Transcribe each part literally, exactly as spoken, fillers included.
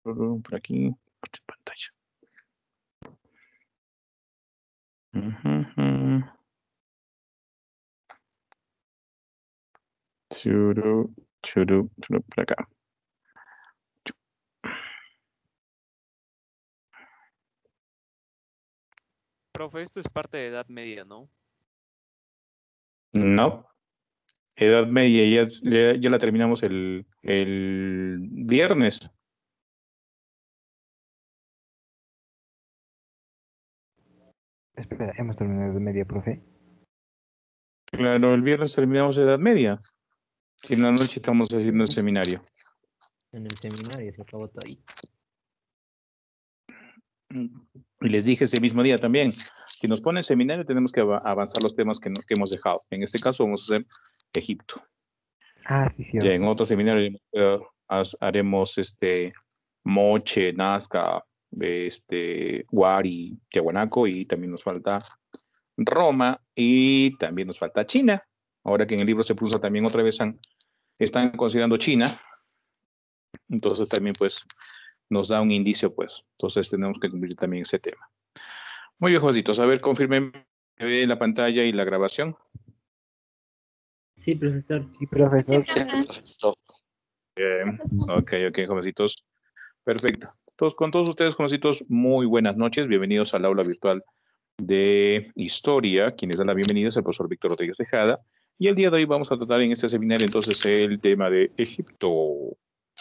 Por aquí, pantalla. Uh-huh. Churu, churu, churu, por acá. Profe, esto es parte de Edad Media, ¿no? No. Edad Media, ya, ya, ya la terminamos el, el viernes. Espera, hemos terminado Edad Media, profe. Claro, el viernes terminamos Edad Media. Y en la noche estamos haciendo el seminario. En el seminario se acabó todo ahí. Y les dije ese mismo día también, si nos ponen seminario tenemos que av- avanzar los temas que, no- que hemos dejado. En este caso vamos a hacer Egipto. Ah, sí, sí. Ya en otro seminario eh, has- haremos este Moche, Nazca, este Huari, Tiahuanaco, y también nos falta Roma y también nos falta China. Ahora que en el libro se puso también otra vez han- están considerando China, entonces también pues nos da un indicio pues. Entonces tenemos que cumplir también ese tema. Muy bien, jovencitos. A ver, confirmen que ve la pantalla y la grabación. Sí, profesor. Sí, profesor. Sí, profesor. Bien. Ok, ok, jovencitos. Perfecto. Entonces, con todos ustedes, jovencitos, muy buenas noches. Bienvenidos al aula virtual de Historia. Quienes dan la bienvenida es el profesor Víctor Rodríguez Tejada. Y el día de hoy vamos a tratar en este seminario entonces el tema de Egipto.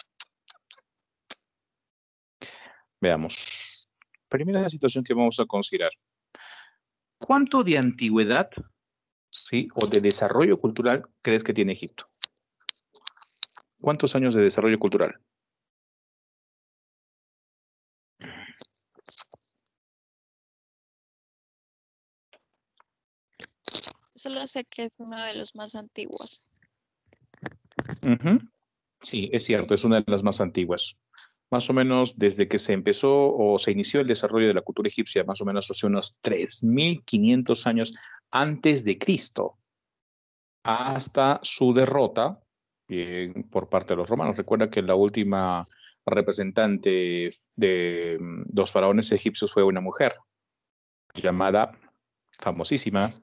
Veamos. Primera situación que vamos a considerar. ¿Cuánto de antigüedad, sí, o de desarrollo cultural crees que tiene Egipto? ¿Cuántos años de desarrollo cultural? Solo sé que es uno de los más antiguos. Uh-huh. Sí, es cierto, es una de las más antiguas. Más o menos desde que se empezó o se inició el desarrollo de la cultura egipcia, más o menos hace unos tres mil quinientos años antes de Cristo, hasta su derrota eh, por parte de los romanos. Recuerda que la última representante de mm, los faraones egipcios fue una mujer llamada, famosísima,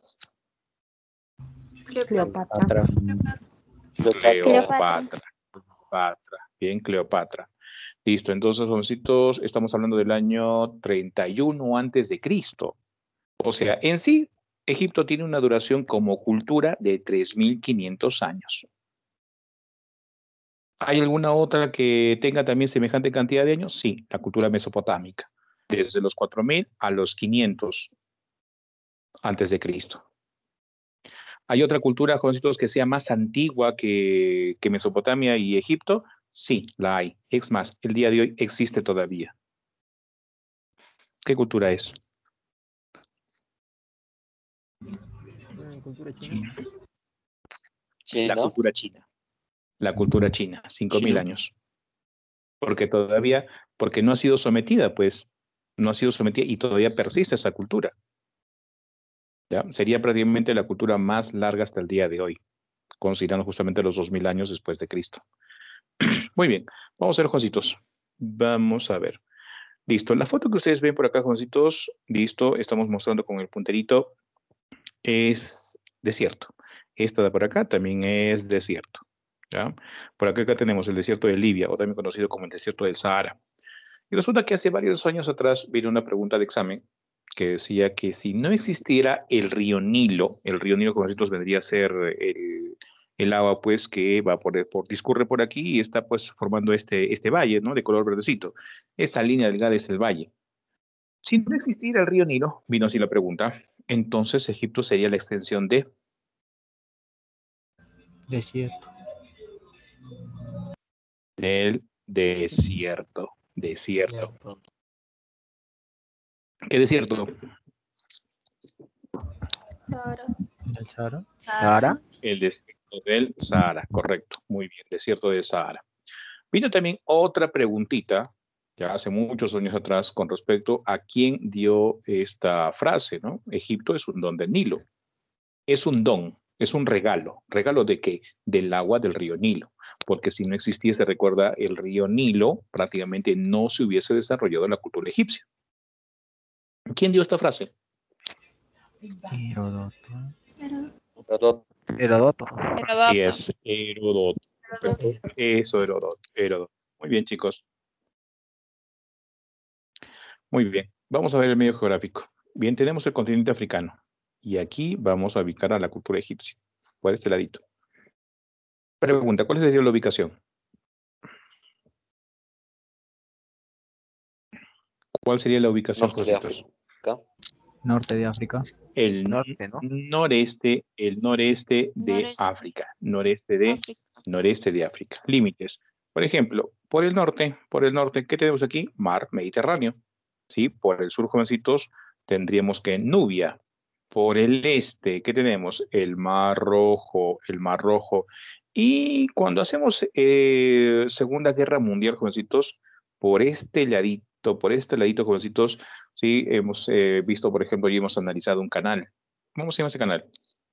Cleopatra. Cleopatra. Cleopatra. Bien, Cleopatra. Listo, entonces, jovencitos, estamos hablando del año treinta y uno antes de Cristo. O sea, en sí, Egipto tiene una duración como cultura de tres mil quinientos años. ¿Hay alguna otra que tenga también semejante cantidad de años? Sí, la cultura mesopotámica, desde los cuatro mil a los quinientos antes de Cristo. ¿Hay otra cultura, jovencitos, que sea más antigua que, que Mesopotamia y Egipto? Sí, la hay. Es más, el día de hoy existe todavía. ¿Qué cultura es? ¿Cultura china? La cultura china. La cultura china, cinco mil años. Porque todavía, porque no ha sido sometida, pues, no ha sido sometida y todavía persiste esa cultura. ¿Ya? Sería prácticamente la cultura más larga hasta el día de hoy, considerando justamente los dos mil años después de Cristo. Muy bien, vamos a ver, Juancitos. Vamos a ver. Listo, la foto que ustedes ven por acá, Juancitos, listo, estamos mostrando con el punterito, es desierto. Esta de por acá también es desierto. ¿Ya? Por acá, acá tenemos el desierto de Libia, o también conocido como el desierto del Sahara. Y resulta que hace varios años atrás vino una pregunta de examen que decía que si no existiera el río Nilo, el río Nilo, como nosotros vendría a ser el, el agua, pues, que va por, por, discurre por aquí y está, pues, formando este, este valle, ¿no? De color verdecito. Esa línea delgada es el valle. Si no existiera el río Nilo, vino así la pregunta, entonces Egipto sería la extensión de... Desierto. Del desierto. Desierto. Cierto. ¿Qué desierto? Sahara. ¿El Sahara? Sahara. El desierto del Sahara, correcto. Muy bien, desierto del Sahara. Vino también otra preguntita, ya hace muchos años atrás, con respecto a quién dio esta frase, ¿no? Egipto es un don del Nilo. Es un don. Es un regalo. ¿Regalo de qué? Del agua del río Nilo. Porque si no existiese, recuerda, el río Nilo, prácticamente no se hubiese desarrollado la cultura egipcia. ¿Quién dio esta frase? Herodoto. Herodoto. Herodoto. Herodoto. Sí, es Herodoto. Eso, Herodoto. Herodoto. Muy bien, chicos. Muy bien. Vamos a ver el medio geográfico. Bien, tenemos el continente africano. Y aquí vamos a ubicar a la cultura egipcia. Por este ladito. Pregunta, ¿cuál sería la ubicación? ¿Cuál sería la ubicación? Norte de África. Norte de África. El norte, ¿no? noreste, el noreste de Noreste. África. Noreste de, África. noreste de África. Límites. Por ejemplo, por el norte, por el norte, ¿qué tenemos aquí? Mar Mediterráneo. ¿Sí? Por el sur, jovencitos, tendríamos que Nubia. Por el este, ¿qué tenemos? El Mar Rojo, el Mar Rojo. Y cuando hacemos eh, Segunda Guerra Mundial, jovencitos, por este ladito, por este ladito, jovencitos, sí, hemos eh, visto, por ejemplo, y hemos analizado un canal. ¿Cómo se llama ese canal?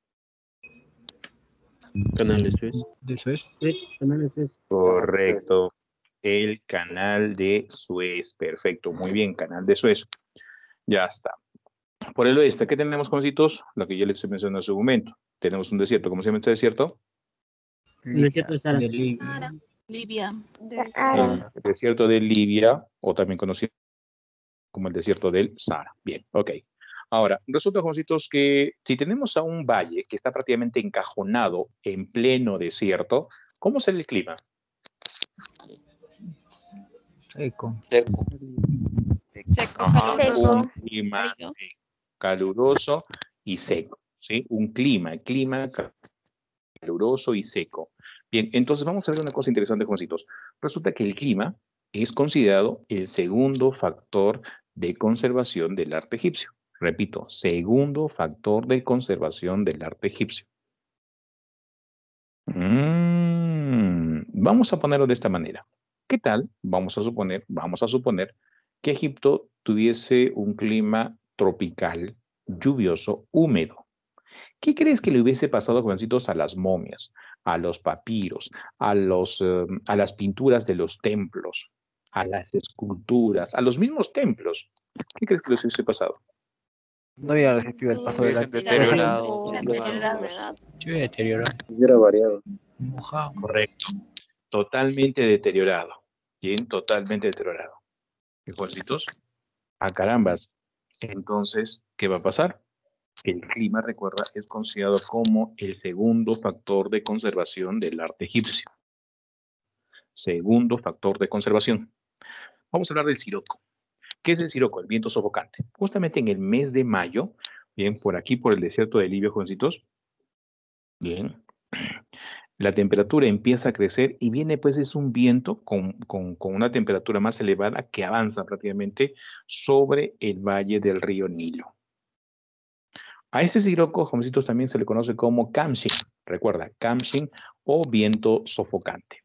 Canal de Suez. ¿De Suez? Suez, canal de Suez. Correcto. El canal de Suez. Perfecto. Muy bien, canal de Suez. Ya está. Por el oeste, ¿qué tenemos, jovencitos? Lo que yo les mencioné en su momento. Tenemos un desierto. ¿Cómo se llama este desierto? El desierto de Sahara. De Libia. Sahara. Libia. El desierto de Libia, o también conocido como el desierto del Sahara. Bien, ok. Ahora, resulta, jovencitos, que si tenemos a un valle que está prácticamente encajonado en pleno desierto, ¿cómo será el clima? Seco. Seco. Seco, Ajá, caluroso. un clima árido. seco, caluroso y seco, ¿sí? Un clima, clima caluroso y seco. Bien, entonces vamos a ver una cosa interesante, jovencitos. Resulta que el clima es considerado el segundo factor de conservación del arte egipcio. Repito, segundo factor de conservación del arte egipcio. Mm, vamos a ponerlo de esta manera. ¿Qué tal? Vamos a suponer, vamos a suponer que Egipto tuviese un clima tropical, lluvioso, húmedo. ¿Qué crees que le hubiese pasado, jovencitos, a las momias, a los papiros, a, los, eh, a las pinturas de los templos, a las esculturas, a los mismos templos? ¿Qué crees que les hubiese pasado? No había resistido el paso de la Hubiesen deteriorado. Deteriorado, ¿verdad? Sí, deteriorado. Hubiera variado. Mojado. Correcto. Totalmente deteriorado. Bien, totalmente deteriorado. ¿Y jovencitos? A carambas. Entonces, ¿qué va a pasar? El clima, recuerda, es considerado como el segundo factor de conservación del arte egipcio. Segundo factor de conservación. Vamos a hablar del siroco. ¿Qué es el siroco? El viento sofocante. Justamente en el mes de mayo, bien, por aquí, por el desierto de Libia, jovencitos, bien, la temperatura empieza a crecer y viene, pues, es un viento con, con, con una temperatura más elevada que avanza prácticamente sobre el valle del río Nilo. A ese siroco, jovencitos, también se le conoce como Kamshin. Recuerda, Kamshin o viento sofocante.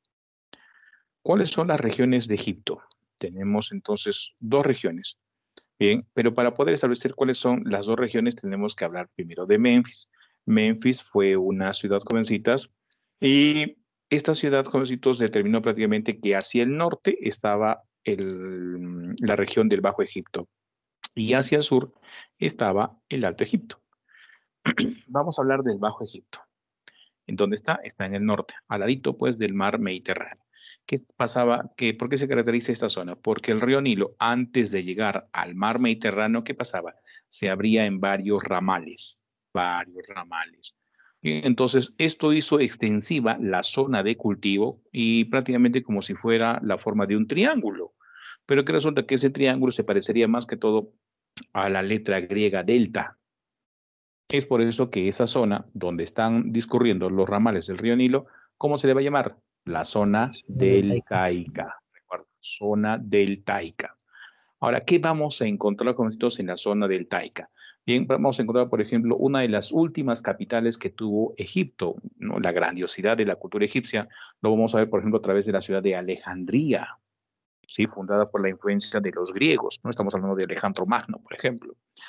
¿Cuáles son las regiones de Egipto? Tenemos entonces dos regiones. Bien, pero para poder establecer cuáles son las dos regiones, tenemos que hablar primero de Memphis. Memphis fue una ciudad, jovencitas, y esta ciudad, jovencitos, determinó prácticamente que hacia el norte estaba el, la región del Bajo Egipto y hacia el sur estaba el Alto Egipto. Vamos a hablar del Bajo Egipto. ¿En dónde está? Está en el norte, al ladito, pues, del mar Mediterráneo. ¿Qué pasaba? ¿Qué, ¿Por qué se caracteriza esta zona? Porque el río Nilo, antes de llegar al mar Mediterráneo, ¿qué pasaba? Se abría en varios ramales, varios ramales. Y entonces, esto hizo extensiva la zona de cultivo y prácticamente como si fuera la forma de un triángulo. Pero que resulta que ese triángulo se parecería más que todo a la letra griega delta. Es por eso que esa zona donde están discurriendo los ramales del río Nilo, ¿cómo se le va a llamar? La zona deltaica. Recuerda, zona deltaica. Ahora, ¿qué vamos a encontrar, jovencitos, en la zona deltaica? Bien, vamos a encontrar, por ejemplo, una de las últimas capitales que tuvo Egipto, ¿no? La grandiosidad de la cultura egipcia, lo vamos a ver, por ejemplo, a través de la ciudad de Alejandría, ¿sí? Fundada por la influencia de los griegos, ¿no? Estamos hablando de Alejandro Magno, por ejemplo.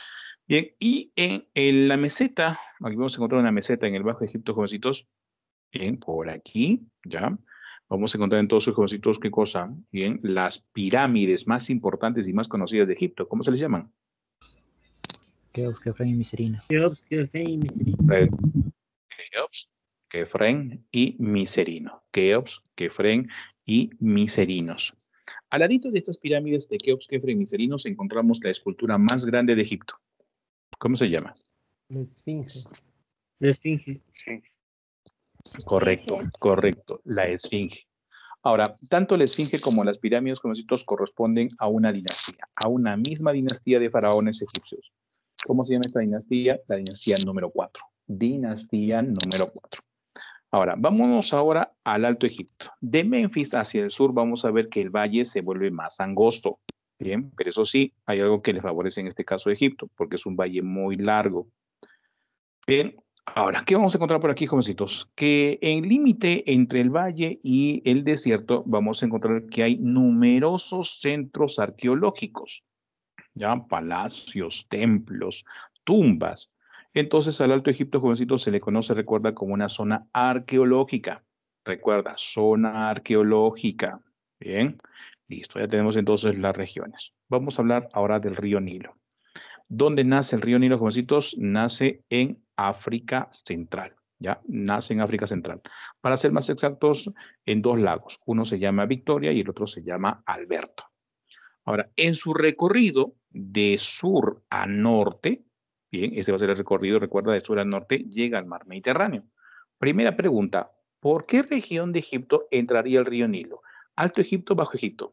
Bien, y en, en la meseta, aquí vamos a encontrar una meseta en el Bajo Egipto, jovencitos. Bien, por aquí, ya. Vamos a encontrar entonces, jovencitos, ¿qué cosa? Bien, las pirámides más importantes y más conocidas de Egipto. ¿Cómo se les llaman? Keops, Kefren y Miserino. Keops, Kefren y Miserino. Keops, Kefren y Miserino. Keops, Kefren y Miserinos. Al ladito de estas pirámides de Keops, Kefren y Miserinos encontramos la escultura más grande de Egipto. ¿Cómo se llama? La esfinge. La esfinge. Correcto, correcto, la esfinge. Ahora, tanto la esfinge como las pirámides, jovencitos, corresponden a una dinastía, a una misma dinastía de faraones egipcios. ¿Cómo se llama esta dinastía? La dinastía número cuatro. Dinastía número cuatro. Ahora, vámonos ahora al Alto Egipto. De Memphis hacia el sur vamos a ver que el valle se vuelve más angosto. Bien, pero eso sí, hay algo que le favorece en este caso a Egipto, porque es un valle muy largo. Bien, ahora, ¿qué vamos a encontrar por aquí, jovencitos? Que en límite entre el valle y el desierto vamos a encontrar que hay numerosos centros arqueológicos, ya, palacios, templos, tumbas. Entonces al Alto Egipto, jovencitos, se le conoce, recuerda, como una zona arqueológica. Recuerda, zona arqueológica. Bien, listo, ya tenemos entonces las regiones. Vamos a hablar ahora del río Nilo. ¿Dónde nace el río Nilo, jovencitos? Nace en África Central, ¿ya? Nace en África Central. Para ser más exactos, en dos lagos. Uno se llama Victoria y el otro se llama Alberto. Ahora, en su recorrido de sur a norte, bien, ese va a ser el recorrido, recuerda, de sur a norte, llega al mar Mediterráneo. Primera pregunta, ¿por qué región de Egipto entraría el río Nilo? ¿Alto Egipto o Bajo Egipto?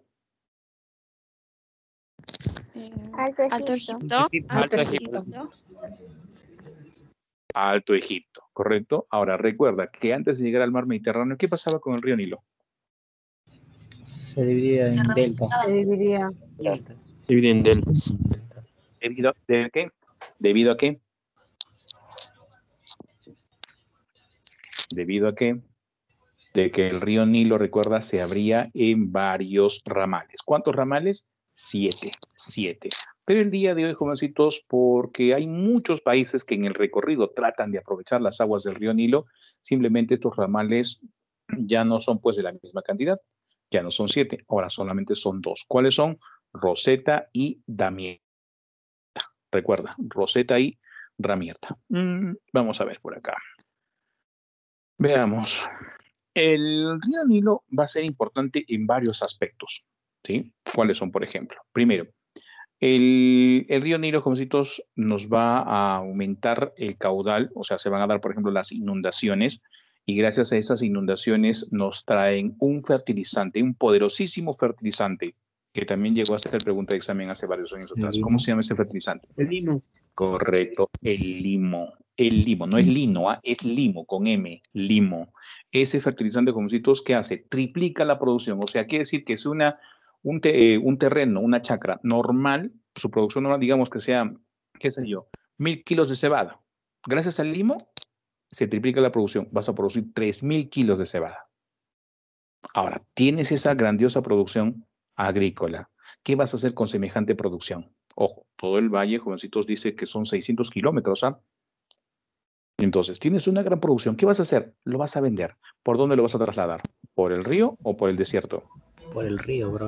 Alto Egipto. Alto Egipto. Alto Egipto, correcto. Ahora, recuerda que antes de llegar al mar Mediterráneo, ¿qué pasaba con el río Nilo? Se dividía en delta. Se dividía. Divide en deltas. ¿Debido a ¿de qué? ¿Debido a qué? ¿Debido a qué? De que el río Nilo, recuerda, se abría en varios ramales. ¿Cuántos ramales? Siete, siete. Pero el día de hoy, jovencitos, porque hay muchos países que en el recorrido tratan de aprovechar las aguas del río Nilo, simplemente estos ramales ya no son pues de la misma cantidad, ya no son siete, ahora solamente son dos. ¿Cuáles son? Rosetta y Damietta. Recuerda, Rosetta y Damietta. Mm, vamos a ver por acá. Veamos. El río Nilo va a ser importante en varios aspectos, ¿sí? ¿Cuáles son, por ejemplo? Primero, el, el río Nilo, jovencitos, nos va a aumentar el caudal, o sea, se van a dar, por ejemplo, las inundaciones, y gracias a esas inundaciones nos traen un fertilizante, un poderosísimo fertilizante, que también llegó a ser pregunta de examen hace varios años atrás. ¿Cómo se llama ese fertilizante? El limo. Correcto, el limo. El limo, no es lino, ¿ah? Es limo, con M, limo. Ese fertilizante, jovencitos, ¿qué hace? Triplica la producción. O sea, quiere decir que es una, un, te, eh, un terreno, una chacra normal, su producción normal, digamos que sea, qué sé yo, mil kilos de cebada. Gracias al limo, se triplica la producción. Vas a producir tres mil kilos de cebada. Ahora, tienes esa grandiosa producción agrícola. ¿Qué vas a hacer con semejante producción? Ojo, todo el valle, jovencitos, dice que son seiscientos kilómetros, ¿ah? Entonces, tienes una gran producción. ¿Qué vas a hacer? Lo vas a vender. ¿Por dónde lo vas a trasladar? ¿Por el río o por el desierto? Por el río, bro.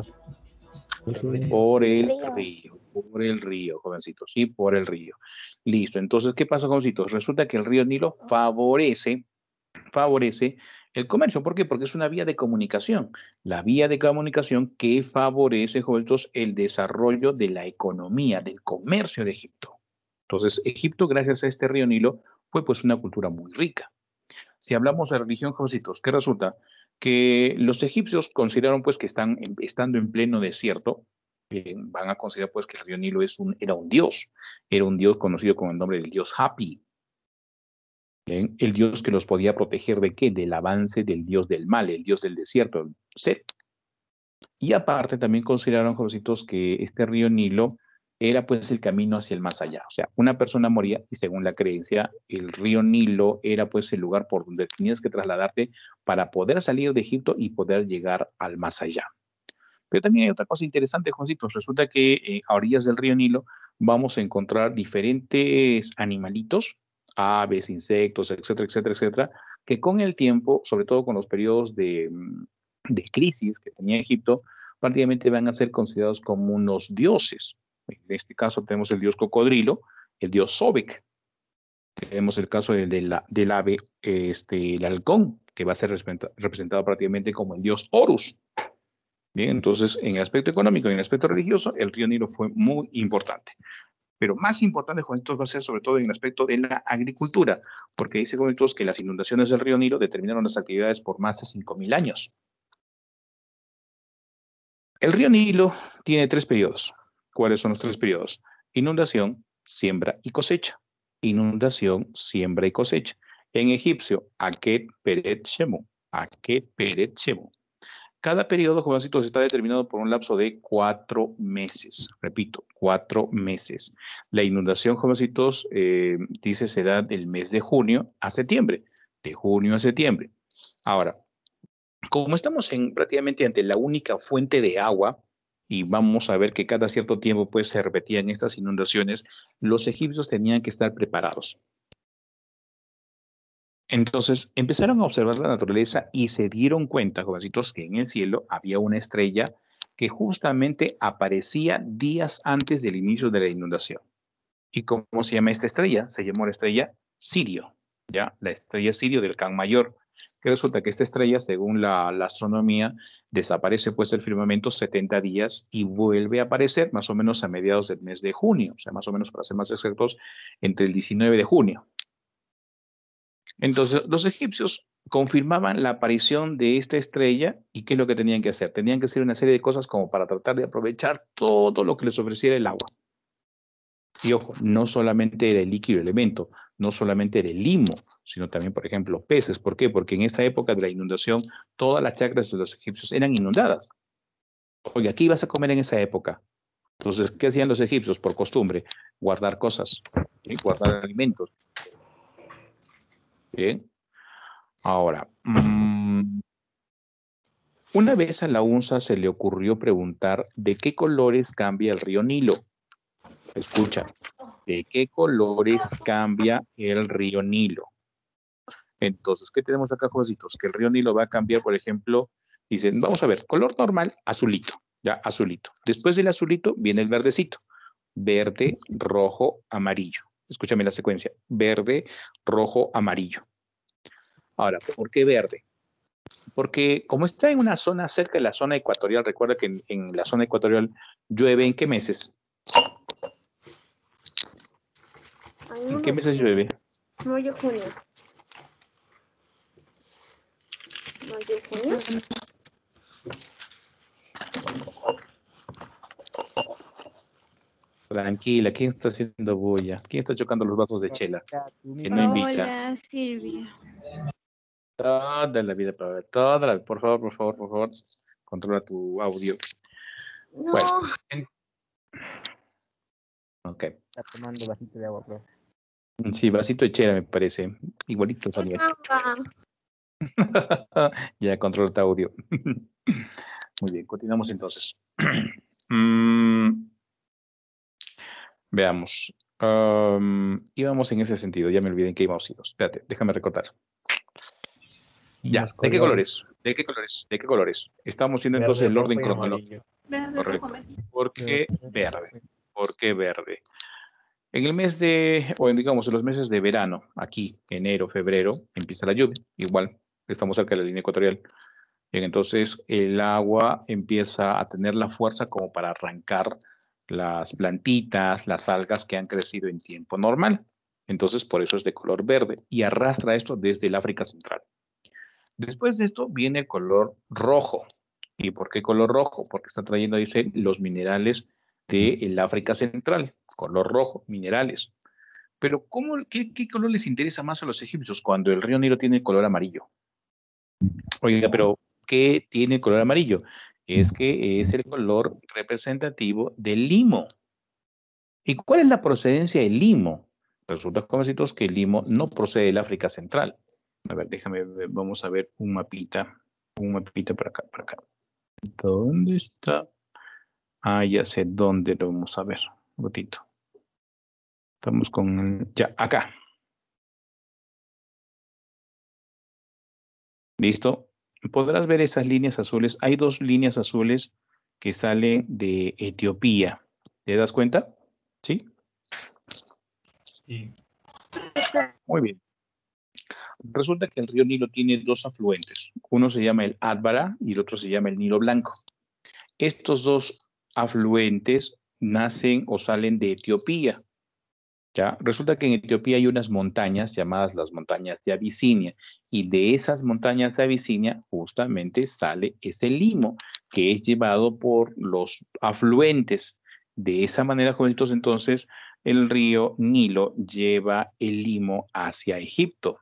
Por el río. Por el río, jovencitos. Sí, por el río. Listo. Entonces, ¿qué pasa, jovencitos? Resulta que el río Nilo favorece, favorece el comercio. ¿Por qué? Porque es una vía de comunicación. La vía de comunicación que favorece, jovencitos, el desarrollo de la economía, del comercio de Egipto. Entonces, Egipto, gracias a este río Nilo, fue pues una cultura muy rica. Si hablamos de religión, jovencitos, ¿qué resulta? Que los egipcios consideraron pues que están en, estando en pleno desierto, eh, van a considerar pues que el río Nilo es un, era un dios, era un dios conocido con el nombre del dios Hapi. ¿Bien? El dios que los podía proteger de qué? Del avance del dios del mal, el dios del desierto, Set. Y aparte también consideraron, jovencitos, que este río Nilo era pues el camino hacia el más allá. O sea, una persona moría y según la creencia, el río Nilo era pues el lugar por donde tenías que trasladarte para poder salir de Egipto y poder llegar al más allá. Pero también hay otra cosa interesante, Juancitos. Resulta que eh, a orillas del río Nilo vamos a encontrar diferentes animalitos, aves, insectos, etcétera, etcétera, etcétera, que con el tiempo, sobre todo con los periodos de, de crisis que tenía Egipto, prácticamente van a ser considerados como unos dioses. En este caso tenemos el dios cocodrilo, el dios Sobek. Tenemos el caso del, del, del ave, este, el halcón, que va a ser representado prácticamente como el dios Horus. Bien, entonces, en el aspecto económico y en el aspecto religioso, el río Nilo fue muy importante. Pero más importante, Juanitos, va a ser sobre todo en el aspecto de la agricultura, porque dice Juanitos que las inundaciones del río Nilo determinaron las actividades por más de cinco mil años. El río Nilo tiene tres periodos. ¿Cuáles son los tres periodos? Inundación, siembra y cosecha. Inundación, siembra y cosecha. En egipcio, Aket Peret Shemu. Aket Peret Shemu. Cada periodo, jovencitos, está determinado por un lapso de cuatro meses. Repito, cuatro meses. La inundación, jovencitos, eh, dice se da del mes de junio a septiembre. De junio a septiembre. Ahora, como estamos en, prácticamente ante la única fuente de agua, y vamos a ver que cada cierto tiempo pues, se repetían estas inundaciones, los egipcios tenían que estar preparados. Entonces empezaron a observar la naturaleza y se dieron cuenta, jovencitos, que en el cielo había una estrella que justamente aparecía días antes del inicio de la inundación. ¿Y cómo se llama esta estrella? Se llamó la estrella Sirio, ¿ya? La estrella Sirio del Can Mayor, que resulta que esta estrella, según la, la astronomía, desaparece pues del firmamento setenta días y vuelve a aparecer más o menos a mediados del mes de junio, o sea, más o menos, para ser más exactos, entre el diecinueve de junio. Entonces, los egipcios confirmaban la aparición de esta estrella y ¿qué es lo que tenían que hacer? Tenían que hacer una serie de cosas como para tratar de aprovechar todo lo que les ofreciera el agua. Y ojo, no solamente del líquido elemento, no solamente del limo, sino también, por ejemplo, peces. ¿Por qué? Porque en esa época de la inundación, todas las chacras de los egipcios eran inundadas. Oye, ¿qué ibas a comer en esa época? Entonces, ¿qué hacían los egipcios por costumbre? Guardar cosas, ¿sí? Guardar alimentos. Bien. Ahora, mmm, una vez a la UNSA se le ocurrió preguntar de qué colores cambia el río Nilo. Escucha, ¿de qué colores cambia el río Nilo? Entonces, ¿qué tenemos acá, jovencitos? Que el río Nilo va a cambiar, por ejemplo, dicen, vamos a ver, color normal, azulito, ya, azulito. Después del azulito viene el verdecito, verde, rojo, amarillo. Escúchame la secuencia, verde, rojo, amarillo. Ahora, ¿por qué verde? Porque como está en una zona cerca de la zona ecuatorial, recuerda que en, en la zona ecuatorial llueve ¿en qué meses? ¿En qué meses llueve? Mayo, junio. Mayo, junio. Tranquila, ¿quién está haciendo bulla? ¿Quién está chocando los vasos de chela? Que no invita. Hola, Silvia. Toda la vida, para ver, toda la, por favor, por favor, por favor, controla tu audio. No. Bueno, en... ok. Está tomando vasito de agua, bro. Sí, vasito de chela me parece. Igualito salía. Ya controla tu audio. Muy bien, continuamos entonces. mm, veamos. Um, íbamos en ese sentido, ya me olvidé en qué íbamos. Espérate, déjame recordar. Ya, ¿de qué colores? ¿De qué colores? ¿De qué colores? Estamos viendo entonces el orden cronológico. Correcto. ¿Por qué verde? ¿Por qué verde? En el mes de, o en, digamos, en los meses de verano, aquí, enero, febrero, empieza la lluvia. Igual, estamos cerca de la línea ecuatorial. Bien, entonces el agua empieza a tener la fuerza como para arrancar las plantitas, las algas que han crecido en tiempo normal. Entonces, por eso es de color verde y arrastra esto desde el África Central. Después de esto viene el color rojo. ¿Y por qué color rojo? Porque está trayendo, dice, los minerales del África Central. Color rojo, minerales. Pero, ¿cómo, qué, ¿qué color les interesa más a los egipcios cuando el río Nilo tiene color amarillo? Oiga, pero ¿qué tiene color amarillo? Es que es el color representativo del limo. ¿Y cuál es la procedencia del limo? Resulta, jovencitos, que el limo no procede del África Central. A ver, déjame ver, vamos a ver un mapita, un mapita para acá, para acá. ¿Dónde está? Ah, ya sé dónde lo vamos a ver. Un ratito. Estamos con el, ya, acá. ¿Listo? Podrás ver esas líneas azules. Hay dos líneas azules que salen de Etiopía. ¿Te das cuenta? ¿Sí? Sí. Muy bien. Resulta que el río Nilo tiene dos afluentes. Uno se llama el Atbara y el otro se llama el Nilo Blanco. Estos dos afluentes nacen o salen de Etiopía. ¿Ya? Resulta que en Etiopía hay unas montañas llamadas las montañas de Abisinia, y de esas montañas de Abisinia justamente sale ese limo que es llevado por los afluentes. De esa manera, jovencitos, entonces el río Nilo lleva el limo hacia Egipto.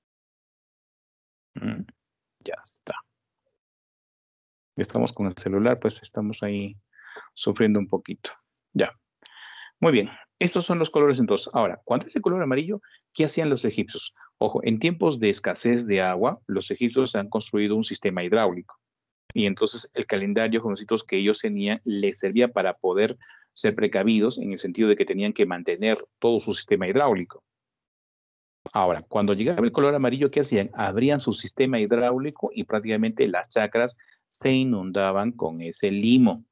Mm, ya está. Estamos con el celular, pues estamos ahí sufriendo un poquito. Ya. Muy bien. Estos son los colores entonces. Ahora, ¿cuánto es el color amarillo? ¿Qué hacían los egipcios? Ojo, en tiempos de escasez de agua, los egipcios han construido un sistema hidráulico. Y entonces el calendario, jovencitos, que ellos tenían, les servía para poder ser precavidos en el sentido de que tenían que mantener todo su sistema hidráulico. Ahora, cuando llegaba el color amarillo, ¿qué hacían? Abrían su sistema hidráulico y prácticamente las chacras se inundaban con ese limo.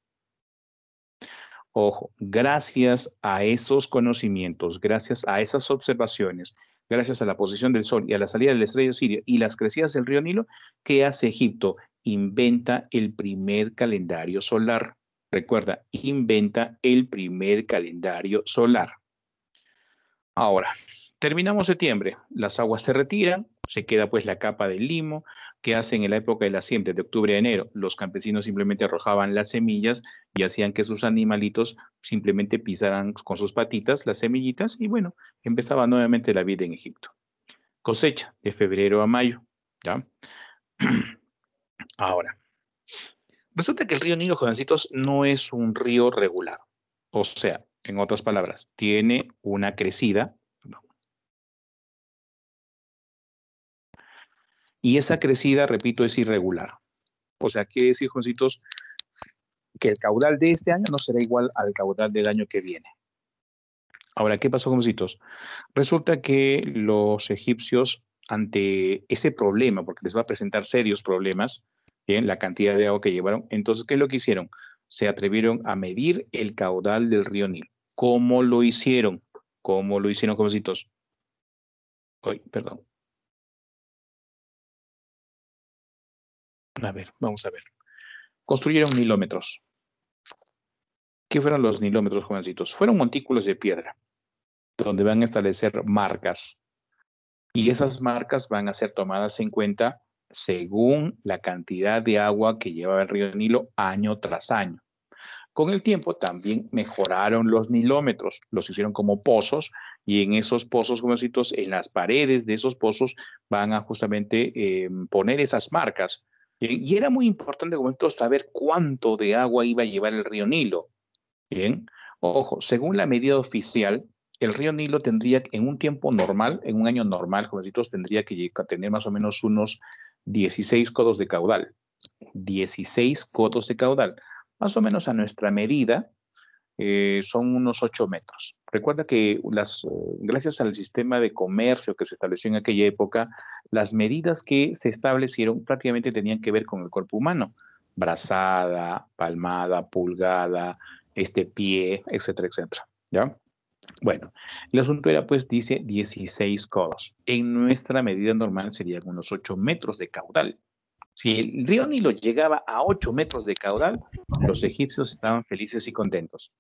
Ojo, gracias a esos conocimientos, gracias a esas observaciones, gracias a la posición del Sol y a la salida del estrella Sirio y las crecidas del río Nilo, ¿qué hace Egipto? Inventa el primer calendario solar. Recuerda, inventa el primer calendario solar. Ahora, terminamos septiembre, las aguas se retiran, se queda pues la capa del limo, que hacen en la época de la siembra, de octubre a enero. Los campesinos simplemente arrojaban las semillas y hacían que sus animalitos simplemente pisaran con sus patitas las semillitas y bueno, empezaba nuevamente la vida en Egipto. Cosecha de febrero a mayo, ¿ya? Ahora, resulta que el río Nilo, jovencitos, no es un río regular. O sea, en otras palabras, tiene una crecida. Y esa crecida, repito, es irregular. O sea, quiere decir, jovencitos, que el caudal de este año no será igual al caudal del año que viene. Ahora, ¿qué pasó, jovencitos? Resulta que los egipcios, ante ese problema, porque les va a presentar serios problemas, ¿bien? La cantidad de agua que llevaron, entonces, ¿qué es lo que hicieron? Se atrevieron a medir el caudal del río Nilo. ¿Cómo lo hicieron? ¿Cómo lo hicieron, jovencitos? Ay, perdón. A ver, vamos a ver. Construyeron nilómetros. ¿Qué fueron los nilómetros, jovencitos? Fueron montículos de piedra, donde van a establecer marcas. Y esas marcas van a ser tomadas en cuenta según la cantidad de agua que llevaba el río Nilo año tras año. Con el tiempo también mejoraron los nilómetros, los hicieron como pozos, y en esos pozos, jovencitos, en las paredes de esos pozos van a justamente eh, poner esas marcas. Y era muy importante, jovencitos, saber cuánto de agua iba a llevar el río Nilo. Bien, ojo, según la medida oficial, el río Nilo tendría, en un tiempo normal, en un año normal, jovencitos, tendría que tener más o menos unos dieciséis codos de caudal. dieciséis codos de caudal. Más o menos a nuestra medida, eh, son unos ocho metros. Recuerda que las, gracias al sistema de comercio que se estableció en aquella época, las medidas que se establecieron prácticamente tenían que ver con el cuerpo humano. Brazada, palmada, pulgada, este pie, etcétera, etcétera. ¿Ya? Bueno, el asunto era, pues, dice dieciséis codos. En nuestra medida normal serían unos ocho metros de caudal. Si el río Nilo llegaba a ocho metros de caudal, los egipcios estaban felices y contentos.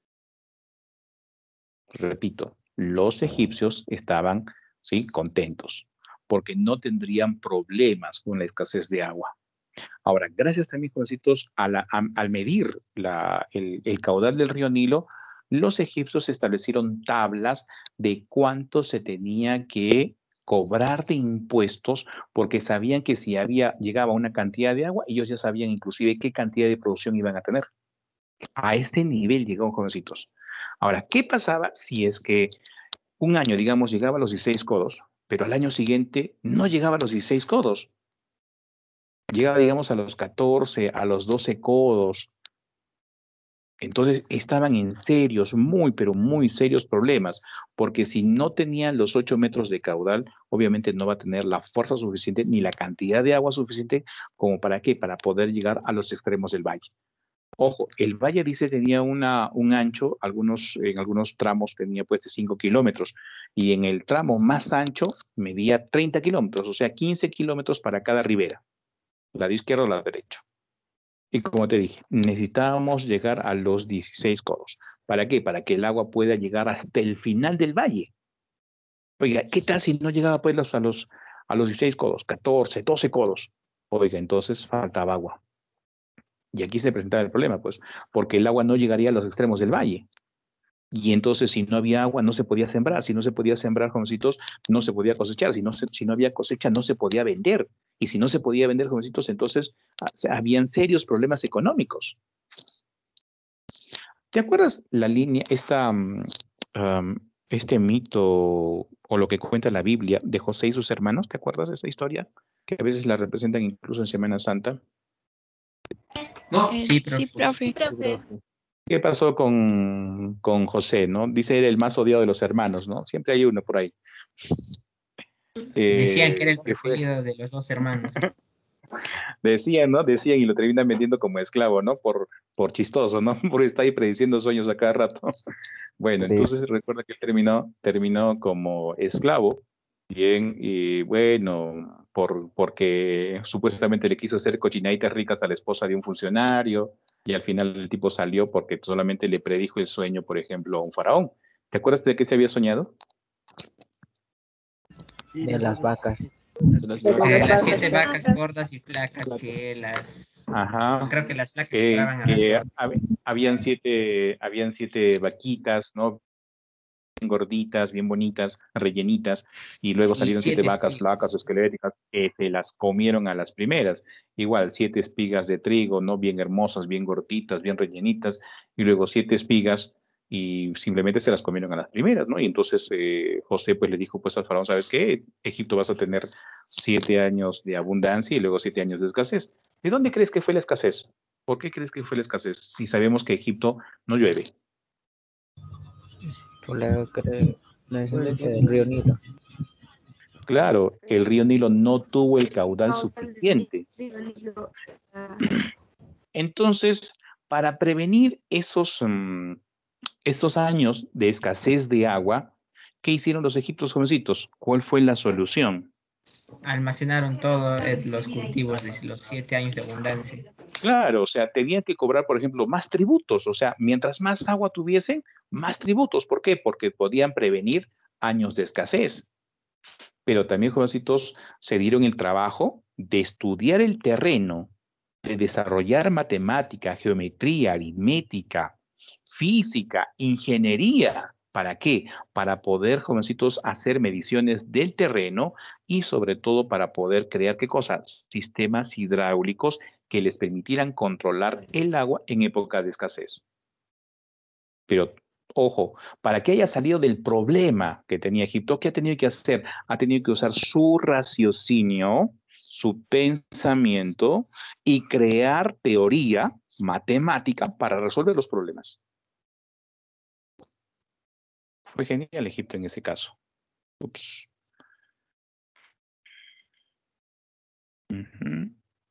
Repito, los egipcios estaban, ¿sí?, contentos, porque no tendrían problemas con la escasez de agua. Ahora, gracias también, jovencitos, a la, a, al medir la, el, el caudal del río Nilo, los egipcios establecieron tablas de cuánto se tenía que cobrar de impuestos, porque sabían que si había, llegaba una cantidad de agua, ellos ya sabían inclusive qué cantidad de producción iban a tener. A este nivel llegaron, jovencitos. Ahora, ¿qué pasaba si es que un año, digamos, llegaba a los dieciséis codos, pero al año siguiente no llegaba a los dieciséis codos? Llegaba, digamos, a los catorce, a los doce codos. Entonces estaban en serios, muy, pero muy serios problemas, porque si no tenían los ocho metros de caudal, obviamente no va a tener la fuerza suficiente ni la cantidad de agua suficiente como para qué, para poder llegar a los extremos del valle. Ojo, el valle dice tenía una, un ancho, algunos, en algunos tramos tenía pues de cinco kilómetros, y en el tramo más ancho medía treinta kilómetros, o sea, quince kilómetros para cada ribera, la de izquierda o la derecha. Y como te dije, necesitábamos llegar a los dieciséis codos. ¿Para qué? Para que el agua pueda llegar hasta el final del valle. Oiga, ¿qué tal si no llegaba pues a los, a los dieciséis codos, catorce, doce codos? Oiga, entonces faltaba agua. Y aquí se presentaba el problema, pues, porque el agua no llegaría a los extremos del valle. Y entonces, si no había agua, no se podía sembrar. Si no se podía sembrar, jovencitos, no se podía cosechar. Si no, se, si no había cosecha, no se podía vender. Y si no se podía vender, jovencitos, entonces ah, o sea, habían serios problemas económicos. ¿Te acuerdas la línea, esta, um, um, este mito o lo que cuenta la Biblia de José y sus hermanos? ¿Te acuerdas de esa historia? Que a veces la representan incluso en Semana Santa. ¿No? Eh, sí, profe. Sí, profe. Profe. ¿Qué pasó con, con José, no? Dice él el más odiado de los hermanos, ¿no? Siempre hay uno por ahí. Eh, Decían que era el preferido de los dos hermanos. Decían, ¿no? Decían y lo terminan vendiendo como esclavo, ¿no? Por, por chistoso, ¿no? Porque está ahí prediciendo sueños a cada rato. Bueno, entonces recuerda que terminó, terminó como esclavo. Bien, y bueno, por, porque supuestamente le quiso hacer cochinaditas ricas a la esposa de un funcionario, y al final el tipo salió porque solamente le predijo el sueño, por ejemplo, a un faraón. ¿Te acuerdas de qué se había soñado? De las vacas. De las, eh, las siete vacas gordas y flacas que las... Ajá. Creo que las flacas que, esperaban a que las hab, habían siete, habían siete vaquitas, ¿no? Bien gorditas, bien bonitas, rellenitas, y luego salieron siete, siete vacas espigas. Flacas, esqueléticas, que se las comieron a las primeras. Igual, siete espigas de trigo, ¿no? Bien hermosas, bien gorditas, bien rellenitas, y luego siete espigas, y simplemente se las comieron a las primeras, ¿no? Y entonces eh, José pues le dijo pues al faraón, ¿sabes qué? Egipto vas a tener siete años de abundancia y luego siete años de escasez. ¿De dónde crees que fue la escasez? ¿Por qué crees que fue la escasez? Si sabemos que Egipto no llueve. Por la, la descendencia del río Nilo. Claro, el río Nilo no tuvo el caudal suficiente. Entonces, para prevenir esos, um, esos años de escasez de agua, ¿qué hicieron los egipcios jovencitos? ¿Cuál fue la solución? Almacenaron todos los cultivos de los siete años de abundancia. Claro, o sea, tenían que cobrar, por ejemplo, más tributos. O sea, mientras más agua tuviesen, más tributos. ¿Por qué? Porque podían prevenir años de escasez. Pero también, jovencitos, se dieron el trabajo de estudiar el terreno, de desarrollar matemática, geometría, aritmética, física, ingeniería. ¿Para qué? Para poder, jovencitos, hacer mediciones del terreno y sobre todo para poder crear, ¿qué cosas? Sistemas hidráulicos que les permitieran controlar el agua en época de escasez. Pero, ojo, para que haya salido del problema que tenía Egipto, ¿qué ha tenido que hacer? Ha tenido que usar su raciocinio, su pensamiento y crear teoría matemática para resolver los problemas. Fue genial Egipto en ese caso. Ups. Uh-huh.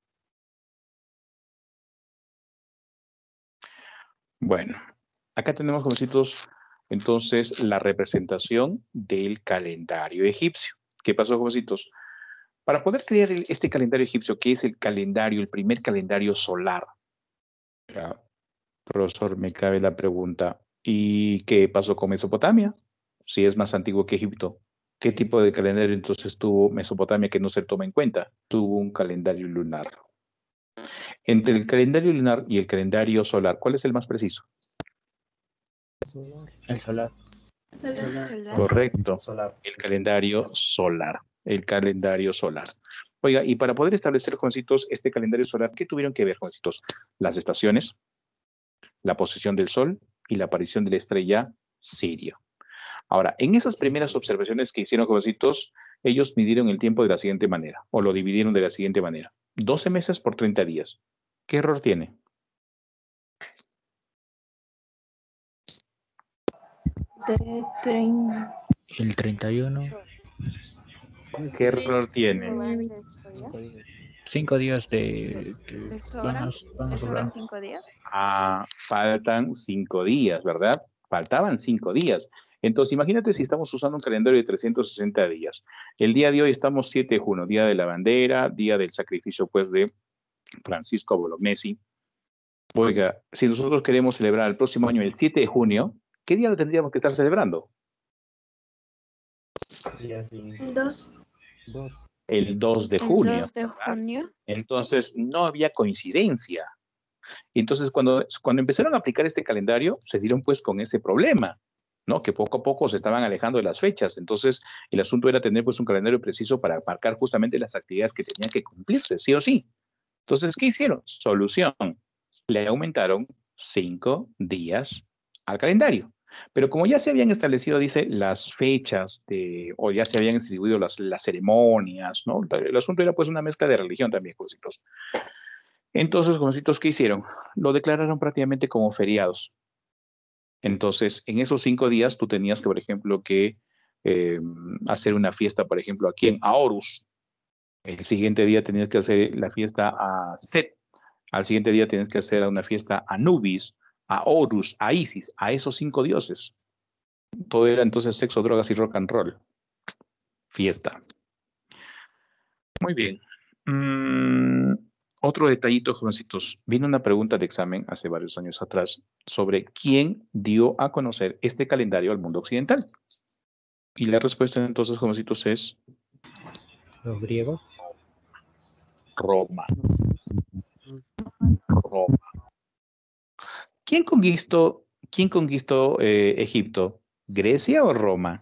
Bueno, acá tenemos, jovencitos, entonces la representación del calendario egipcio. ¿Qué pasó, jovencitos? Para poder crear el, este calendario egipcio, que es el calendario, el primer calendario solar. Ya, profesor, me cabe la pregunta, ¿y qué pasó con Mesopotamia? Si es más antiguo que Egipto. ¿Qué tipo de calendario entonces tuvo Mesopotamia que no se toma en cuenta? Tuvo un calendario lunar. Entre el calendario lunar y el calendario solar, ¿cuál es el más preciso? El solar. Solar. Solar. Correcto. Solar. El calendario solar. El calendario solar. Oiga, y para poder establecer, jovencitos, este calendario solar, ¿qué tuvieron que ver, jovencitos? Las estaciones, la posición del sol y la aparición de la estrella Sirio. Ahora, en esas primeras observaciones que hicieron, jovencitos, ellos midieron el tiempo de la siguiente manera, o lo dividieron de la siguiente manera. doce meses por treinta días. ¿Qué error tiene? De treinta. El treinta y uno. ¿Qué error tiene? Cinco días de... de- ¿Le van a, sobran? van a ¿Le sobrar. sobran cinco días? Ah, faltan cinco días, ¿verdad? Faltaban cinco días. Entonces, imagínate si estamos usando un calendario de trescientos sesenta días. El día de hoy estamos siete de junio, día de la bandera, día del sacrificio, pues, de Francisco Bolognesi. Oiga, si nosotros queremos celebrar el próximo año, el siete de junio, ¿qué día lo tendríamos que estar celebrando? Dos. Dos. El dos de El junio. dos de ¿verdad? junio. Entonces, no había coincidencia. Y entonces, cuando, cuando empezaron a aplicar este calendario, se dieron pues con ese problema, ¿no? Que poco a poco se estaban alejando de las fechas. Entonces, el asunto era tener pues un calendario preciso para marcar justamente las actividades que tenían que cumplirse, sí o sí. Entonces, ¿qué hicieron? Solución. Le aumentaron cinco días al calendario. Pero como ya se habían establecido, dice, las fechas de, o ya se habían distribuido las, las ceremonias, ¿no? El asunto era pues una mezcla de religión también, jovencitos. Entonces, jovencitos, ¿qué hicieron? Lo declararon prácticamente como feriados. Entonces, en esos cinco días tú tenías que, por ejemplo, que eh, hacer una fiesta, por ejemplo, aquí en Horus. El siguiente día tenías que hacer la fiesta a Set. Al siguiente día tienes que hacer una fiesta a Anubis, a Horus, a Isis, a esos cinco dioses. Todo era entonces sexo, drogas y rock and roll. Fiesta. Muy bien. Mm, otro detallito, jovencitos. Vino una pregunta de examen hace varios años atrás sobre quién dio a conocer este calendario al mundo occidental. Y la respuesta entonces, jovencitos, es Los griegos. Roma. Roma. ¿Quién conquistó, quién conquistó eh, Egipto? ¿Grecia o Roma?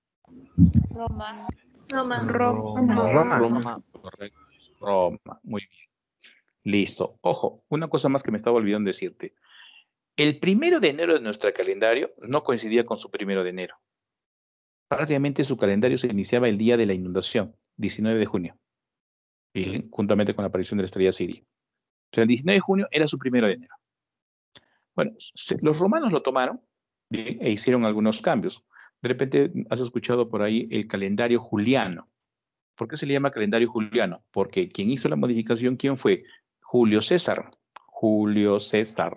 Roma. Roma. Roma. Roma. Roma. Correcto. Roma. Muy bien. Listo. Ojo, una cosa más que me estaba olvidando decirte. El primero de enero de nuestro calendario no coincidía con su primero de enero. Prácticamente su calendario se iniciaba el día de la inundación, diecinueve de junio, y juntamente con la aparición de la estrella Siria. O sea, el diecinueve de junio era su primero de enero. Bueno, se- los romanos lo tomaron bien, e hicieron algunos cambios. De repente has escuchado por ahí el calendario juliano. ¿Por qué se le llama calendario juliano? Porque quien hizo la modificación, ¿quién fue? Julio César. Julio César.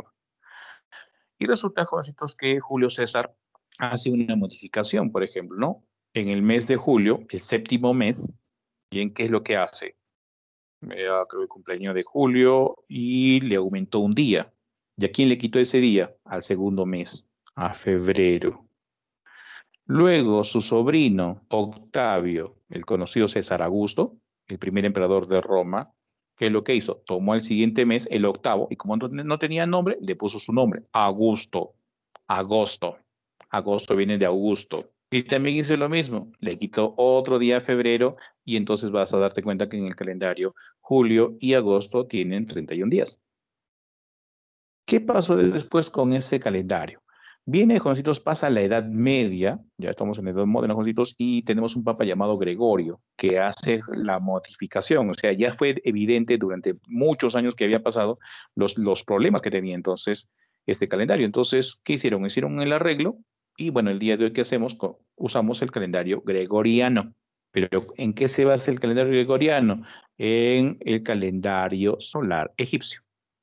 Y resulta, jovencitos, que Julio César hace una modificación, por ejemplo, ¿no? En el mes de julio, el séptimo mes, ¿bien? ¿Qué es lo que hace? Era, creo, el cumpleaños de julio y le aumentó un día. ¿Y a quién le quitó ese día? Al segundo mes, a febrero. Luego, su sobrino, Octavio, el conocido César Augusto, el primer emperador de Roma, ¿qué es lo que hizo? Tomó el siguiente mes, el octavo, y como no, no tenía nombre, le puso su nombre, Augusto. Agosto. Agosto viene de Augusto. Y también hizo lo mismo, le quitó otro día a febrero, y entonces vas a darte cuenta que en el calendario julio y agosto tienen treinta y un días. ¿Qué pasó después con ese calendario? Viene, jovencitos, pasa la Edad Media, ya estamos en la Edad Moderna, jovencitos, y tenemos un papa llamado Gregorio, que hace la modificación. O sea, ya fue evidente durante muchos años que había pasado los, los problemas que tenía entonces este calendario. Entonces, ¿qué hicieron? Hicieron el arreglo, y bueno, el día de hoy, ¿qué hacemos? Co- Usamos el calendario gregoriano. Pero, ¿en qué se basa el calendario gregoriano? En el calendario solar egipcio.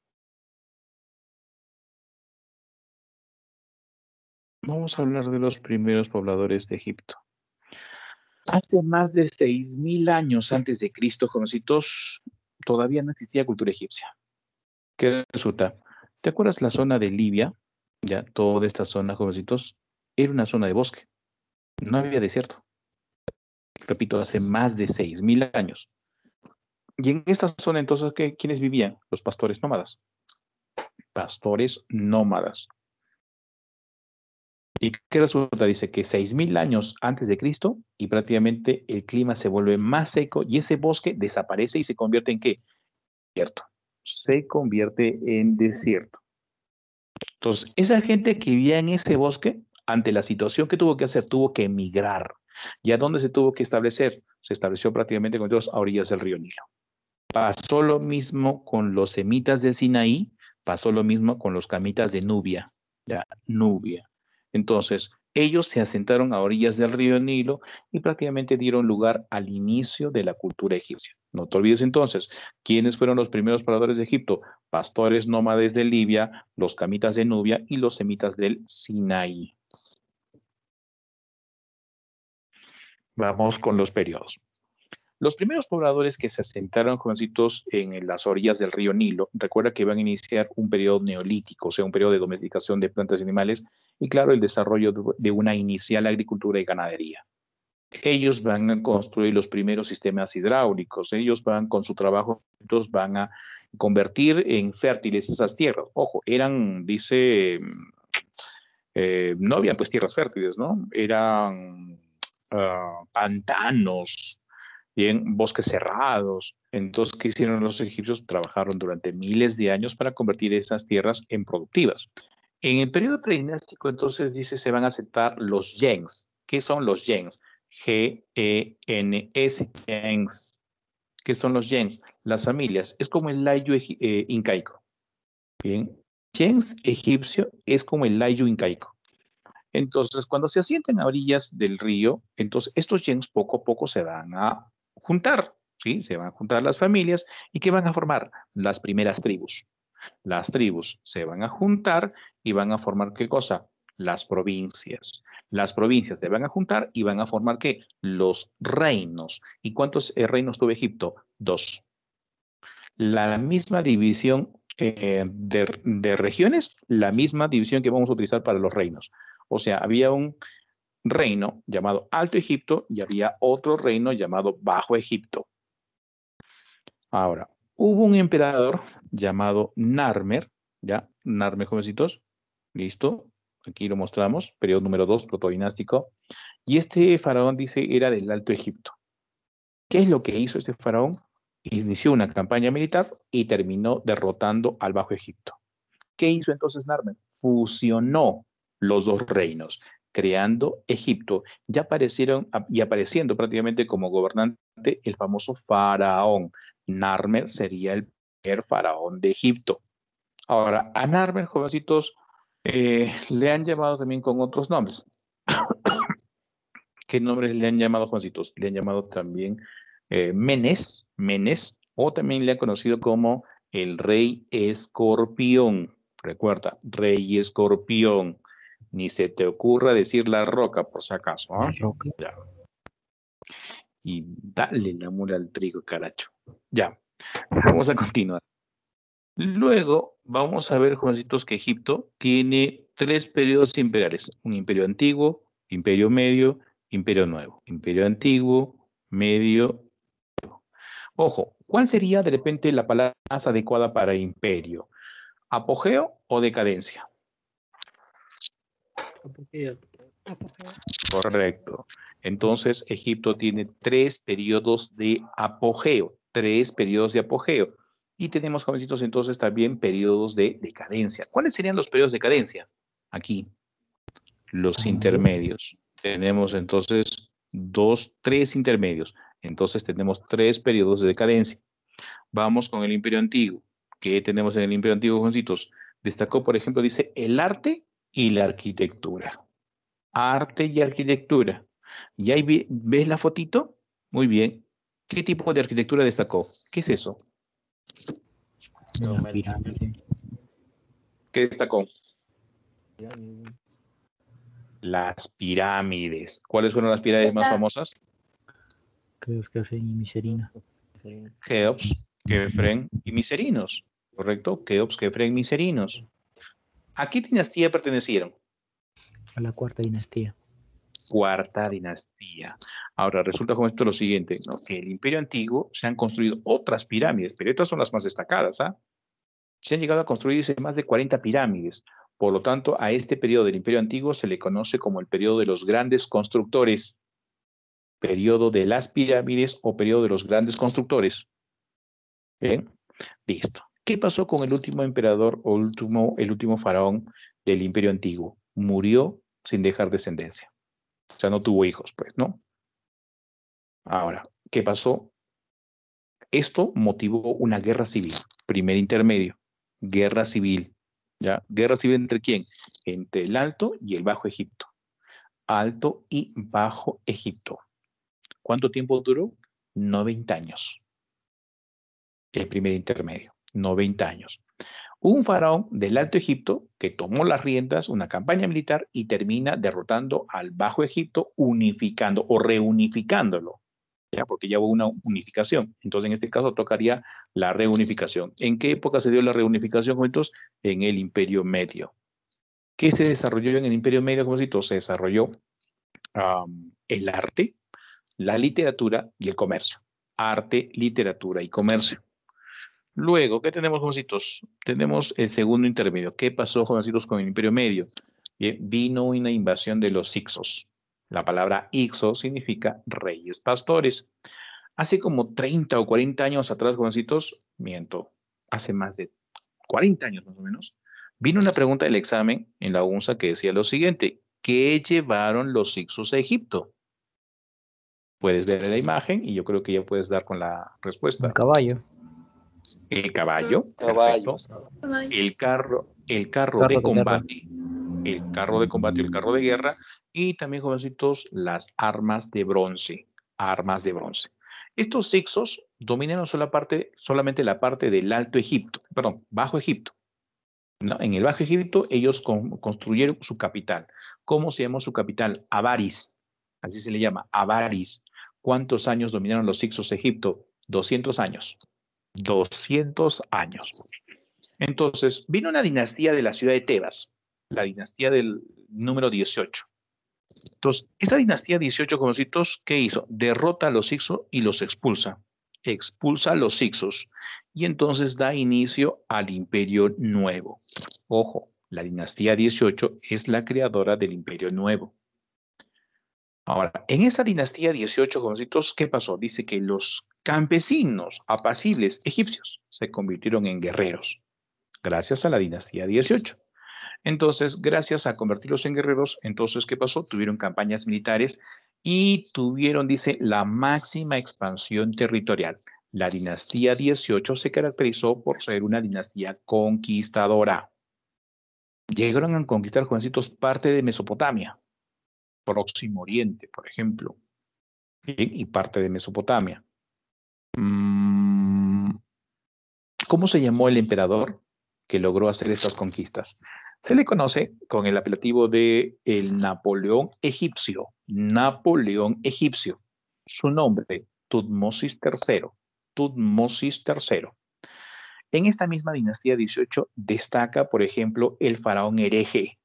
Vamos a hablar de los primeros pobladores de Egipto. Hace más de seis mil años antes de Cristo, jovencitos, todavía no existía cultura egipcia. ¿Qué resulta? ¿Te acuerdas la zona de Libia? Ya, toda esta zona, jovencitos, era una zona de bosque. No había desierto. Repito, hace más de seis mil años. Y en esta zona, entonces, ¿qué, ¿quiénes vivían? Los pastores nómadas. Pastores nómadas. ¿Y qué resulta? Dice que seis mil años antes de Cristo y prácticamente el clima se vuelve más seco y ese bosque desaparece y se convierte en ¿qué? Desierto. Se convierte en desierto. Entonces, esa gente que vivía en ese bosque, ante la situación que tuvo que hacer, tuvo que emigrar. ¿Y a dónde se tuvo que establecer? Se estableció prácticamente con todos a orillas del río Nilo. Pasó lo mismo con los semitas de Sinaí, pasó lo mismo con los camitas de Nubia. Ya, Nubia. Entonces, Ellos se asentaron a orillas del río Nilo y prácticamente dieron lugar al inicio de la cultura egipcia. No te olvides entonces, ¿quiénes fueron los primeros pobladores de Egipto? Pastores nómades de Libia, los camitas de Nubia y los semitas del Sinaí. Vamos con los periodos. Los primeros pobladores que se asentaron, jovencitos, en las orillas del río Nilo, recuerda que van a iniciar un periodo neolítico, o sea, un periodo de domesticación de plantas y animales, y claro, el desarrollo de una inicial agricultura y ganadería. Ellos van a construir los primeros sistemas hidráulicos, ellos van con su trabajo, ellos van a convertir en fértiles esas tierras. Ojo, eran, dice, eh, no había pues tierras fértiles, ¿no? Eran uh, pantanos, bien, bosques cerrados. Entonces, ¿qué hicieron los egipcios? Trabajaron durante miles de años para convertir esas tierras en productivas. En el periodo predinástico, entonces, dice, se van a aceptar los gens. ¿Qué son los gens? G E N S, gens. ¿Qué son los gens? Las familias. Es como el layo eh, incaico. Bien. Gens egipcio es como el layo incaico. Entonces, cuando se asientan a orillas del río, entonces estos gens poco a poco se van a juntar, ¿sí? Se van a juntar las familias y ¿qué van a formar? Las primeras tribus. Las tribus se van a juntar y van a formar ¿qué cosa? Las provincias. Las provincias se van a juntar y van a formar ¿qué? Los reinos. ¿Y cuántos eh, reinos tuvo Egipto? Dos. La misma división eh, de, de regiones, la misma división que vamos a utilizar para los reinos. O sea, había un reino llamado Alto Egipto y había otro reino llamado Bajo Egipto. Ahora, hubo un emperador llamado Narmer, ¿ya? Narmer, jovencitos, listo, aquí lo mostramos, periodo número dos, protodinástico, y este faraón, dice, era del Alto Egipto. ¿Qué es lo que hizo este faraón? Inició una campaña militar y terminó derrotando al Bajo Egipto. ¿Qué hizo entonces Narmer? Fusionó los dos reinos, creando Egipto, ya aparecieron y apareciendo prácticamente como gobernante el famoso faraón. Narmer sería el primer faraón de Egipto. Ahora, a Narmer, jovencitos, eh, le han llamado también con otros nombres. ¿Qué nombres le han llamado, jovencitos? Le han llamado también eh, Menes, Menes, o también le han conocido como el rey escorpión. Recuerda, rey escorpión. Ni se te ocurra decir la roca, por si acaso. ¿eh? La roca. Ya. Y dale la mula al trigo, caracho. Ya, vamos a continuar. Luego, vamos a ver, jovencitos, que Egipto tiene tres periodos imperiales. Un imperio antiguo, imperio medio, imperio nuevo. Imperio antiguo, medio. Ojo, ¿cuál sería de repente la palabra más adecuada para imperio? ¿Apogeo o decadencia? Apogeo. Correcto. Entonces, Egipto tiene tres periodos de apogeo, tres periodos de apogeo. Y tenemos, jovencitos, entonces también periodos de decadencia. ¿Cuáles serían los periodos de decadencia? Aquí, los intermedios. Tenemos entonces dos, tres intermedios. Entonces tenemos tres periodos de decadencia. Vamos con el Imperio Antiguo. ¿Qué tenemos en el Imperio Antiguo, jovencitos? Destacó, por ejemplo, dice el arte y la arquitectura. Arte y arquitectura. ¿Y ahí ves la fotito? Muy bien. ¿Qué tipo de arquitectura destacó? ¿Qué es eso? Una pirámide. ¿Qué destacó? Las pirámides. ¿Cuáles fueron las pirámides más famosas? Keops, Kefren y Miserina. Keops, Kefren y Miserinos. ¿Correcto? Keops, Kefren y Miserinos. ¿A qué dinastía pertenecieron? A la cuarta dinastía. Cuarta dinastía. Ahora, resulta con esto lo siguiente, ¿no? Que el Imperio Antiguo se han construido otras pirámides, pero estas son las más destacadas, ¿ah? Se han llegado a construir dice, más de cuarenta pirámides. Por lo tanto, a este periodo del Imperio Antiguo se le conoce como el periodo de los grandes constructores. Periodo de las pirámides o periodo de los grandes constructores. ¿Bien? Listo. ¿Qué pasó con el último emperador o último, el último faraón del Imperio Antiguo? Murió sin dejar descendencia. O sea, no tuvo hijos, pues, ¿no? Ahora, ¿qué pasó? Esto motivó una guerra civil. Primer intermedio. Guerra civil. ¿Ya? ¿Guerra civil entre quién? Entre el Alto y el Bajo Egipto. Alto y Bajo Egipto. ¿Cuánto tiempo duró? noventa años. El primer intermedio, noventa años. Un faraón del Alto Egipto que tomó las riendas, una campaña militar y termina derrotando al Bajo Egipto, unificando o reunificándolo, ¿ya? Porque ya hubo una unificación. Entonces, en este caso, tocaría la reunificación. ¿En qué época se dio la reunificación, entonces? En el Imperio Medio. ¿Qué se desarrolló en el Imperio Medio, Josito? Se desarrolló um, el arte, la literatura y el comercio. Arte, literatura y comercio. Luego, ¿qué tenemos, jovencitos? Tenemos el segundo intermedio. ¿Qué pasó, jovencitos, con el Imperio Medio? Bien, vino una invasión de los Hicsos. La palabra Hicsos significa reyes pastores. Hace como treinta o cuarenta años atrás, jovencitos, miento, hace más de cuarenta años más o menos, vino una pregunta del examen en la UNSA que decía lo siguiente: ¿qué llevaron los Hicsos a Egipto? Puedes ver la imagen y yo creo que ya puedes dar con la respuesta. Un caballo. El caballo, Caballo. el carro, el carro, Carro de de combate, el carro de combate, el carro de guerra, y también, jovencitos, las armas de bronce, armas de bronce. Estos Hicsos dominaron sola parte, solamente la parte del Alto Egipto, perdón, Bajo Egipto. ¿No? En el Bajo Egipto ellos con, construyeron su capital. ¿Cómo se llamó su capital? Avaris, así se le llama, Avaris. ¿Cuántos años dominaron los Hicsos Egipto? doscientos años. doscientos años. Entonces, vino una dinastía de la ciudad de Tebas, la dinastía del número dieciocho. Entonces, esta dinastía dieciocho, jovencitos, ¿qué hizo? Derrota a los Hicsos y los expulsa. Expulsa a los Hicsos y entonces da inicio al Imperio Nuevo. Ojo, la dinastía dieciocho es la creadora del Imperio Nuevo. Ahora, en esa dinastía dieciocho, jovencitos, ¿qué pasó? Dice que los campesinos apacibles egipcios se convirtieron en guerreros, gracias a la dinastía dieciocho. Entonces, gracias a convertirlos en guerreros, entonces, ¿qué pasó? Tuvieron campañas militares y tuvieron, dice, la máxima expansión territorial. La dinastía dieciocho se caracterizó por ser una dinastía conquistadora. Llegaron a conquistar, jovencitos, parte de Mesopotamia, Próximo Oriente, por ejemplo, y parte de Mesopotamia. ¿Cómo se llamó el emperador que logró hacer estas conquistas? Se le conoce con el apelativo de el Napoleón egipcio. Napoleón egipcio. Su nombre, Tutmosis tercero. Tutmosis tercero. En esta misma dinastía dieciocho destaca, por ejemplo, el faraón hereje,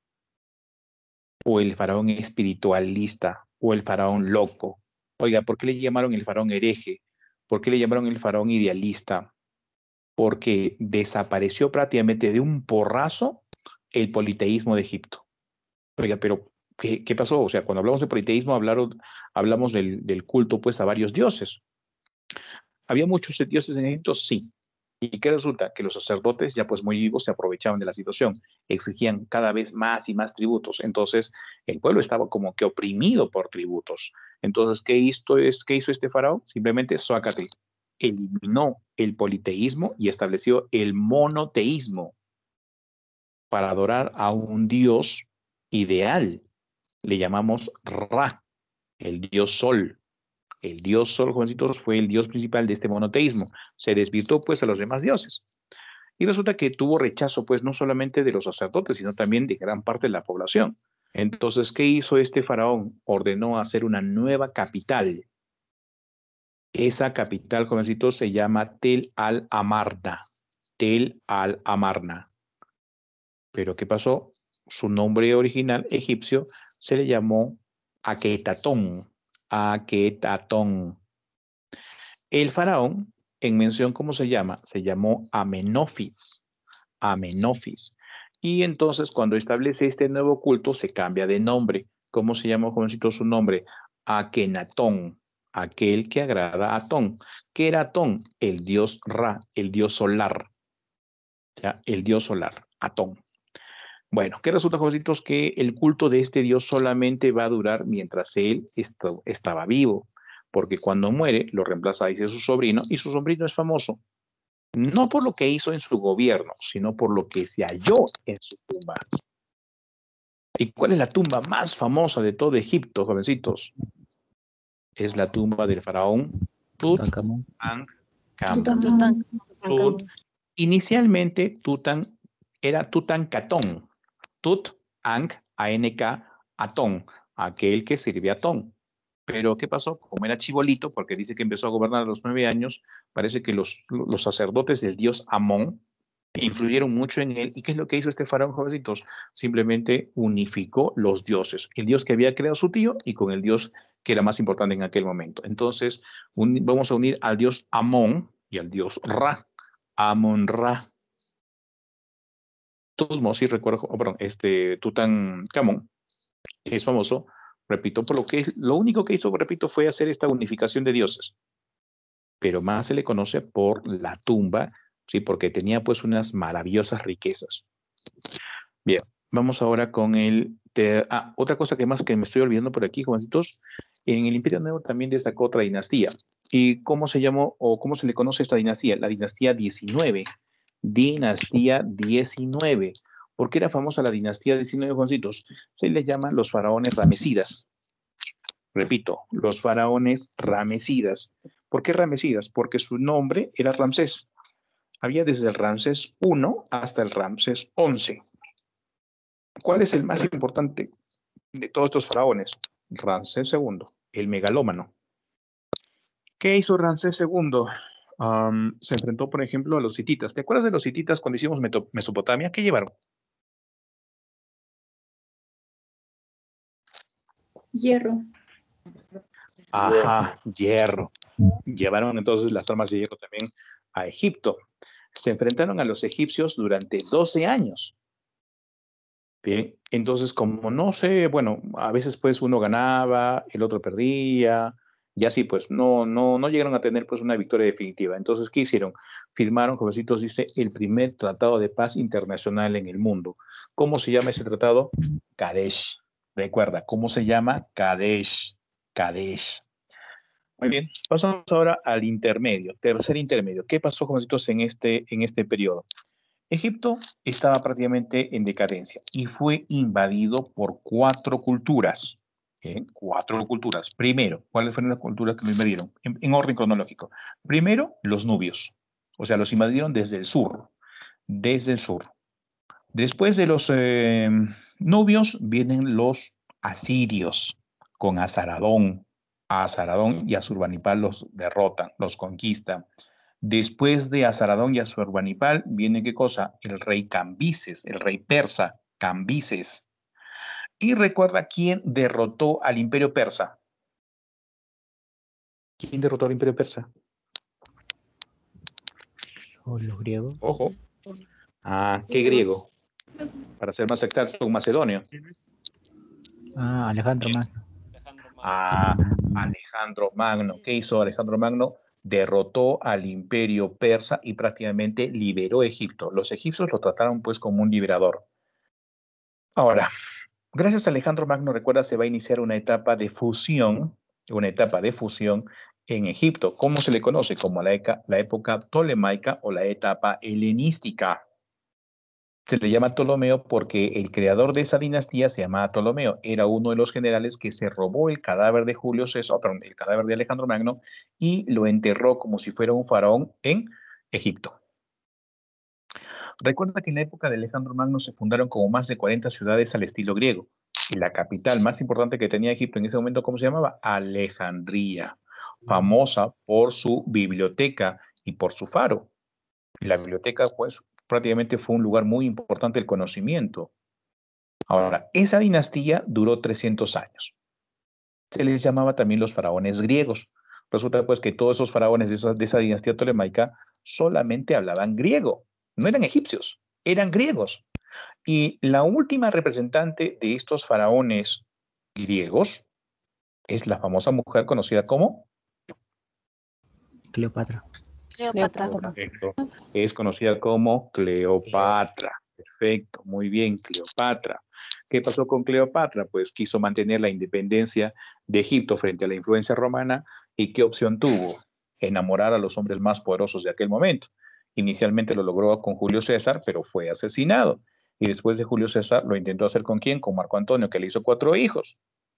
o el faraón espiritualista, o el faraón loco. Oiga, ¿por qué le llamaron el faraón hereje? ¿Por qué le llamaron el faraón idealista? Porque desapareció prácticamente de un porrazo el politeísmo de Egipto. Oiga, pero ¿qué, qué pasó? O sea, cuando hablamos de politeísmo, hablaron, hablamos del, del culto pues a varios dioses. ¿Había muchos dioses en Egipto? Sí. ¿Y qué resulta? Que los sacerdotes, ya pues muy vivos, se aprovechaban de la situación, exigían cada vez más y más tributos. Entonces, el pueblo estaba como que oprimido por tributos. Entonces, ¿qué hizo, qué hizo este faraón? Simplemente, suácate, eliminó el politeísmo y estableció el monoteísmo para adorar a un dios ideal. Le llamamos Ra, el dios sol. El dios sol, jovencitos, fue el dios principal de este monoteísmo. Se desvirtuó pues a los demás dioses. Y resulta que tuvo rechazo pues no solamente de los sacerdotes, sino también de gran parte de la población. Entonces, ¿qué hizo este faraón? Ordenó hacer una nueva capital. Esa capital, jovencitos, se llama Tel al-Amarna. Tel al-Amarna. Pero ¿qué pasó? Su nombre original egipcio se le llamó Aketatón. Aketatón. El faraón, en mención, ¿cómo se llama? Se llamó Amenofis. Amenofis. Y entonces, cuando establece este nuevo culto, se cambia de nombre. ¿Cómo se llama, jovencito, su nombre? Akenatón. Aquel que agrada a Atón. ¿Qué era Atón? El dios Ra, el dios solar. ¿Ya? El dios solar, Atón. Bueno, ¿qué resulta, jovencitos? Que el culto de este dios solamente va a durar mientras él esto, estaba vivo, porque cuando muere lo reemplaza, dice, su sobrino, y su sobrino es famoso, no por lo que hizo en su gobierno, sino por lo que se halló en su tumba. ¿Y cuál es la tumba más famosa de todo Egipto, jovencitos? Es la tumba del faraón Tutankamón. Tut, inicialmente Tutan era Tutankatón. Tut, Ankh, A N K, Atón, aquel que sirve a Atón. Pero, ¿qué pasó? Como era chibolito, porque dice que empezó a gobernar a los nueve años, parece que los, los sacerdotes del dios Amón influyeron mucho en él. ¿Y qué es lo que hizo este faraón, jovencitos? Simplemente unificó los dioses. El dios que había creado su tío y con el dios que era más importante en aquel momento. Entonces, un, vamos a unir al dios Amón y al dios Ra. Amon-Ra. Tutmos, sí recuerdo, oh, perdón, este Tutankamón es famoso, repito, por lo que lo único que hizo, repito, fue hacer esta unificación de dioses. Pero más se le conoce por la tumba, sí, porque tenía pues unas maravillosas riquezas. Bien, vamos ahora con el... Te, ah, otra cosa que más que me estoy olvidando por aquí, jovencitos, en el Imperio Nuevo también destacó otra dinastía. ¿Y cómo se llamó o cómo se le conoce esta dinastía? La dinastía diecinueve. Dinastía diecinueve. ¿Por qué era famosa la dinastía diecinueve, jovencitos? Se les llaman los faraones ramesidas. Repito, los faraones ramesidas. ¿Por qué ramesidas? Porque su nombre era Ramsés. Había desde el Ramsés primero hasta el Ramsés once. ¿Cuál es el más importante de todos estos faraones? Ramsés segundo, el megalómano. ¿Qué hizo Ramsés segundo? Um, se enfrentó, por ejemplo, a los hititas. ¿Te acuerdas de los hititas cuando hicimos Mesopotamia? ¿Qué llevaron? Hierro. Ajá, hierro. Llevaron entonces las armas de hierro también a Egipto. Se enfrentaron a los egipcios durante doce años. Bien, entonces como no sé, bueno, a veces pues uno ganaba, el otro perdía, y así pues no, no, no llegaron a tener pues una victoria definitiva. Entonces, ¿qué hicieron? Firmaron, jovencitos, dice, el primer tratado de paz internacional en el mundo. ¿Cómo se llama ese tratado? Kadesh. Recuerda, ¿cómo se llama? Kadesh. Kadesh. Muy bien, pasamos ahora al intermedio, tercer intermedio. ¿Qué pasó, jovencitos, en este, en este periodo? Egipto estaba prácticamente en decadencia y fue invadido por cuatro culturas. ¿eh? Cuatro culturas. Primero, ¿cuáles fueron las culturas que lo invadieron? En, en orden cronológico. Primero, los nubios. O sea, los invadieron desde el sur. Desde el sur. Después de los eh, nubios vienen los asirios con Azaradón. A Azaradón y a Asurbanipal los derrotan, los conquistan. Después de Azaradón y Asurbanipal viene ¿qué cosa? El rey Cambises, el rey persa, Cambises. Y recuerda quién derrotó al imperio persa. ¿Quién derrotó al imperio persa? ¿O los griegos? Ojo. Ah, ¿qué griego? Para ser más exacto, un macedonio. Ah, Alejandro Magno. Ah, Alejandro Magno. ¿Qué hizo Alejandro Magno? Derrotó al imperio persa y prácticamente liberó Egipto. Los egipcios lo trataron pues como un liberador. Ahora, gracias a Alejandro Magno, recuerda, se va a iniciar una etapa de fusión, una etapa de fusión en Egipto. ¿Cómo se le conoce? Como la, eca, la época tolemaica o la etapa helenística. Se le llama Ptolomeo porque el creador de esa dinastía se llamaba Ptolomeo. Era uno de los generales que se robó el cadáver de Julio César, perdón, el cadáver de Alejandro Magno y lo enterró como si fuera un faraón en Egipto. Recuerda que en la época de Alejandro Magno se fundaron como más de cuarenta ciudades al estilo griego. Y la capital más importante que tenía Egipto en ese momento, ¿cómo se llamaba? Alejandría, famosa por su biblioteca y por su faro. Y la biblioteca, pues, prácticamente fue un lugar muy importante del conocimiento. Ahora, esa dinastía duró trescientos años. Se les llamaba también los faraones griegos. Resulta, pues, que todos esos faraones de esa, de esa dinastía tolemaica solamente hablaban griego. No eran egipcios, eran griegos. Y la última representante de estos faraones griegos es la famosa mujer conocida como Cleopatra. Cleopatra. Perfecto. Es conocida como Cleopatra. Perfecto, muy bien, Cleopatra. ¿Qué pasó con Cleopatra? Pues quiso mantener la independencia de Egipto frente a la influencia romana. ¿Y qué opción tuvo? Enamorar a los hombres más poderosos de aquel momento. Inicialmente lo logró con Julio César, pero fue asesinado. Y después de Julio César lo intentó hacer ¿con quién? Con Marco Antonio, que le hizo cuatro hijos.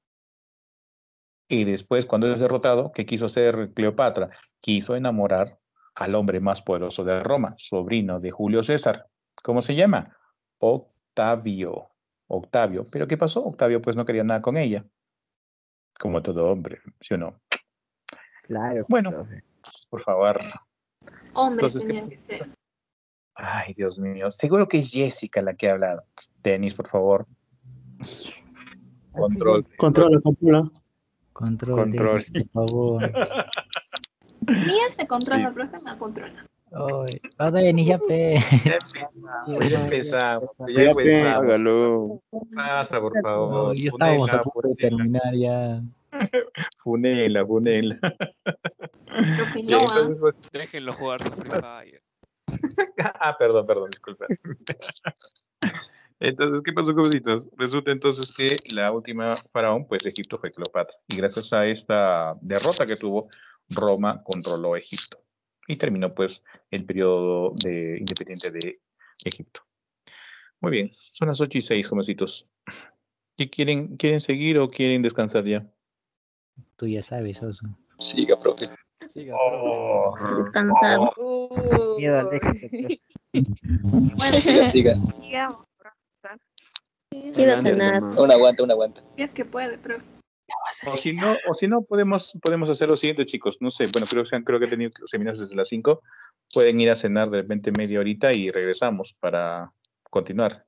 Y después, cuando es derrotado, ¿qué quiso hacer Cleopatra? Quiso enamorar al hombre más poderoso de Roma, sobrino de Julio César. ¿Cómo se llama? Octavio. Octavio. ¿Pero qué pasó? Octavio pues no quería nada con ella. Como todo hombre, ¿sí o no? Claro. Bueno, profe. por favor. Hombres Entonces, tenían ¿qué- que ser. Ay, Dios mío. Seguro que es Jessica la que ha hablado. Denis, por favor. Control. Controla, controla. Control, Control. de, por favor. Mía se controla, Sí. profe, me controla. Ay, ah, Denis, ya pe. Ya empezamos, ya empezamos. Ya Ya, pe, empezamos. hágalo. Pasa, por No, favor. ya estábamos a Funela, punto de terminar ya. funela, funela. Profe, Ya, no, ¿ah? entonces, pues, Déjenlo jugar su Free Fire. ah, perdón, perdón, disculpa. Entonces, ¿qué pasó, cositas? Resulta entonces que la última faraón, pues Egipto fue Cleopatra. Y gracias a esta derrota que tuvo, Roma controló Egipto. Y terminó, pues, el periodo de, independiente de Egipto. Muy bien, son las ocho y seis, jovencitos. ¿Y quieren, quieren seguir o quieren descansar ya? Tú ya sabes, Oso. Siga, profe. Oh, Descansado. Miedo al éxito. profe. Bueno, Siga, siga. sigamos, profesor. Quiero cenar. Una aguanta, una aguanta. Si es que puede, profe. O si no, o si no podemos, podemos hacer lo siguiente, chicos. No sé, bueno, creo que han, creo que he tenido seminarios desde las cinco. Pueden ir a cenar de repente media horita y regresamos para continuar.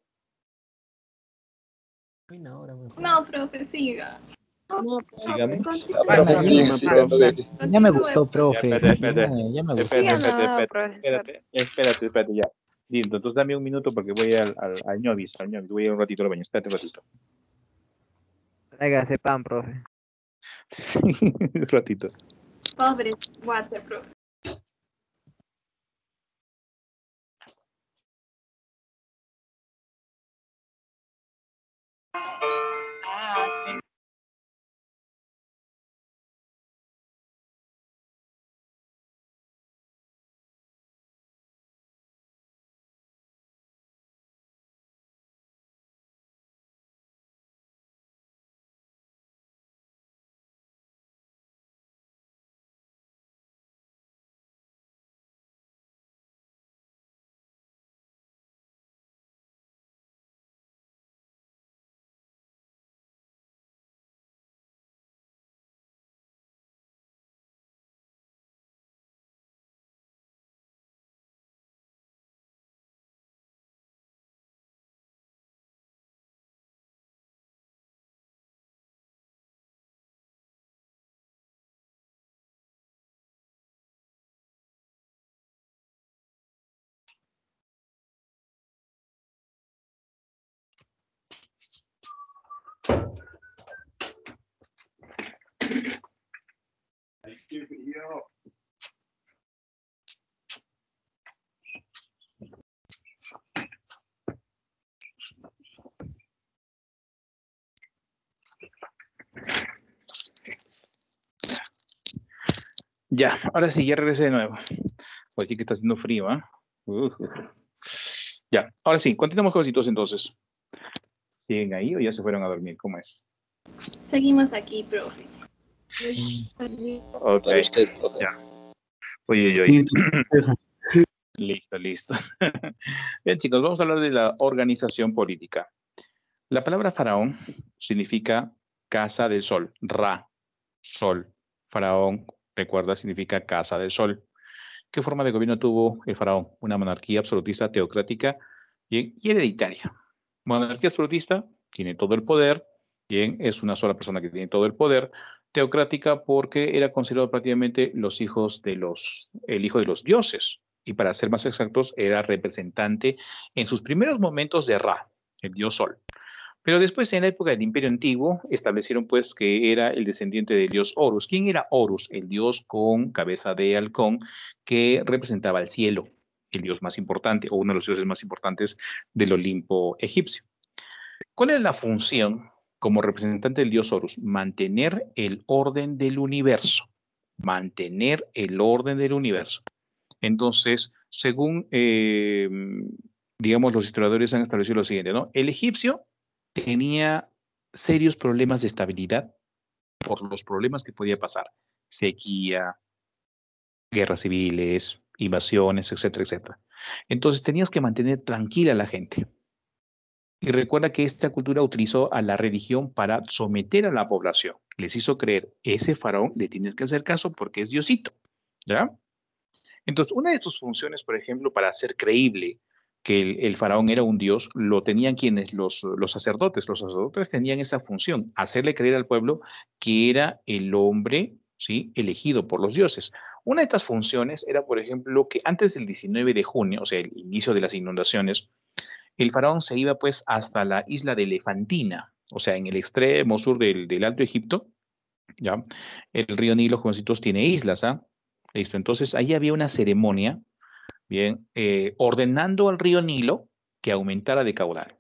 Una hora mejor. No, profe, siga. Sigamos. Bueno, Profe, sí, sí, sí, no, no deje. Ya me gustó, Ya, profe. espérate, espérate. Ya, ya me gustó. Espérate, Siga, espérate, no, espérate, profesor. espérate, espérate, espérate, ya. Listo, entonces dame un minuto porque voy al, al, al ñovis, al ñovis. Voy a ir un ratito al baño. Espérate un ratito. Tráigase pan, profe. Sí, un ratito. Pobre water, profe. Ya, ahora sí, ya regresé de nuevo. Pues sí que está haciendo frío, ¿ah? Uh, ya, ahora sí, continuamos con los entonces. ¿Siguen ahí o ya se fueron a dormir? ¿Cómo es? Seguimos aquí, profe. Ok, Para usted, profe. ya. Oye, oye, oye. Listo, listo. Bien, chicos, vamos a hablar de la organización política. La palabra faraón significa casa del sol, Ra, sol. Faraón, recuerda, significa casa del sol. ¿Qué forma de gobierno tuvo el faraón? Una monarquía absolutista, teocrática bien, y hereditaria. Monarquía absolutista tiene todo el poder, bien, es una sola persona que tiene todo el poder. Teocrática porque era considerado prácticamente los hijos de los, el hijo de los dioses. Y para ser más exactos, era representante en sus primeros momentos de Ra, el dios sol. Pero después, en la época del Imperio Antiguo, establecieron pues que era el descendiente del dios Horus. ¿Quién era Horus? El dios con cabeza de halcón que representaba al cielo, el dios más importante o uno de los dioses más importantes del Olimpo egipcio. ¿Cuál es la función como representante del dios Horus? Mantener el orden del universo. Mantener el orden del universo. Entonces, según eh, digamos, los historiadores han establecido lo siguiente, ¿no? El egipcio tenía serios problemas de estabilidad por los problemas que podía pasar. Sequía, guerras civiles, invasiones, etcétera, etcétera. Entonces tenías que mantener tranquila a la gente. Y recuerda que esta cultura utilizó a la religión para someter a la población. Les hizo creer, ese faraón le tienes que hacer caso porque es Diosito, ¿ya? Entonces, una de sus funciones, por ejemplo, para hacer creíble que el, el faraón era un dios, lo tenían quienes, los, los sacerdotes. Los sacerdotes tenían esa función, hacerle creer al pueblo que era el hombre, ¿sí?, elegido por los dioses. Una de estas funciones era, por ejemplo, que antes del diecinueve de junio, o sea, el inicio de las inundaciones, el faraón se iba pues hasta la isla de Elefantina, o sea, en el extremo sur del, del Alto Egipto, ¿ya? El río Nilo, jovencitos, tiene islas, ¿ah? Listo, entonces ahí había una ceremonia, bien, eh, ordenando al río Nilo que aumentara de caudal.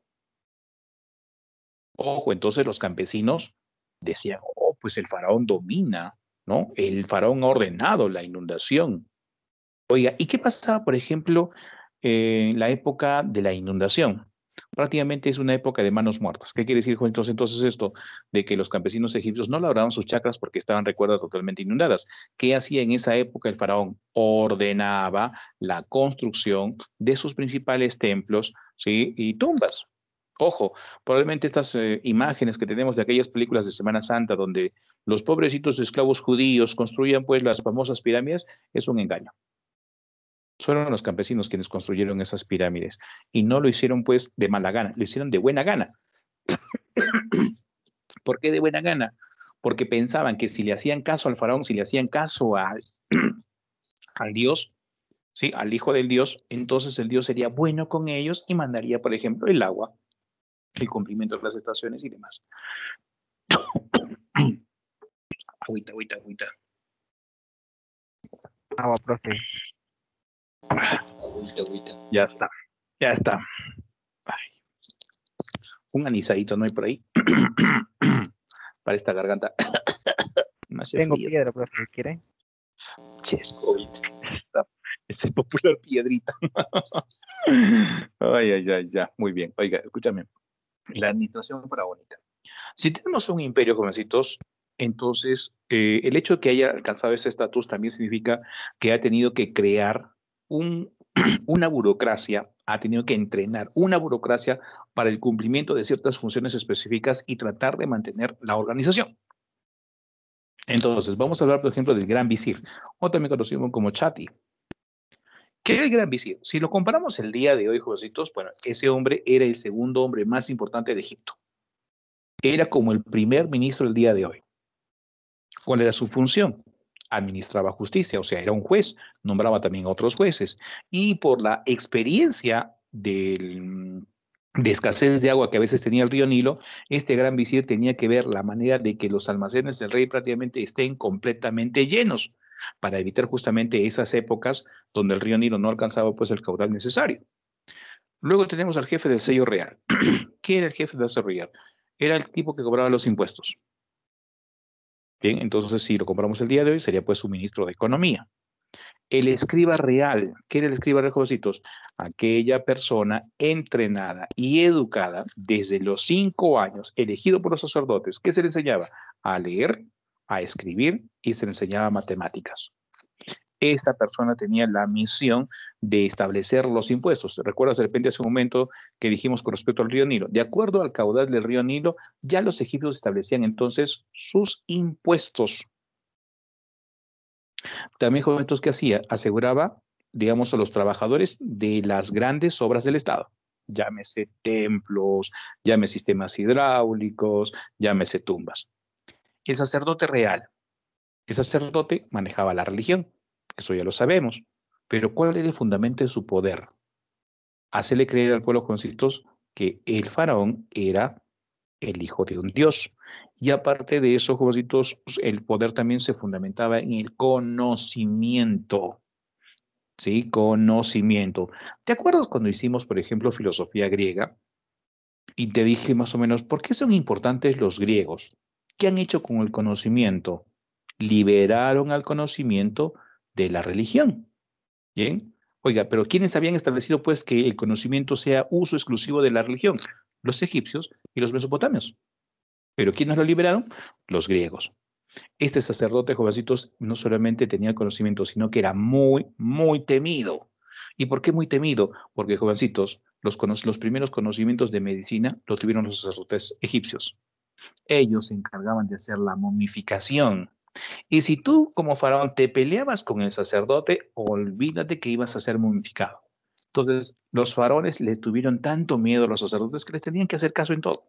Ojo, entonces los campesinos decían, oh, pues el faraón domina, ¿no? El faraón ha ordenado la inundación. Oiga, ¿y qué pasaba, por ejemplo, eh, en la época de la inundación? Prácticamente es una época de manos muertas. ¿Qué quiere decir entonces, entonces esto? De que los campesinos egipcios no labraban sus chacras porque estaban, recuerda, totalmente inundadas. ¿Qué hacía en esa época el faraón? Ordenaba la construcción de sus principales templos, ¿sí?, y tumbas. Ojo, probablemente estas eh, imágenes que tenemos de aquellas películas de Semana Santa donde los pobrecitos esclavos judíos construían pues las famosas pirámides, es un engaño. Fueron los campesinos quienes construyeron esas pirámides y no lo hicieron pues de mala gana, lo hicieron de buena gana. ¿Por qué de buena gana? Porque pensaban que si le hacían caso al faraón, si le hacían caso a, al Dios, ¿sí?, al hijo del Dios, entonces el Dios sería bueno con ellos y mandaría, por ejemplo, el agua, el cumplimiento de las estaciones y demás. Agüita, agüita, agüita. Agua, profe. Agüita, agüita. Ya está, ya está. Ay. Un anisadito no hay por ahí. Para esta garganta. Me hace Tengo frío. piedra, profe, ¿quiere? Yes. Agüita. Esta- es el popular piedrita. Ay, ay, ay, ya. Muy bien. Oiga, escúchame. La administración faraónica. Si tenemos un imperio, jovencitos, entonces eh, el hecho de que haya alcanzado ese estatus también significa que ha tenido que crear un, una burocracia, ha tenido que entrenar una burocracia para el cumplimiento de ciertas funciones específicas y tratar de mantener la organización. Entonces, vamos a hablar, por ejemplo, del Gran Visir, o también conocido como Chati. ¿Qué era el Gran Visir? Si lo comparamos el día de hoy, jovencitos, bueno, ese hombre era el segundo hombre más importante de Egipto. Era como el primer ministro del día de hoy. ¿Cuál era su función? Administraba justicia, o sea, era un juez, nombraba también a otros jueces. Y por la experiencia del, de escasez de agua que a veces tenía el río Nilo, este gran visir tenía que ver la manera de que los almacenes del rey prácticamente estén completamente llenos, para evitar justamente esas épocas donde el río Nilo no alcanzaba pues el caudal necesario. Luego tenemos al jefe del sello real. ¿Qué era el jefe del sello real? Era el tipo que cobraba los impuestos. Bien, entonces si lo compramos el día de hoy, sería pues su ministro de Economía. El escriba real, ¿qué era el escriba real, jovencitos? Aquella persona entrenada y educada desde los cinco años, elegido por los sacerdotes, ¿qué se le enseñaba? A leer, a escribir y se le enseñaba matemáticas. Esta persona tenía la misión de establecer los impuestos. ¿Recuerdas de repente hace un momento que dijimos con respecto al río Nilo? De acuerdo al caudal del río Nilo, ya los egipcios establecían entonces sus impuestos. También, jovencitos, ¿qué hacía? Aseguraba, digamos, a los trabajadores de las grandes obras del Estado. Llámese templos, llámese sistemas hidráulicos, llámese tumbas. El sacerdote real. El sacerdote manejaba la religión. Eso ya lo sabemos. Pero ¿cuál era el fundamento de su poder? Hacerle creer al pueblo, jovencitos, que el faraón era el hijo de un dios. Y aparte de eso, jovencitos, el poder también se fundamentaba en el conocimiento. ¿Sí? Conocimiento. ¿Te acuerdas cuando hicimos, por ejemplo, filosofía griega? Y te dije más o menos, ¿por qué son importantes los griegos? ¿Qué han hecho con el conocimiento? Liberaron al conocimiento de la religión. ¿Bien? Oiga, pero ¿quiénes habían establecido pues que el conocimiento sea uso exclusivo de la religión? Los egipcios y los mesopotamios. ¿Pero quiénes lo liberaron? Los griegos. Este sacerdote, jovencitos, no solamente tenía conocimiento, sino que era muy, muy temido. ¿Y por qué muy temido? Porque, jovencitos, los, los primeros conocimientos de medicina lo tuvieron los sacerdotes egipcios. Ellos se encargaban de hacer la momificación. Y si tú, como faraón, te peleabas con el sacerdote, olvídate que ibas a ser momificado. Entonces, los faraones le tuvieron tanto miedo a los sacerdotes que les tenían que hacer caso en todo.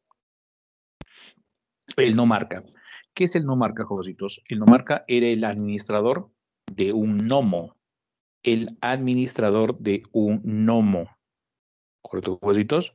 El nomarca. ¿Qué es el nomarca, jovencitos? El nomarca era el administrador de un nomo. El administrador de un nomo. ¿Correcto, jovencitos?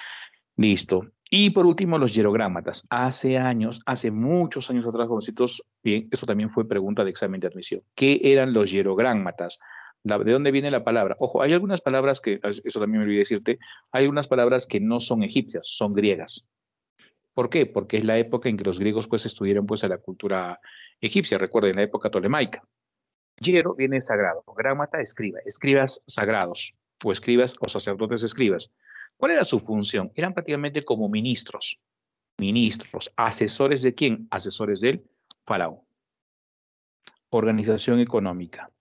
Listo. Y por último, los hierográmatas. Hace años, hace muchos años atrás, jovencitos, bien, eso también fue pregunta de examen de admisión. ¿Qué eran los hierográmatas? La, ¿De dónde viene la palabra? Ojo, hay algunas palabras que, eso también me olvidé decirte, hay algunas palabras que no son egipcias, son griegas. ¿Por qué? Porque es la época en que los griegos pues estudiaron pues a la cultura egipcia, recuerden, la época tolemaica. Hiero viene de sagrado, grámata, escriba, escribas sagrados, o escribas o sacerdotes escribas. ¿Cuál era su función? Eran prácticamente como ministros, ministros, asesores ¿de quién? Asesores del faraón. Organización económica.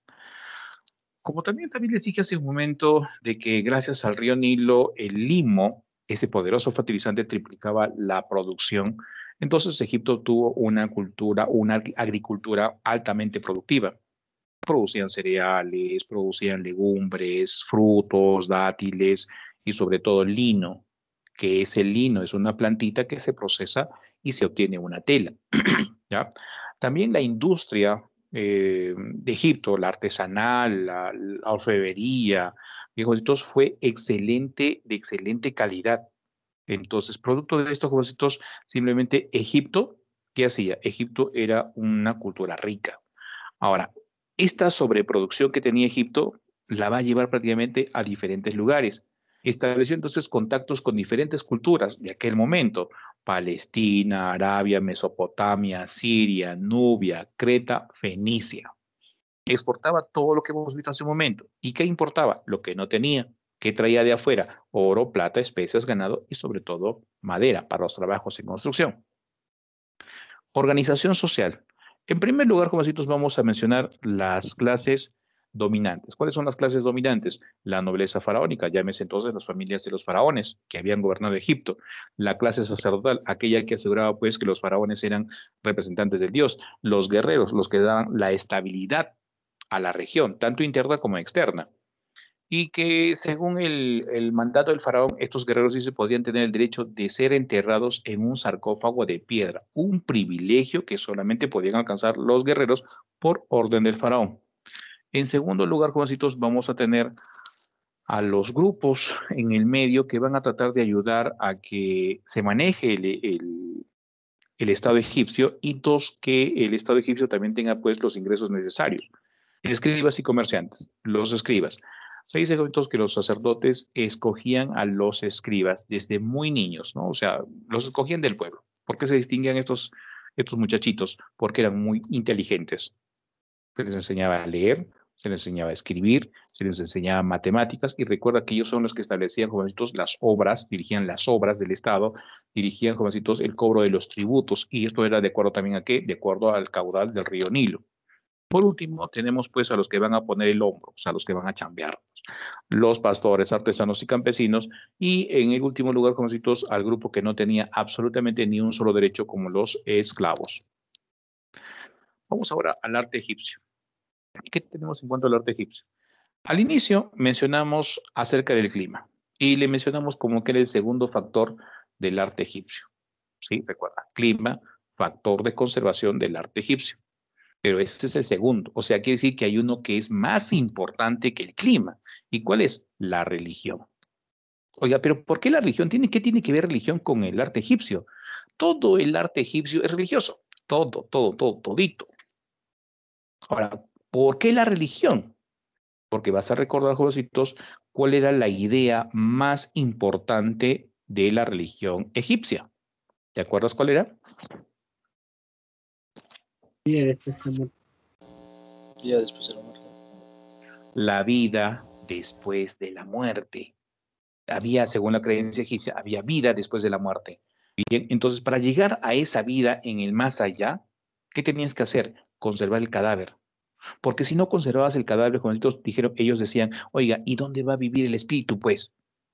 Como también, también les dije hace un momento de que gracias al río Nilo, el limo, ese poderoso fertilizante, triplicaba la producción. Entonces Egipto tuvo una cultura, una agricultura altamente productiva. Producían cereales, producían legumbres, frutos, dátiles y sobre todo lino, que es el lino, es una plantita que se procesa y se obtiene una tela. ¿Ya? También la industria eh, de Egipto, la artesanal, la, la orfebrería, jovencitos, fue excelente, de excelente calidad. Entonces, producto de estos jovencitos, simplemente Egipto, ¿qué hacía? Egipto era una cultura rica. Ahora, esta sobreproducción que tenía Egipto la va a llevar prácticamente a diferentes lugares. Estableció entonces contactos con diferentes culturas de aquel momento: Palestina, Arabia, Mesopotamia, Siria, Nubia, Creta, Fenicia. Exportaba todo lo que hemos visto hace un momento. ¿Y qué importaba? Lo que no tenía. ¿Qué traía de afuera? Oro, plata, especias, ganado y sobre todo madera para los trabajos en construcción. Organización social. En primer lugar, jovencitos, vamos a mencionar las clases dominantes. ¿Cuáles son las clases dominantes? La nobleza faraónica, llámese entonces las familias de los faraones que habían gobernado Egipto. La clase sacerdotal, aquella que aseguraba pues que los faraones eran representantes del Dios. Los guerreros, los que daban la estabilidad a la región, tanto interna como externa. Y que según el, el mandato del faraón, estos guerreros sí se podían tener el derecho de ser enterrados en un sarcófago de piedra, un privilegio que solamente podían alcanzar los guerreros por orden del faraón. En segundo lugar, jovencitos, vamos a tener a los grupos en el medio que van a tratar de ayudar a que se maneje el, el, el Estado egipcio, y dos, que el Estado egipcio también tenga pues los ingresos necesarios. Escribas y comerciantes, los escribas. Se dice que los sacerdotes escogían a los escribas desde muy niños, ¿no? O sea, los escogían del pueblo. ¿Por qué se distinguían estos, estos muchachitos? Porque eran muy inteligentes. Se les enseñaba a leer, se les enseñaba a escribir, se les enseñaba matemáticas, y recuerda que ellos son los que establecían, jovencitos, las obras, dirigían las obras del Estado, dirigían, jovencitos, el cobro de los tributos, y esto era de acuerdo también a qué, de acuerdo al caudal del río Nilo. Por último, tenemos pues a los que van a poner el hombro, o sea, a los que van a chambear, los pastores, artesanos y campesinos, y en el último lugar, jovencitos, al grupo que no tenía absolutamente ni un solo derecho, como los esclavos. Vamos ahora al arte egipcio. ¿Qué tenemos en cuanto al arte egipcio? Al inicio mencionamos acerca del clima, y le mencionamos como que era el segundo factor del arte egipcio. ¿Sí? Recuerda, clima, factor de conservación del arte egipcio. Pero ese es el segundo. O sea, quiere decir que hay uno que es más importante que el clima. ¿Y cuál es? La religión. Oiga, pero ¿por qué la religión? ¿Tiene, ¿Qué tiene que ver religión con el arte egipcio? Todo el arte egipcio es religioso. Todo, todo, todo, todito. Ahora, ¿por qué la religión? Porque vas a recordar, jovencitos, cuál era la idea más importante de la religión egipcia. ¿Te acuerdas cuál era? Día después de la muerte. Día después de la muerte. la vida después de la muerte. Había, según la creencia egipcia, había vida después de la muerte. Bien, entonces, para llegar a esa vida en el más allá, ¿qué tenías que hacer? Conservar el cadáver. Porque si no conservabas el cadáver, jovencitos, dijeron, ellos decían, oiga, ¿y dónde va a vivir el espíritu, pues?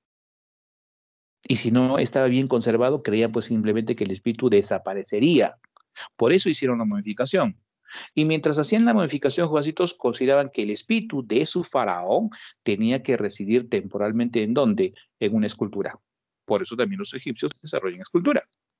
Y si no estaba bien conservado, creían pues simplemente que el espíritu desaparecería. Por eso hicieron la modificación. Y mientras hacían la modificación, jovencitos, consideraban que el espíritu de su faraón tenía que residir temporalmente ¿en dónde? En una escultura. Por eso también los egipcios desarrollan escultura.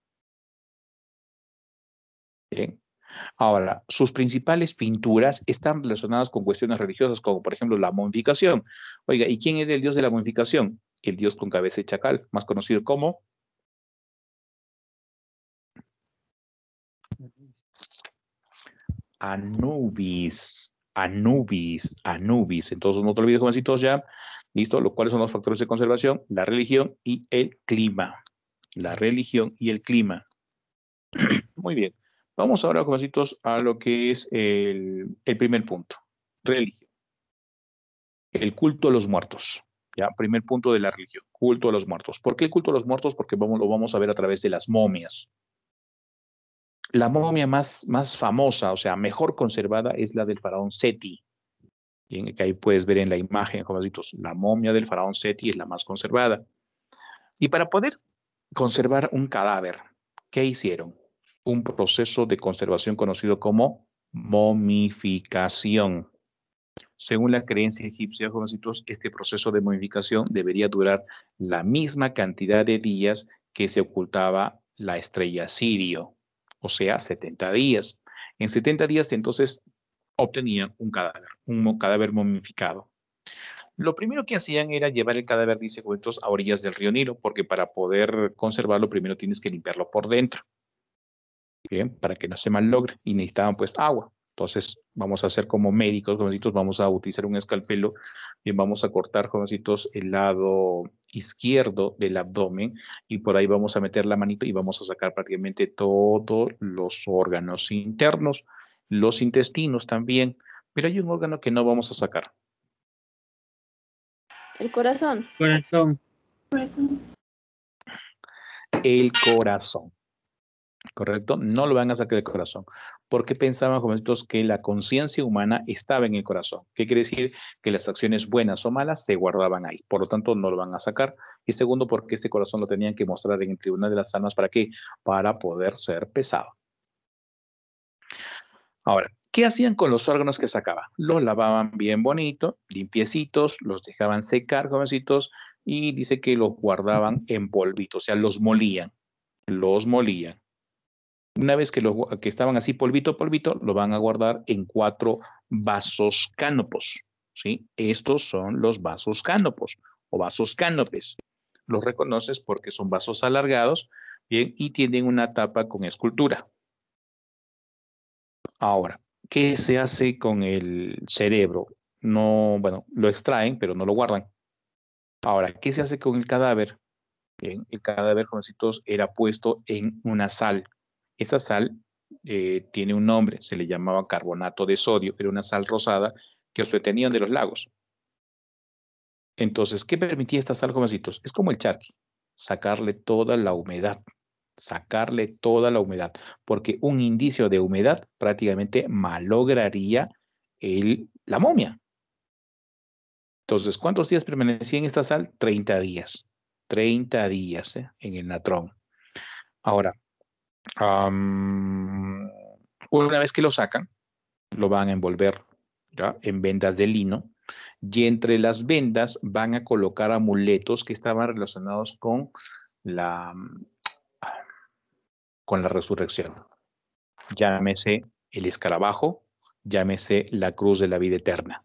Bien. Ahora, sus principales pinturas están relacionadas con cuestiones religiosas, como por ejemplo la momificación. Oiga, ¿y quién es el dios de la momificación? El dios con cabeza de chacal, más conocido como Anubis. Anubis, Anubis. Entonces, no te olvides, jovencitos, ya. ¿Listo? Lo cuáles son los factores de conservación? La religión y el clima. La religión y el clima. Muy bien. Vamos ahora, jovencitos, a lo que es el, el primer punto. Religión. El culto a los muertos. Ya, primer punto de la religión. Culto a los muertos. ¿Por qué el culto a los muertos? Porque vamos, lo vamos a ver a través de las momias. La momia más, más famosa, o sea, mejor conservada, es la del faraón Seti. Bien, que ahí puedes ver en la imagen, jovencitos, la momia del faraón Seti es la más conservada. Y para poder conservar un cadáver, ¿qué hicieron? Un proceso de conservación conocido como momificación. Según la creencia egipcia, jovencitos, este proceso de momificación debería durar la misma cantidad de días que se ocultaba la estrella Sirio. O sea, setenta días. En setenta días, entonces, obtenían un cadáver, un cadáver momificado. Lo primero que hacían era llevar el cadáver, dice Cuentos, a orillas del río Nilo, porque para poder conservarlo, primero tienes que limpiarlo por dentro. Bien, para que no se malogre. Y necesitaban, pues, agua. Entonces, vamos a hacer como médicos, jovencitos, vamos a utilizar un escalpelo. Bien, vamos a cortar, jovencitos, el lado izquierdo del abdomen y por ahí vamos a meter la manito y vamos a sacar prácticamente todos los órganos internos, los intestinos también, pero hay un órgano que no vamos a sacar. El corazón. Corazón. Corazón. El corazón. ¿Correcto? No lo van a sacar del corazón. Porque pensaban, jovencitos, que la conciencia humana estaba en el corazón. ¿Qué quiere decir? Que las acciones buenas o malas se guardaban ahí. Por lo tanto, no lo van a sacar. Y segundo, porque ese corazón lo tenían que mostrar en el tribunal de las almas. ¿Para qué? Para poder ser pesado. Ahora, ¿qué hacían con los órganos que sacaban? Los lavaban bien bonito, limpiecitos, los dejaban secar, jovencitos, y dice que los guardaban en polvito, o sea, los molían. Los molían. Una vez que, lo, que estaban así polvito, polvito, lo van a guardar en cuatro vasos cánopos, ¿sí? Estos son los vasos cánopos o vasos cánopes. Los reconoces porque son vasos alargados, bien, y tienen una tapa con escultura. Ahora, ¿qué se hace con el cerebro? No, bueno, lo extraen, pero no lo guardan. Ahora, ¿qué se hace con el cadáver? Bien, el cadáver, jovencitos, era puesto en una sal. Esa sal eh, tiene un nombre, se le llamaba carbonato de sodio, era una sal rosada que os retenían de los lagos. Entonces, ¿qué permitía esta sal, jovencitos? Es como el charqui, sacarle toda la humedad, sacarle toda la humedad, porque un indicio de humedad prácticamente malograría el, la momia. Entonces, ¿cuántos días permanecía en esta sal? treinta días, treinta días ¿eh? en el natrón. Ahora, Um, una vez que lo sacan, lo van a envolver ¿ya? en vendas de lino y entre las vendas van a colocar amuletos que estaban relacionados con la, con la resurrección. Llámese el escarabajo, llámese la cruz de la vida eterna.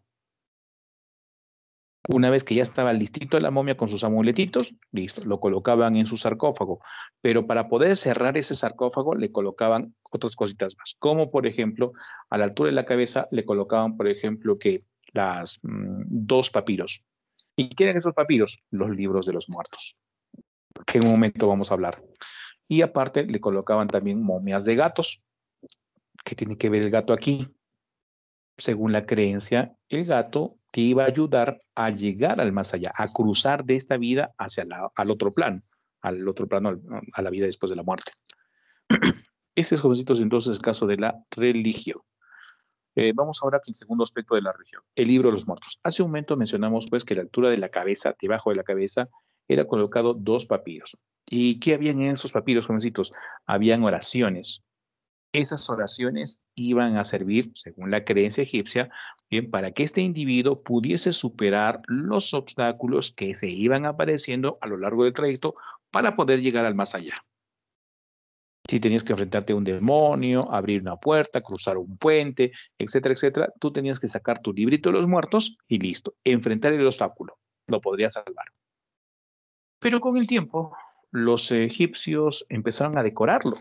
Una vez que ya estaba listito la momia con sus amuletitos, listo, lo colocaban en su sarcófago. Pero para poder cerrar ese sarcófago le colocaban otras cositas más. Como por ejemplo, a la altura de la cabeza le colocaban, por ejemplo, que las mmm, dos papiros. ¿Y qué eran esos papiros? Los libros de los muertos, que en un momento vamos a hablar. Y aparte le colocaban también momias de gatos. ¿Qué tiene que ver el gato aquí? Según la creencia, el gato que iba a ayudar a llegar al más allá, a cruzar de esta vida hacia la, al otro plano, al otro plano, a la vida después de la muerte. Este es, jovencitos, entonces el caso de la religión. Eh, vamos ahora al segundo aspecto de la religión, el libro de los muertos. Hace un momento mencionamos pues que a la altura de la cabeza, debajo de la cabeza, era colocado dos papiros. ¿Y qué habían en esos papiros, jovencitos? Habían oraciones. Esas oraciones iban a servir, según la creencia egipcia, bien, para que este individuo pudiese superar los obstáculos que se iban apareciendo a lo largo del trayecto para poder llegar al más allá. Si tenías que enfrentarte a un demonio, abrir una puerta, cruzar un puente, etcétera, etcétera, tú tenías que sacar tu librito de los muertos y listo, enfrentar el obstáculo, lo podrías salvar. Pero con el tiempo, los egipcios empezaron a decorarlo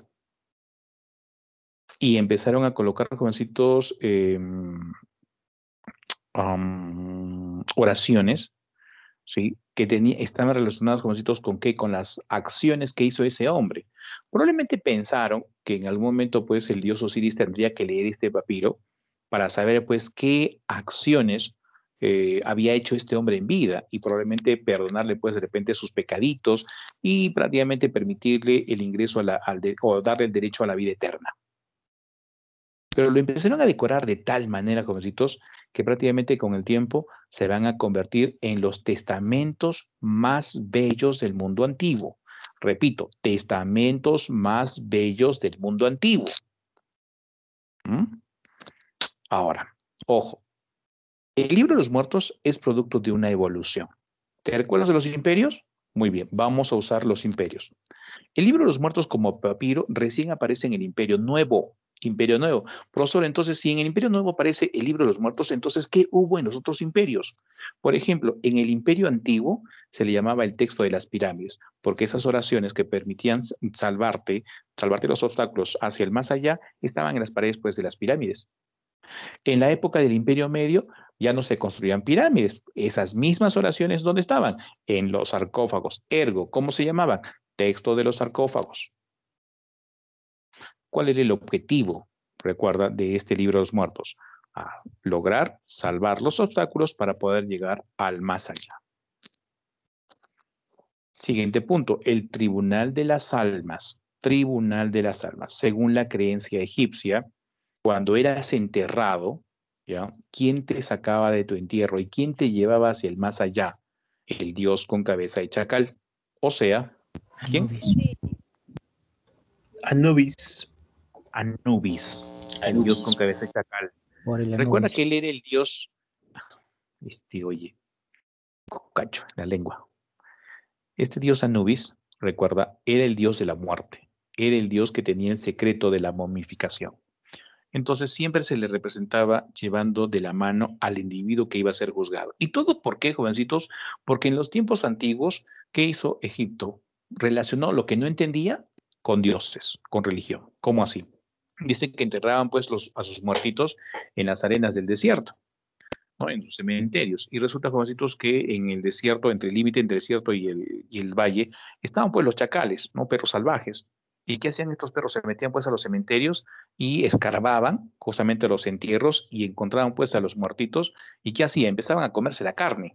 y empezaron a colocar, jovencitos, eh, um, oraciones, ¿sí? Que tenía, estaban relacionadas, jovencitos, ¿con qué? Con las acciones que hizo ese hombre. Probablemente pensaron que en algún momento, pues, el dios Osiris tendría que leer este papiro para saber, pues, qué acciones eh, había hecho este hombre en vida y probablemente perdonarle, pues, de repente sus pecaditos y prácticamente permitirle el ingreso a la, al de, o darle el derecho a la vida eterna. Pero lo empezaron a decorar de tal manera, jovencitos, que prácticamente con el tiempo se van a convertir en los testamentos más bellos del mundo antiguo. Repito, testamentos más bellos del mundo antiguo. ¿Mm? Ahora, ojo, el libro de los muertos es producto de una evolución. ¿Te recuerdas de los imperios? Muy bien, vamos a usar los imperios. El libro de los muertos como papiro recién aparece en el Imperio Nuevo. Imperio Nuevo. Profesor, entonces, si en el Imperio Nuevo aparece el libro de los muertos, entonces, ¿qué hubo en los otros imperios? Por ejemplo, en el Imperio Antiguo se le llamaba el texto de las pirámides, porque esas oraciones que permitían salvarte, salvarte los obstáculos hacia el más allá, estaban en las paredes, pues, de las pirámides. En la época del Imperio Medio ya no se construían pirámides. Esas mismas oraciones, ¿dónde estaban? En los sarcófagos. Ergo, ¿cómo se llamaban? Texto de los sarcófagos. ¿Cuál era el objetivo, recuerda, de este libro de los muertos? A lograr salvar los obstáculos para poder llegar al más allá. Siguiente punto, el tribunal de las almas. Tribunal de las almas. Según la creencia egipcia, cuando eras enterrado, ¿ya? ¿Quién te sacaba de tu entierro y quién te llevaba hacia el más allá? El dios con cabeza de chacal. O sea, ¿quién? Anubis. Anubis, el Anubis. dios con cabeza de chacal. Recuerda que él era el dios, este, oye, cacho, la lengua. Este dios Anubis, recuerda, era el dios de la muerte, era el dios que tenía el secreto de la momificación. Entonces siempre se le representaba llevando de la mano al individuo que iba a ser juzgado. ¿Y todo por qué, jovencitos? Porque en los tiempos antiguos, ¿qué hizo Egipto? Relacionó lo que no entendía con dioses, con religión. ¿Cómo así? Dicen que enterraban pues los, a sus muertitos en las arenas del desierto, ¿no? En sus cementerios. Y resulta, jovencitos, que en el desierto, entre el límite entre el desierto y el, y el valle, estaban pues los chacales, ¿no? Perros salvajes. ¿Y qué hacían estos perros? Se metían pues a los cementerios y escarbaban justamente los entierros y encontraban pues a los muertitos. ¿Y qué hacían? Empezaban a comerse la carne.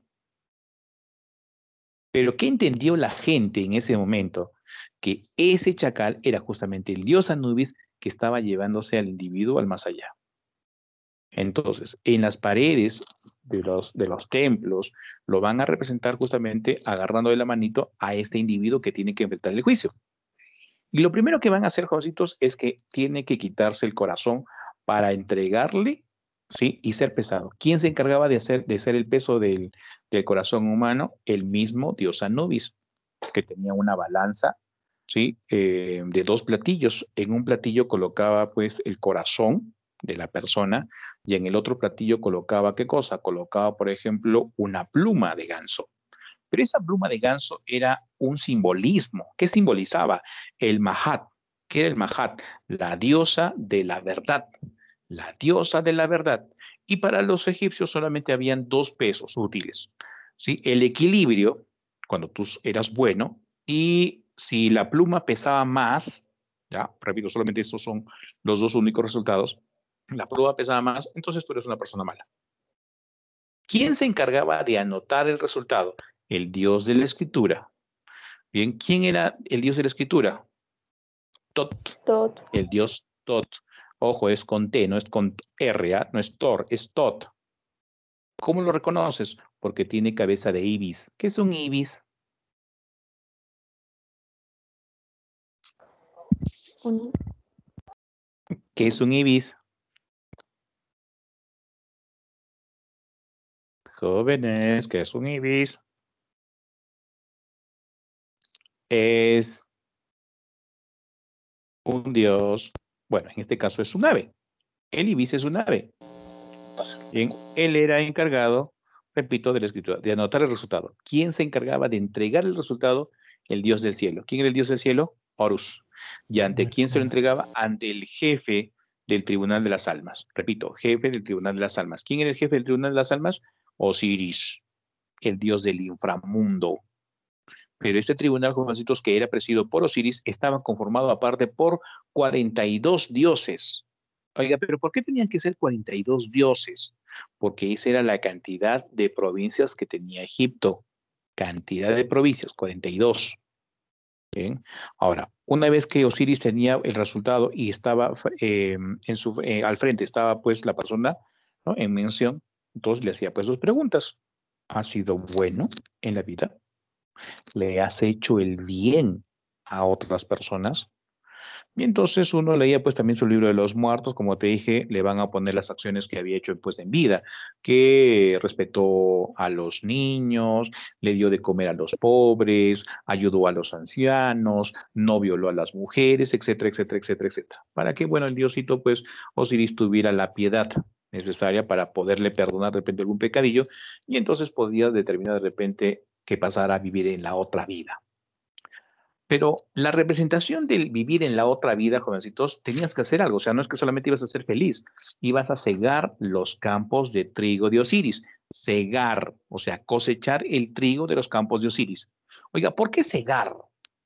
Pero ¿qué entendió la gente en ese momento? Que ese chacal era justamente el dios Anubis que estaba llevándose al individuo al más allá. Entonces, en las paredes de los, de los templos, lo van a representar justamente agarrando de la manito a este individuo que tiene que enfrentar el juicio. Y lo primero que van a hacer, jovencitos, es que tiene que quitarse el corazón para entregarle, ¿sí? Y ser pesado. ¿Quién se encargaba de hacer, de hacer el peso del, del corazón humano? El mismo dios Anubis, que tenía una balanza, ¿sí? Eh, de dos platillos. En un platillo colocaba pues el corazón de la persona y en el otro platillo colocaba ¿qué cosa? Colocaba, por ejemplo, una pluma de ganso. Pero esa pluma de ganso era un simbolismo. ¿Qué simbolizaba? El Mahat. ¿Qué era el Mahat? La diosa de la verdad. La diosa de la verdad. Y para los egipcios solamente habían dos pesos útiles, ¿sí? El equilibrio, cuando tú eras bueno, y si la pluma pesaba más, ya, repito, solamente estos son los dos únicos resultados, la pluma pesaba más, entonces tú eres una persona mala. ¿Quién se encargaba de anotar el resultado? El dios de la escritura. Bien, ¿quién era el dios de la escritura? Tot. Tot. El dios Tot. Ojo, es con T, no es con R, ¿ah? No es Thor, es Tot. ¿Cómo lo reconoces? Porque tiene cabeza de ibis. ¿Qué es un ibis? Un... ¿Qué es un ibis? Jóvenes, ¿qué es un ibis? Es un dios. Bueno, en este caso es un ave. El ibis es un ave. Bien, él era encargado, repito, de la escritura, de anotar el resultado. ¿Quién se encargaba de entregar el resultado? El dios del cielo. ¿Quién era el dios del cielo? Horus. ¿Y ante quién se lo entregaba? Ante el jefe del tribunal de las almas. Repito, jefe del tribunal de las almas. ¿Quién era el jefe del tribunal de las almas? Osiris, el dios del inframundo. Pero este tribunal, jovencitos, que era presidido por Osiris, estaba conformado aparte por cuarenta y dos dioses. Oiga, pero ¿por qué tenían que ser cuarenta y dos dioses? Porque esa era la cantidad de provincias que tenía Egipto. Cantidad de provincias, cuarenta y dos. Bien. Ahora, una vez que Osiris tenía el resultado y estaba eh, en su, eh, al frente, estaba pues la persona, ¿no?, en mención, entonces le hacía pues dos preguntas. ¿Has sido bueno en la vida? ¿Le has hecho el bien a otras personas? Y entonces uno leía pues también su libro de los muertos, como te dije, le van a poner las acciones que había hecho pues en vida, que respetó a los niños, le dio de comer a los pobres, ayudó a los ancianos, no violó a las mujeres, etcétera, etcétera, etcétera, etcétera. Para que, bueno, el diosito pues Osiris tuviera la piedad necesaria para poderle perdonar de repente algún pecadillo y entonces podía determinar de repente que pasara a vivir en la otra vida. Pero la representación del vivir en la otra vida, jovencitos, tenías que hacer algo. O sea, no es que solamente ibas a ser feliz, ibas a cegar los campos de trigo de Osiris. Cegar, o sea, cosechar el trigo de los campos de Osiris. Oiga, ¿por qué cegar?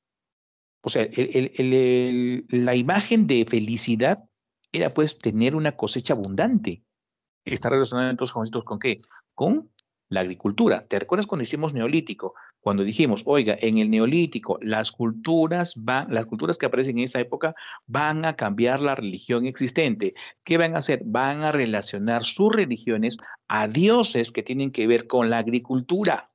O sea, el, el, el, el, la imagen de felicidad era pues tener una cosecha abundante. Está relacionada entonces, jovencitos, ¿con qué? Con la agricultura. ¿Te recuerdas cuando hicimos neolítico? Cuando dijimos, oiga, en el neolítico las culturas van, las culturas que aparecen en esa época van a cambiar la religión existente. ¿Qué van a hacer? Van a relacionar sus religiones a dioses que tienen que ver con la agricultura.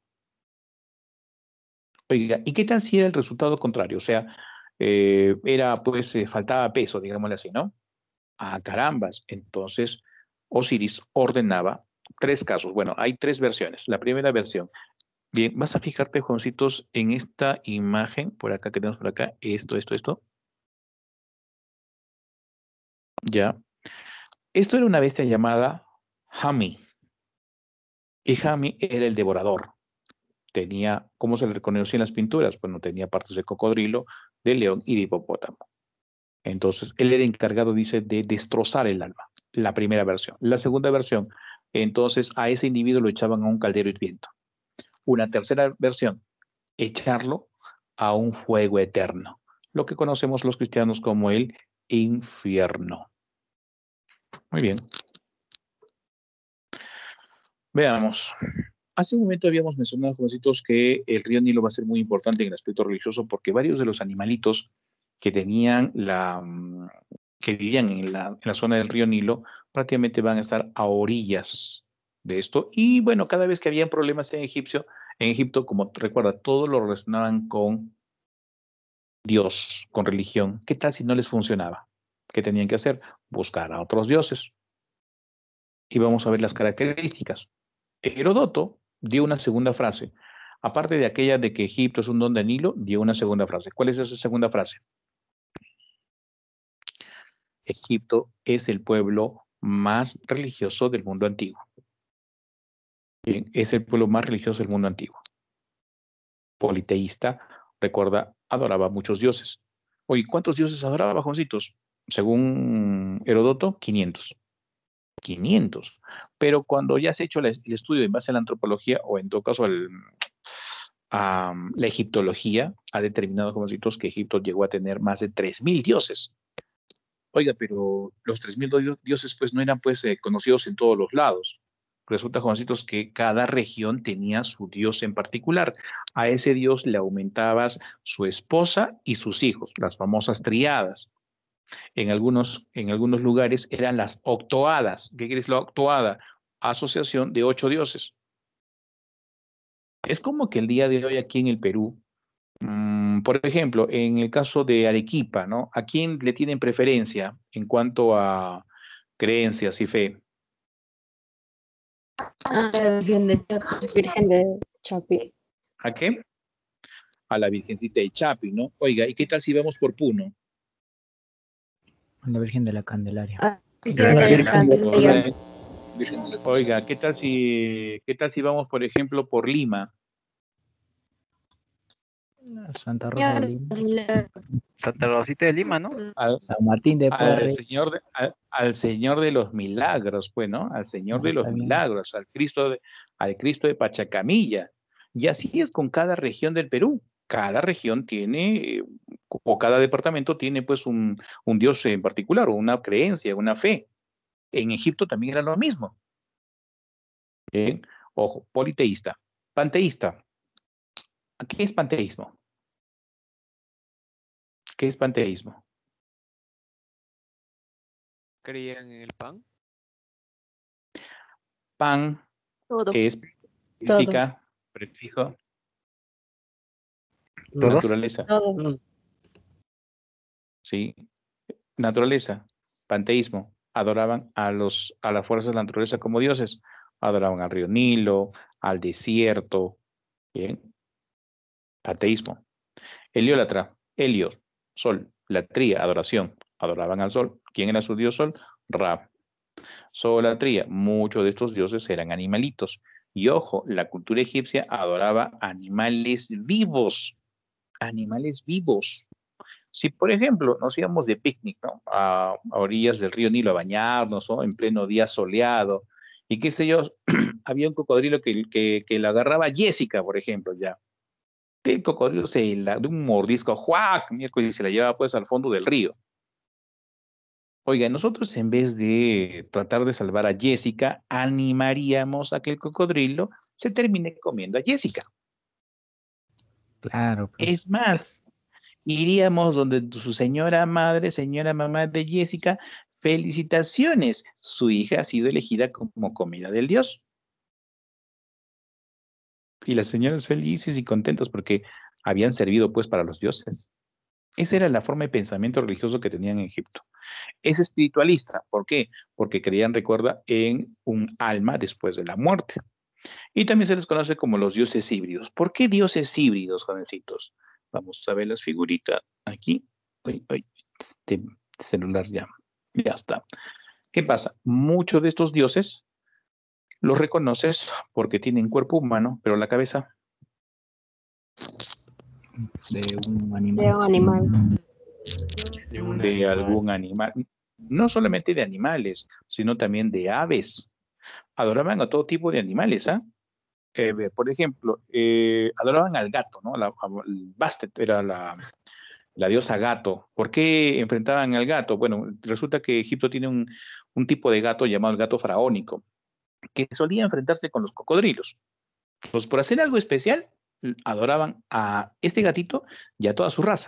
Oiga, ¿y qué tal si era el resultado contrario? O sea, eh, era pues, eh, faltaba peso, digámosle así, ¿no? Ah, carambas. Entonces, Osiris ordenaba tres casos. Bueno, hay tres versiones. La primera versión. Bien, vas a fijarte, jovencitos, en esta imagen, por acá que tenemos por acá, esto, esto, esto. Ya. Esto era una bestia llamada Hami. Y Hami era el devorador. Tenía, ¿cómo se le reconocía en las pinturas? Bueno, tenía partes de cocodrilo, de león y de hipopótamo. Entonces, él era encargado, dice, de destrozar el alma. La primera versión. La segunda versión, entonces, a ese individuo lo echaban a un caldero hirviendo. Una tercera versión, echarlo a un fuego eterno, lo que conocemos los cristianos como el infierno. Muy bien. Veamos. Hace un momento habíamos mencionado, jovencitos, que el río Nilo va a ser muy importante en el aspecto religioso porque varios de los animalitos que tenían la, que vivían en la, en la zona del río Nilo prácticamente van a estar a orillas de esto. Y bueno, cada vez que habían problemas en Egipcio, en Egipto, como recuerda, todo lo relacionaban con Dios, con religión. ¿Qué tal si no les funcionaba? ¿Qué tenían que hacer? Buscar a otros dioses. Y vamos a ver las características. Heródoto dio una segunda frase. Aparte de aquella de que Egipto es un don de Nilo, dio una segunda frase. ¿Cuál es esa segunda frase? Egipto es el pueblo más religioso del mundo antiguo. Bien, es el pueblo más religioso del mundo antiguo. Politeísta, recuerda, adoraba a muchos dioses. Oye, ¿cuántos dioses adoraba, jovencitos? Según Heródoto, quinientos. quinientos. Pero cuando ya se ha hecho el estudio en base a la antropología, o en todo caso el, a la egiptología, ha determinado, jovencitos, que Egipto llegó a tener más de tres mil dioses. Oiga, pero los tres mil dioses pues no eran pues eh, conocidos en todos los lados. resulta, jovencitos, que cada región tenía su dios en particular. A ese dios le aumentabas su esposa y sus hijos, las famosas triadas. En algunos, en algunos lugares eran las octoadas. ¿Qué quiere decir la octoada? Asociación de ocho dioses. Es como que el día de hoy aquí en el Perú, mmm, por ejemplo, en el caso de Arequipa, ¿no? ¿A quién le tienen preferencia en cuanto a creencias y fe? A la Virgen de Chapi. Virgen de Chapi. ¿A qué? A la Virgencita de Chapi, ¿no? Oiga, ¿y qué tal si vamos por Puno? La Virgen de la Candelaria. Ah, La Virgen de la Candelaria. Oiga, ¿qué tal si, qué tal si vamos, por ejemplo, por Lima? Santa Rosa de Lima. Santa Rosita de Lima, ¿no? Al, San Martín de al Porres. señor de, al, al Señor de los Milagros, pues, ¿no? Al Señor de los También. Milagros, al Cristo de, al Cristo de Pachacamilla. Y así es con cada región del Perú. Cada región tiene, o cada departamento tiene, pues, un, un dios en particular, o una creencia, una fe. En Egipto también era lo mismo. Bien, ojo, politeísta, panteísta. ¿Qué es panteísmo? ¿Qué es panteísmo? ¿Creían en el pan? Pan Todo. es, significa, prefijo, ¿Todos? naturaleza. Todo. Sí, naturaleza, panteísmo. Adoraban a, los, a las fuerzas de la naturaleza como dioses. Adoraban al río Nilo, al desierto. Bien, panteísmo. Heliólatra, helio, sol, latría, adoración. Adoraban al sol. ¿Quién era su dios sol? Ra. Solatría, muchos de estos dioses eran animalitos. Y ojo, la cultura egipcia adoraba animales vivos. Animales vivos. Si, por ejemplo, nos íbamos de picnic, ¿no? A, a orillas del río Nilo a bañarnos, ¿no? En pleno día soleado, y qué sé yo, había un cocodrilo que, que, que la agarraba Jessica, por ejemplo, ya. El cocodrilo se la, de un mordisco, ¡juac! Y se la llevaba pues al fondo del río. Oiga, nosotros en vez de tratar de salvar a Jessica, animaríamos a que el cocodrilo se termine comiendo a Jessica. Claro. Pues. Es más, iríamos donde su señora madre, señora mamá de Jessica, felicitaciones, su hija ha sido elegida como comida del dios. Y las señoras felices y contentas porque habían servido pues para los dioses. Esa era la forma de pensamiento religioso que tenían en Egipto. Es espiritualista, ¿por qué? Porque creían, recuerda, en un alma después de la muerte. Y también se les conoce como los dioses híbridos. ¿Por qué dioses híbridos, jovencitos? Vamos a ver las figuritas aquí. Ay, ay, este celular ya, ya está. ¿Qué pasa? Muchos de estos dioses los reconoces porque tienen cuerpo humano, pero la cabeza de un animal. De un animal. De, un de algún animal. No solamente de animales, sino también de aves. Adoraban a todo tipo de animales, ¿ah? ¿eh? Eh, por ejemplo, eh, adoraban al gato, ¿no? La, Bastet era la, la diosa gato. ¿Por qué enfrentaban al gato? Bueno, resulta que Egipto tiene un, un tipo de gato llamado el gato faraónico, que solía enfrentarse con los cocodrilos. Entonces, por hacer algo especial, adoraban a este gatito y a toda su raza.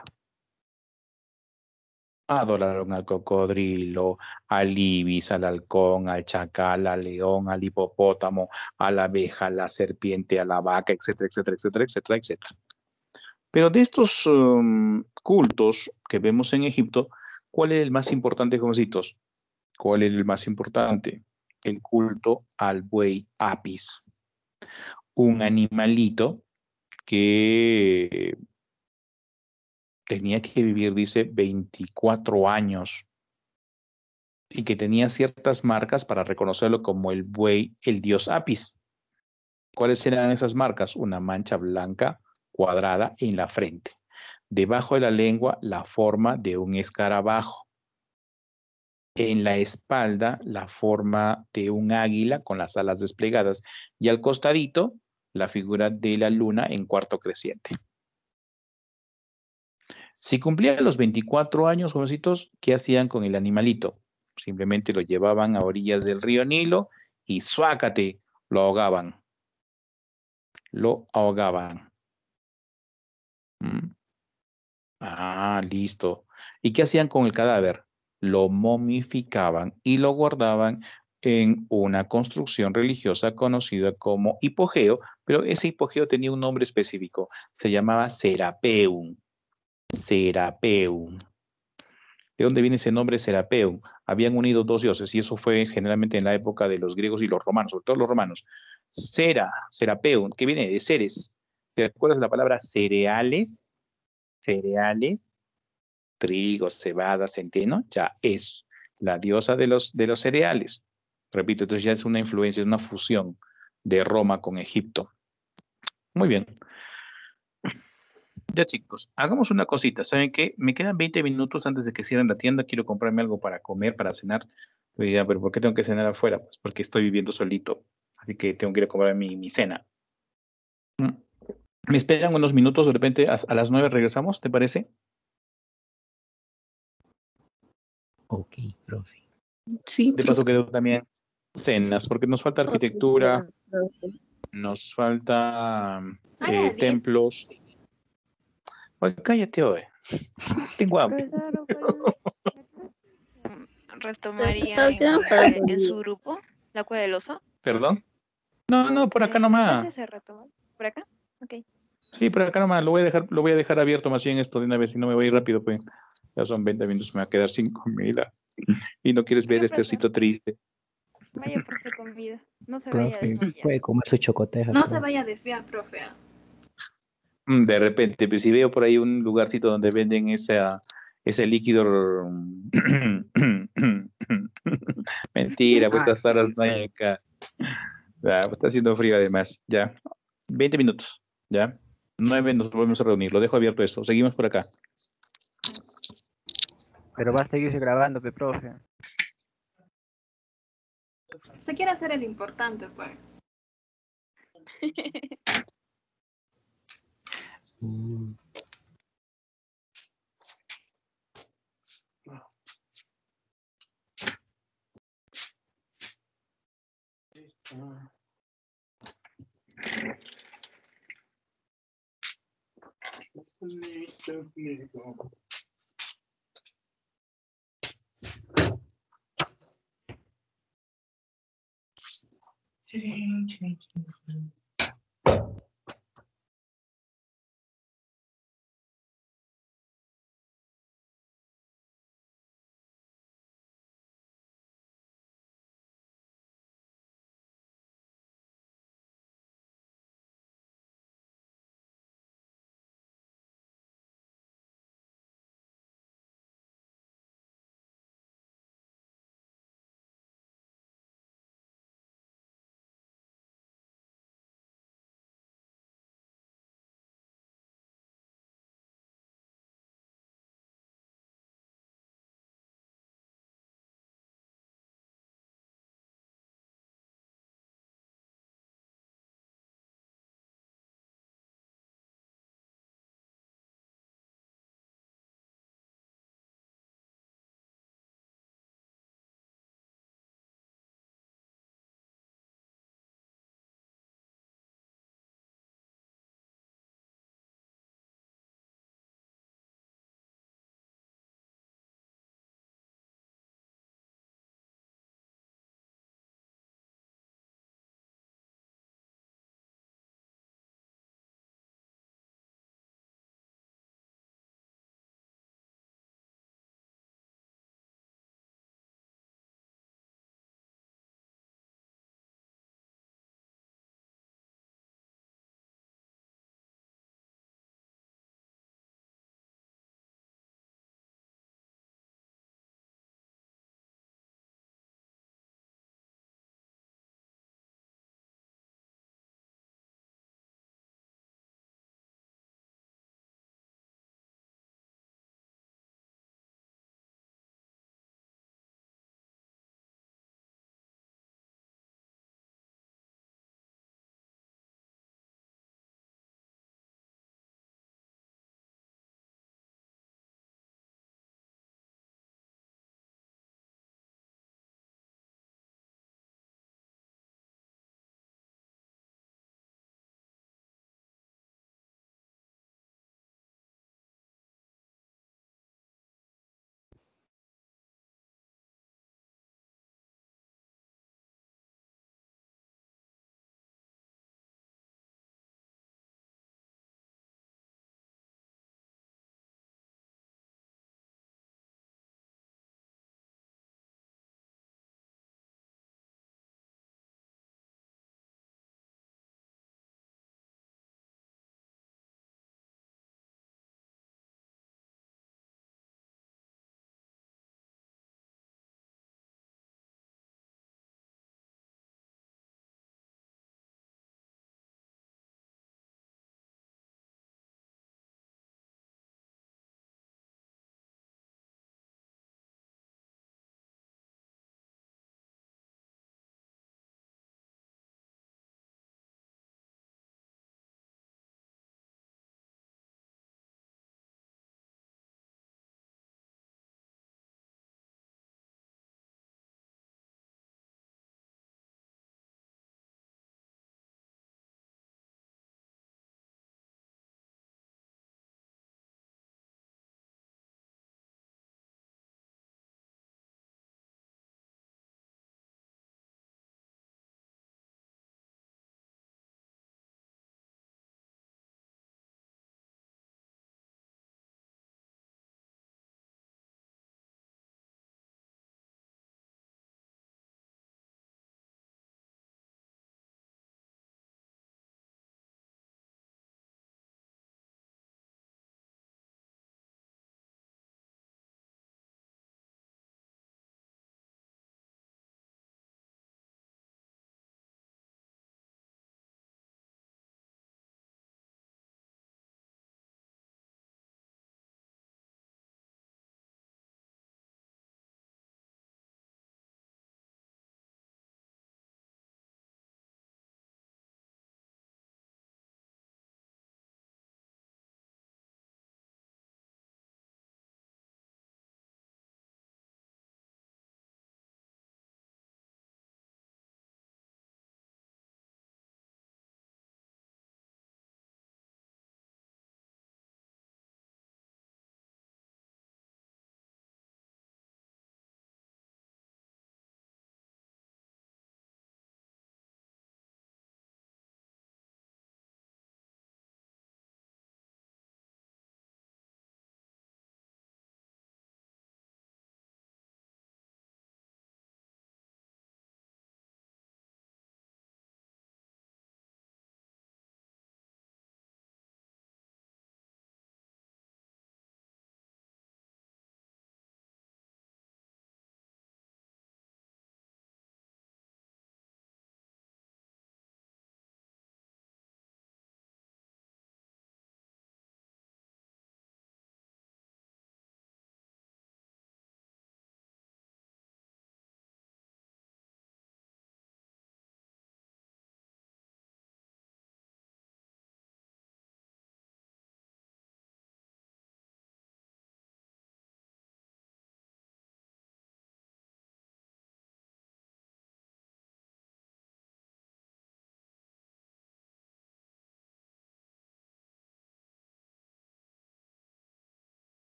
Adoraron al cocodrilo, al ibis, al halcón, al chacal, al león, al hipopótamo, a la abeja, a la serpiente, a la vaca, etcétera, etcétera, etcétera, etcétera, etcétera. Pero de estos um, cultos que vemos en Egipto, ¿cuál es el más importante, jovencitos? ¿Cuál es el más importante? El culto al buey Apis. Un animalito que tenía que vivir, dice, veinticuatro años y que tenía ciertas marcas para reconocerlo como el buey, el dios Apis. ¿Cuáles eran esas marcas? Una mancha blanca cuadrada en la frente. Debajo de la lengua, la forma de un escarabajo. En la espalda, la forma de un águila con las alas desplegadas. Y al costadito, la figura de la luna en cuarto creciente. Si cumplía los veinticuatro años, jovencitos, ¿qué hacían con el animalito? Simplemente lo llevaban a orillas del río Nilo y ¡suácate! Lo ahogaban. Lo ahogaban. ¿Mm? Ah, listo. ¿Y qué hacían con el cadáver? Lo momificaban y lo guardaban en una construcción religiosa conocida como hipogeo, pero ese hipogeo tenía un nombre específico. Se llamaba Serapeum. Serapeum. ¿De dónde viene ese nombre Serapeum? Habían unido dos dioses y eso fue generalmente en la época de los griegos y los romanos, sobre todo los romanos. Sera, Serapeum, que viene de seres. ¿Te acuerdas de la palabra cereales? Cereales, trigo, cebada, centeno, ya es la diosa de los, de los cereales. Repito, entonces ya es una influencia, es una fusión de Roma con Egipto. Muy bien. Ya chicos, hagamos una cosita. ¿Saben qué? Me quedan veinte minutos antes de que cierren la tienda. Quiero comprarme algo para comer, para cenar. Pues ya, pero ¿por qué tengo que cenar afuera? Pues porque estoy viviendo solito. Así que tengo que ir a comprar mi, mi cena. Mm. Me esperan unos minutos, de repente a, a las nueve regresamos, ¿te parece? Ok, profe. Sí. De paso quedó también cenas, porque nos falta arquitectura, nos falta eh, templos. Oye, cállate hoy. Tengo hambre. ¿Retomaría en, eh, en su grupo la cueva del oso? ¿Perdón? No, no, por acá Eh, nomás. Entonces se retoma. ¿Por acá? Ok. Sí, por acá nomás. Lo voy a dejar, lo voy a dejar abierto más bien esto de una vez, si no me voy a ir rápido, pues. Ya son veinte minutos, me va a quedar sin comida. Y no quieres ver Vaya, este profe. osito triste. Vaya por su comida. No se vaya a Profe, desmayar. puede comer su chocoteja. No profe. se vaya a desviar, profe. Mm, De repente, pues si veo por ahí un lugarcito donde venden esa, ese líquido. Mentira, pues esas horas no hay acá. Ya, pues, está haciendo frío además. Ya. veinte minutos. Ya. nueve nos volvemos a reunir. Lo dejo abierto esto. Seguimos por acá. Pero va a seguirse grabando, pe, profe. Se quiere hacer el importante, pues. Mm.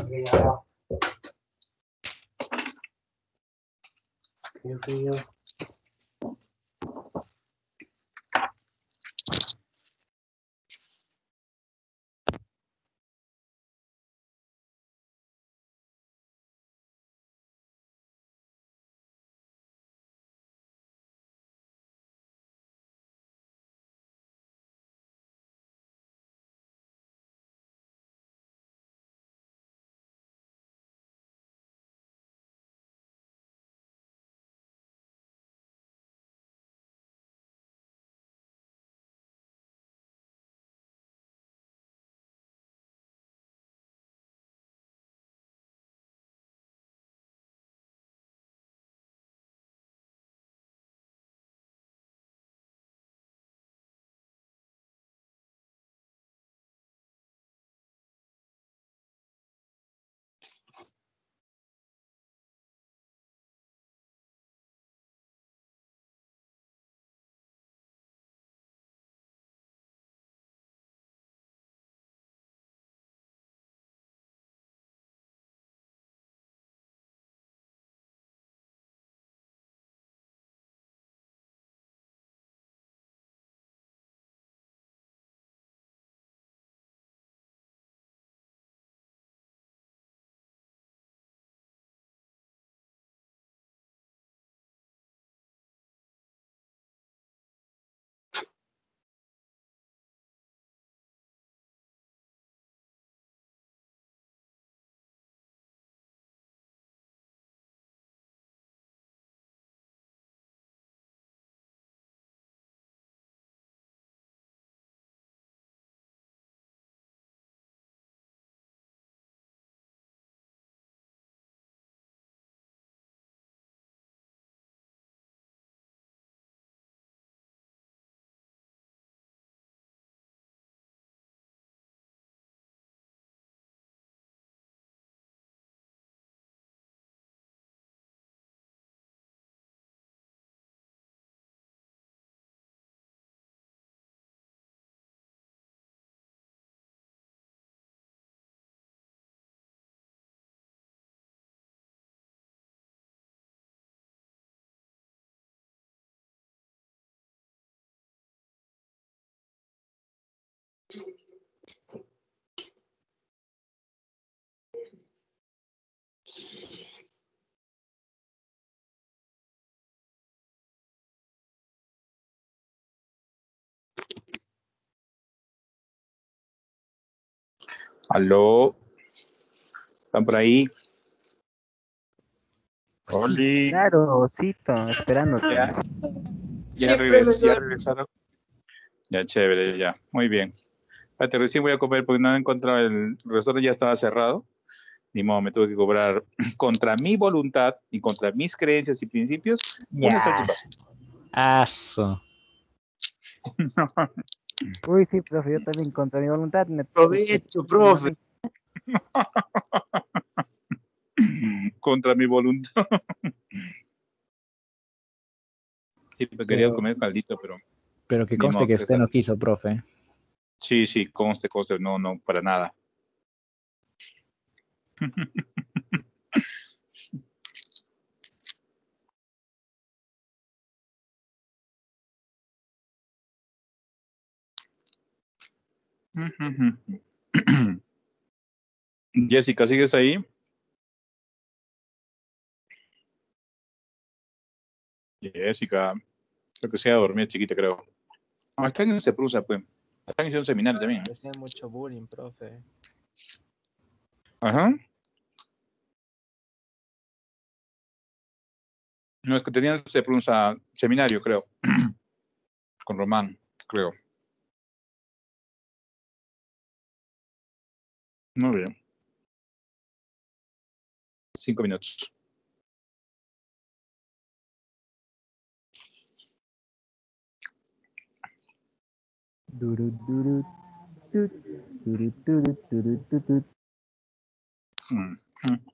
Aló, ¿están por ahí? Sí, claro, Osito, esperándote. Ya, ya, regres, ya regresaron. Ya, chévere, ya. Muy bien. Espérate, recién voy a comer porque no he encontrado el restaurante, ya estaba cerrado. Ni modo, me tuve que cobrar contra mi voluntad y contra mis creencias y principios una Ya. salchipapa. Aso. Uy, sí, profe, yo también contra mi voluntad me... Provecho, profe. Contra mi voluntad. Sí, me quería Pero, comer caldito, pero pero que ni conste modo, que que usted sal- no quiso, profe. Sí, sí, conste, conste, no, no, para nada. Jessica, ¿sigues ahí? Jessica, creo que se ha dormido chiquita, creo. Ah, está en ese Prusa, pues. Están haciendo un seminario también. Hacía mucho bullying, profe. Ajá. No, es que tenían ese Prusa seminario, creo. Con Román, creo. Muy bien. Cinco minutos. Duru, duru, tut, duru, duru, duru, tut, tut. Mm, mm.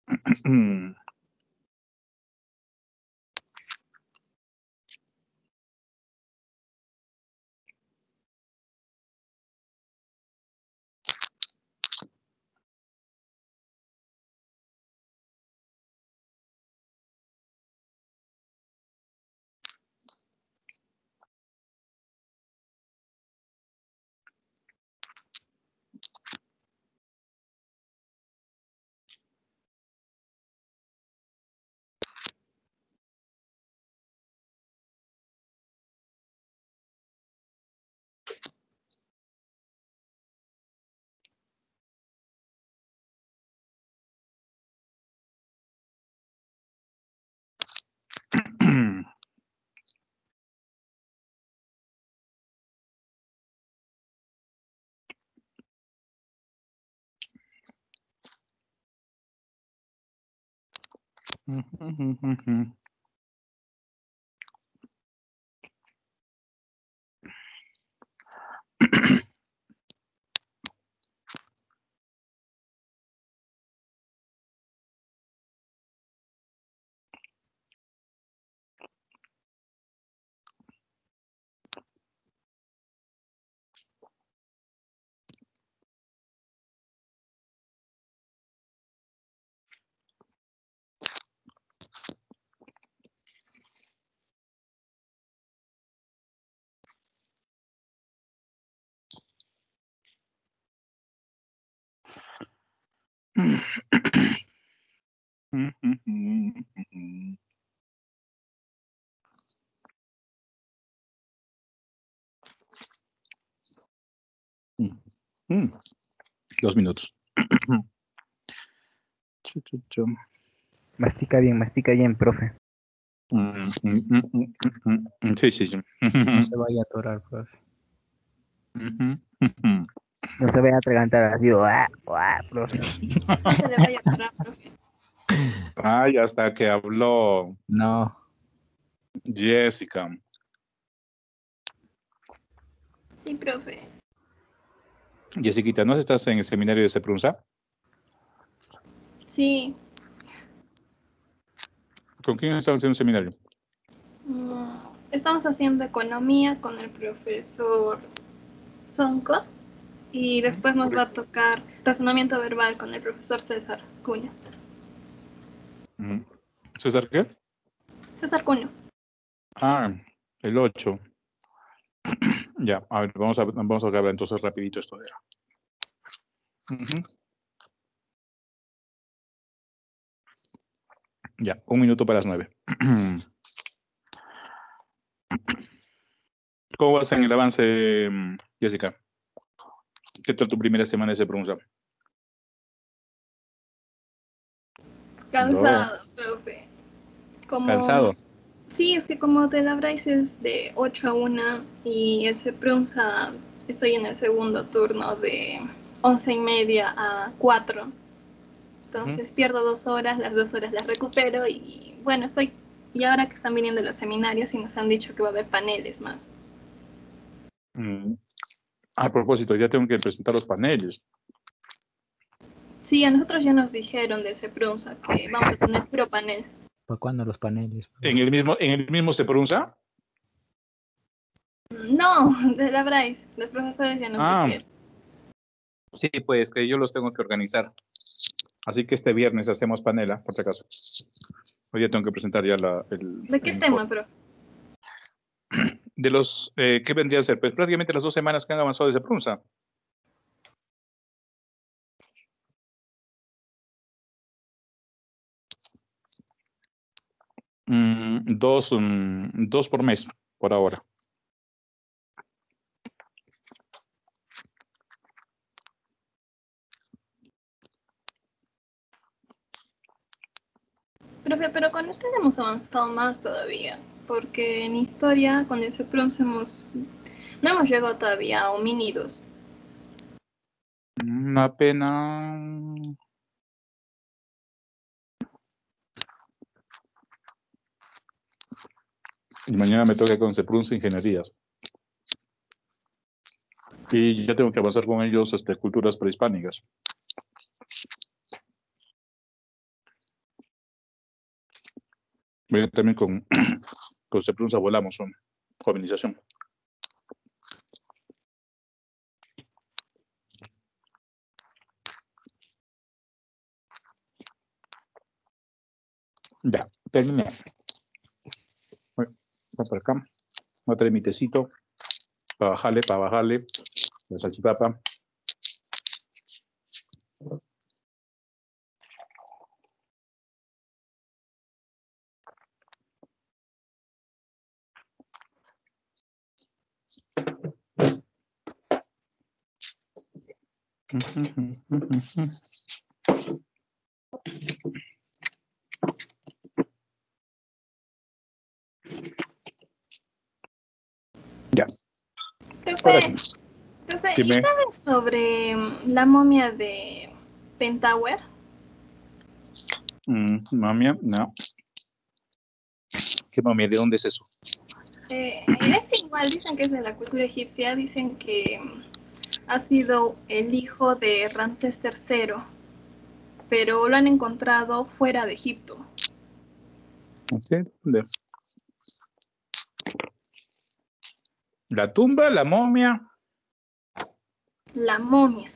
Mm, Dos minutos. Chu, chu, chu. Mastica bien, mastica bien, profe. Mm, mm, mm, mm, mm, mm. Sí, sí, sí. No se vaya a atorar, profe. Ujú, ujú. No se vaya a atragantar así, ¡ah! ¡ah! Profe. No se le vaya a parar, profe. Ay, hasta que habló No. Jessica. Sí, profe. Jessiquita, ¿no estás en el seminario de Seprunza? Sí. ¿Con quién estás en un seminario? Mm, Estamos haciendo economía con el profesor Sonco y después nos va a tocar razonamiento verbal con el profesor César Cuño. Mm. ¿César qué? César Cuño. Ah, el ocho. Ya, a ver, vamos a, vamos a acabar entonces rapidito esto de Ujú. Ya, un minuto para las nueve. ¿Cómo vas en el avance, mm, Jessica? ¿Qué tal tu primera semana de Seprunza? Cansado, profe. Como... ¿Cansado? Sí, es que como de la Bryce es de ocho a una y el Seprunza estoy en el segundo turno de once y media a cuatro. Entonces uh-huh. pierdo dos horas, las dos horas las recupero y bueno, estoy... Y ahora que están viniendo los seminarios y nos han dicho que va a haber paneles más. Mm. A propósito, ya tengo que presentar los paneles. Sí, a nosotros ya nos dijeron del Seprunza que vamos a tener puro panel. ¿Para cuándo los paneles? ¿En el mismo, en el mismo Seprunza? No, de la Bryce. Los profesores ya nos ah, dijeron. Sí, pues que yo los tengo que organizar. Así que este viernes hacemos panela, por si acaso. Hoy ya tengo que presentar ya la... El, ¿De qué el tema, profe? De los... Eh, ¿Qué vendría a ser? Pues prácticamente las dos semanas que han avanzado de Seprunza. Mm, dos, um, dos por mes, por ahora. Profe, pero con usted hemos avanzado más todavía, porque en historia, con el Seprunza hemos... no hemos llegado todavía a homínidos. Una pena... Y mañana me toca con Seprunza Ingenierías. Y ya tengo que avanzar con ellos este, culturas prehispánicas. Voy también con, con se pronuncia volamos, son jovenización. Ya, terminé. Voy por acá. Voy a traer mi tecito para bajarle, para bajarle la salchipapa. Ya. Profe, profe, ¿y Dime. sabes sobre mm, la momia de Pentower? Mm, momia, no. ¿Qué momia? ¿De dónde es eso? Eh, es igual, dicen que es de la cultura egipcia, dicen que mm, ha sido el hijo de Ramsés tercero, pero lo han encontrado fuera de Egipto. ¿Sí? De- La tumba, la momia. La momia.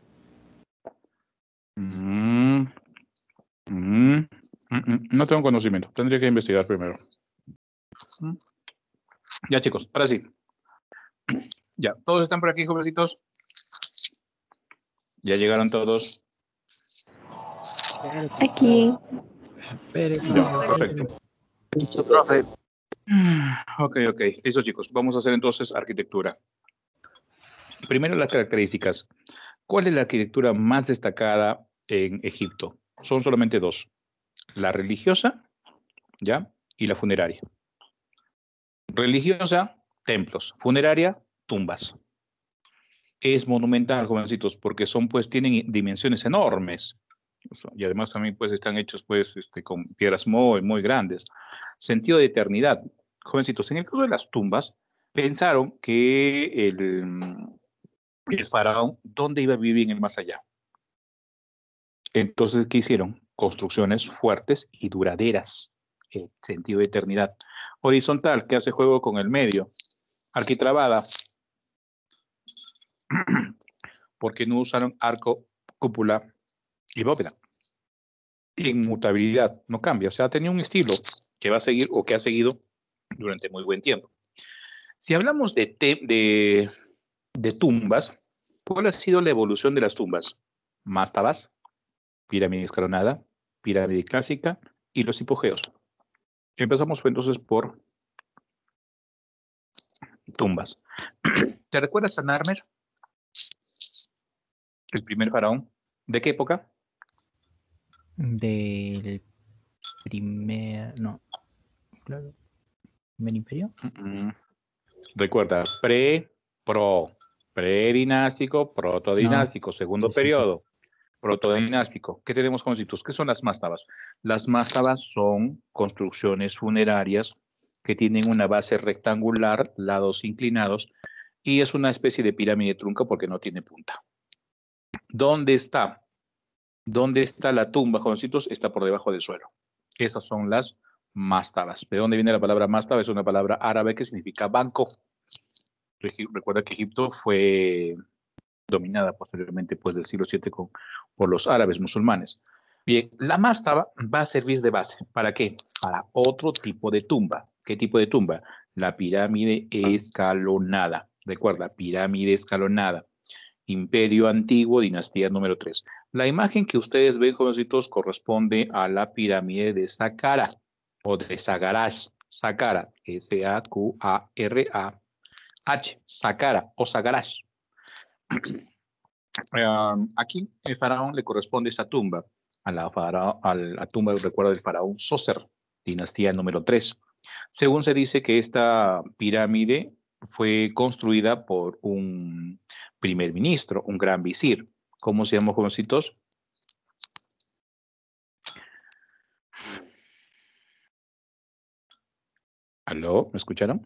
Mm, mm, mm, mm. No tengo conocimiento. Tendría que investigar primero. Mm. Ya, chicos, ahora sí. Ya, ¿todos están por aquí, jovencitos? Ya llegaron todos. Aquí. Ya, perfecto. Profe, Ok, ok. Listo, chicos. Vamos a hacer entonces arquitectura. Primero las características. ¿Cuál es la arquitectura más destacada en Egipto? Son solamente dos. La religiosa, ¿ya? Y la funeraria. Religiosa, templos. Funeraria, tumbas. Es monumental, jovencitos, porque son, pues, tienen dimensiones enormes. Y además también, pues, están hechos, pues, este, con piedras muy, muy grandes. Sentido de eternidad. Jovencitos, en el caso de las tumbas, pensaron que el, el faraón, ¿dónde iba a vivir en el más allá? Entonces, ¿qué hicieron? Construcciones fuertes y duraderas. El sentido de eternidad. Horizontal, que hace juego con el medio. Arquitrabada, porque no usaron arco, cúpula y bóveda. Inmutabilidad, no cambia. O sea, tenía un estilo que va a seguir o que ha seguido durante muy buen tiempo. Si hablamos de, te de, de tumbas, ¿cuál ha sido la evolución de las tumbas? Mástabas, pirámide escalonada, pirámide clásica y los hipogeos. Empezamos entonces por tumbas. ¿Te recuerdas a Narmer? El primer faraón. ¿De qué época? Del primer, no, claro, primer imperio. Mm, Recuerda, pre, pro, predinástico, protodinástico, No, segundo sí, sí, sí. periodo, protodinástico. ¿Qué tenemos con sitios? ¿Qué son las mástabas? Las mástabas son construcciones funerarias que tienen una base rectangular, lados inclinados, y es una especie de pirámide trunca porque no tiene punta. ¿Dónde está? ¿Dónde está la tumba, jovencitos? Está por debajo del suelo. Esas son las mástabas. ¿De dónde viene la palabra mástaba? Es una palabra árabe que significa banco. Recuerda que Egipto fue dominada posteriormente, pues, del siglo siete con, por los árabes musulmanes. Bien, la mástaba va a servir de base. ¿Para qué? Para otro tipo de tumba. ¿Qué tipo de tumba? La pirámide escalonada. Recuerda, pirámide escalonada. Imperio Antiguo, dinastía número tres. La imagen que ustedes ven, jovencitos, corresponde a la pirámide de Saqqara o de Sagarash. Saqqara, S A Q A R A H, Saqqara o Sagarash. Um, aquí el faraón le corresponde esta tumba a la, faraón, a la tumba, recuerdo, del faraón Sócer, dinastía número tres. Según se dice que esta pirámide fue construida por un primer ministro, un gran visir. ¿Cómo se llama, jovencitos? ¿Aló? ¿Me escucharon?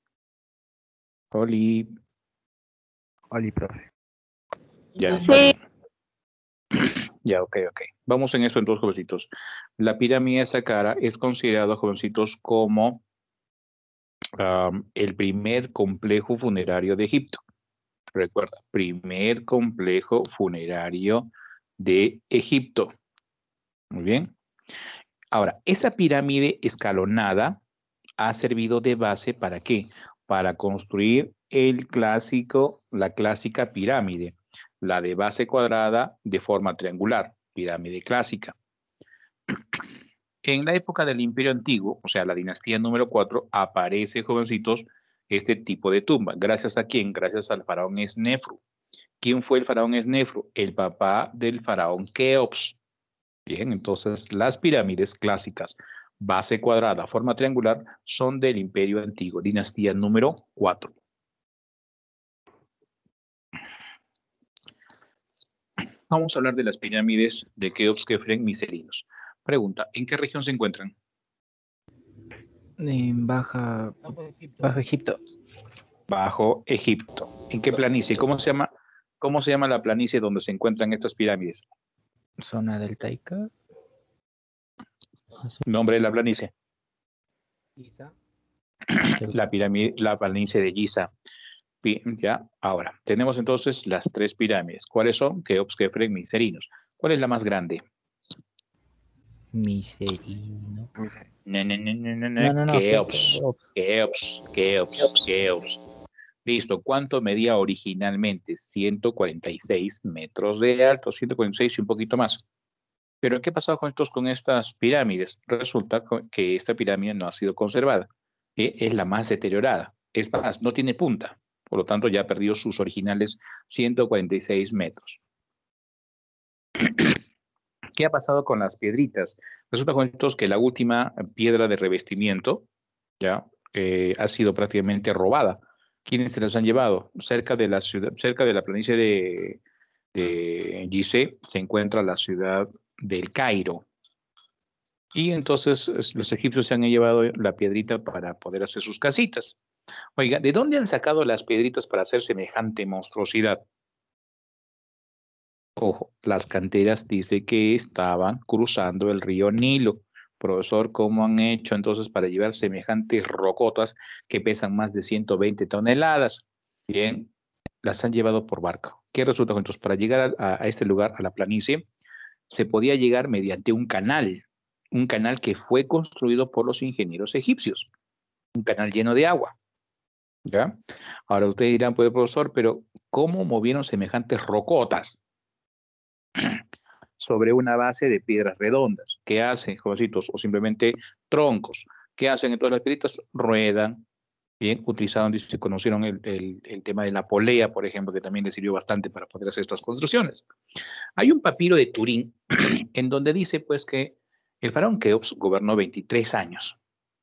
Oli. Oli, profe. Ya, Sí. ya, ok, ok. Vamos en eso entonces, jovencitos. La pirámide de Saqqara es considerado, jovencitos, como um, el primer complejo funerario de Egipto. Recuerda, primer complejo funerario de Egipto. Muy bien. Ahora, esa pirámide escalonada ha servido de base ¿para qué? Para construir el clásico, la clásica pirámide, la de base cuadrada de forma triangular, pirámide clásica. En la época del Imperio Antiguo, o sea, la dinastía número cuatro, aparece, jovencitos, este tipo de tumba. ¿Gracias a quién? Gracias al faraón Snefru. ¿Quién fue el faraón Snefru? El papá del faraón Keops. Bien, entonces las pirámides clásicas, base cuadrada, forma triangular, son del Imperio Antiguo, dinastía número cuatro. Vamos a hablar de las pirámides de Keops, Kefren, Miserinos. Pregunta, ¿en qué región se encuentran? En Baja, Bajo Egipto. Bajo Egipto. ¿En qué planicie? ¿Cómo se llama, cómo se llama la planicie donde se encuentran estas pirámides? Zona del Taika. Nombre de la planicie. Giza. La pirámide, la planicie de Giza. Ya, ahora, tenemos entonces las tres pirámides. ¿Cuáles son? Keops, Kefren, Miserinos. ¿Cuál es la más grande? Miserino. No, no, no, no, no, No, no, no. Keops, Keops, Keops, Keops. Listo, ¿cuánto medía originalmente? ciento cuarenta y seis metros de alto, ciento cuarenta y seis y un poquito más. Pero ¿qué ha pasado con, estos, con estas pirámides? Resulta que esta pirámide no ha sido conservada. ¿eh? Es la más deteriorada. Es más, no tiene punta. Por lo tanto, ya ha perdido sus originales ciento cuarenta y seis metros. ¿Qué ha pasado con las piedritas? Resulta con estos que la última piedra de revestimiento ya eh, ha sido prácticamente robada. ¿Quiénes se las han llevado? Cerca de la ciudad, cerca de la planicie de, de Gizeh se encuentra la ciudad del Cairo. Y entonces los egipcios se han llevado la piedrita para poder hacer sus casitas. Oiga, ¿de dónde han sacado las piedritas para hacer semejante monstruosidad? Ojo, las canteras dice que estaban cruzando el río Nilo. Profesor, ¿cómo han hecho entonces para llevar semejantes rocotas que pesan más de ciento veinte toneladas? Bien, las han llevado por barco. ¿Qué resulta entonces? Para llegar a, a este lugar, a la planicie, se podía llegar mediante un canal. Un canal que fue construido por los ingenieros egipcios. Un canal lleno de agua. ¿Ya? Ahora ustedes dirán, pues profesor, pero ¿cómo movieron semejantes rocotas sobre una base de piedras redondas? ¿Qué hacen, jovencitos? O simplemente troncos. ¿Qué hacen entonces las piedritas? Ruedan. Bien, utilizaron, se conocieron el, el, el tema de la polea, por ejemplo, que también les sirvió bastante para poder hacer estas construcciones. Hay un papiro de Turín en donde dice pues que el faraón Keops gobernó veintitrés años.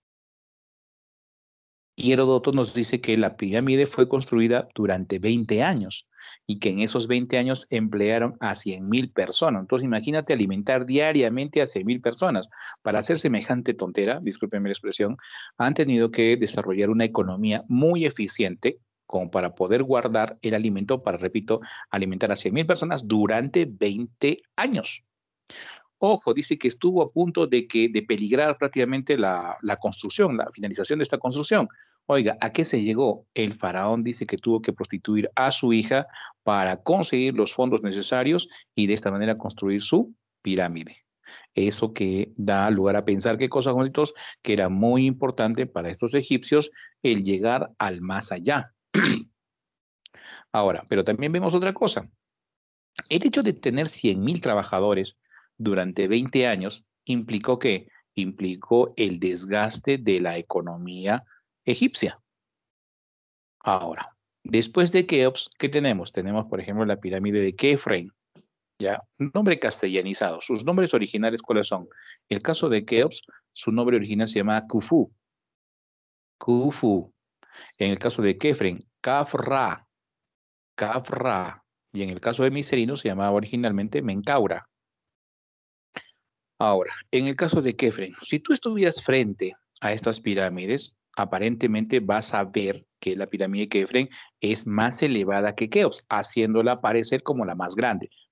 Y Heródoto nos dice que la pirámide fue construida durante veinte años y que en esos veinte años emplearon a cien mil personas. Entonces imagínate alimentar diariamente a cien mil personas. Para hacer semejante tontera, discúlpenme la expresión, han tenido que desarrollar una economía muy eficiente como para poder guardar el alimento para, repito, alimentar a cien mil personas durante veinte años. Ojo, dice que estuvo a punto de, que, de peligrar prácticamente la, la construcción, la finalización de esta construcción. Oiga, ¿a qué se llegó? El faraón dice que tuvo que prostituir a su hija para conseguir los fondos necesarios y de esta manera construir su pirámide. Eso que da lugar a pensar qué cosas, bonitos, que era muy importante para estos egipcios el llegar al más allá. Ahora, pero también vemos otra cosa. El hecho de tener cien mil trabajadores durante veinte años implicó que implicó el desgaste de la economía egipcia. Ahora, después de Keops, ¿qué tenemos? Tenemos, por ejemplo, la pirámide de Kefren, ya, un nombre castellanizado. Sus nombres originales, ¿cuáles son? El caso de Keops, su nombre original se llama Khufu. Khufu. En el caso de Kefren, Khafra. Khafra. Y en el caso de Miserino se llamaba originalmente Menkaura. Ahora, en el caso de Kefren, si tú estuvieras frente a estas pirámides, aparentemente vas a ver que la pirámide de Kefren es más elevada que Keops, haciéndola parecer como la más grande.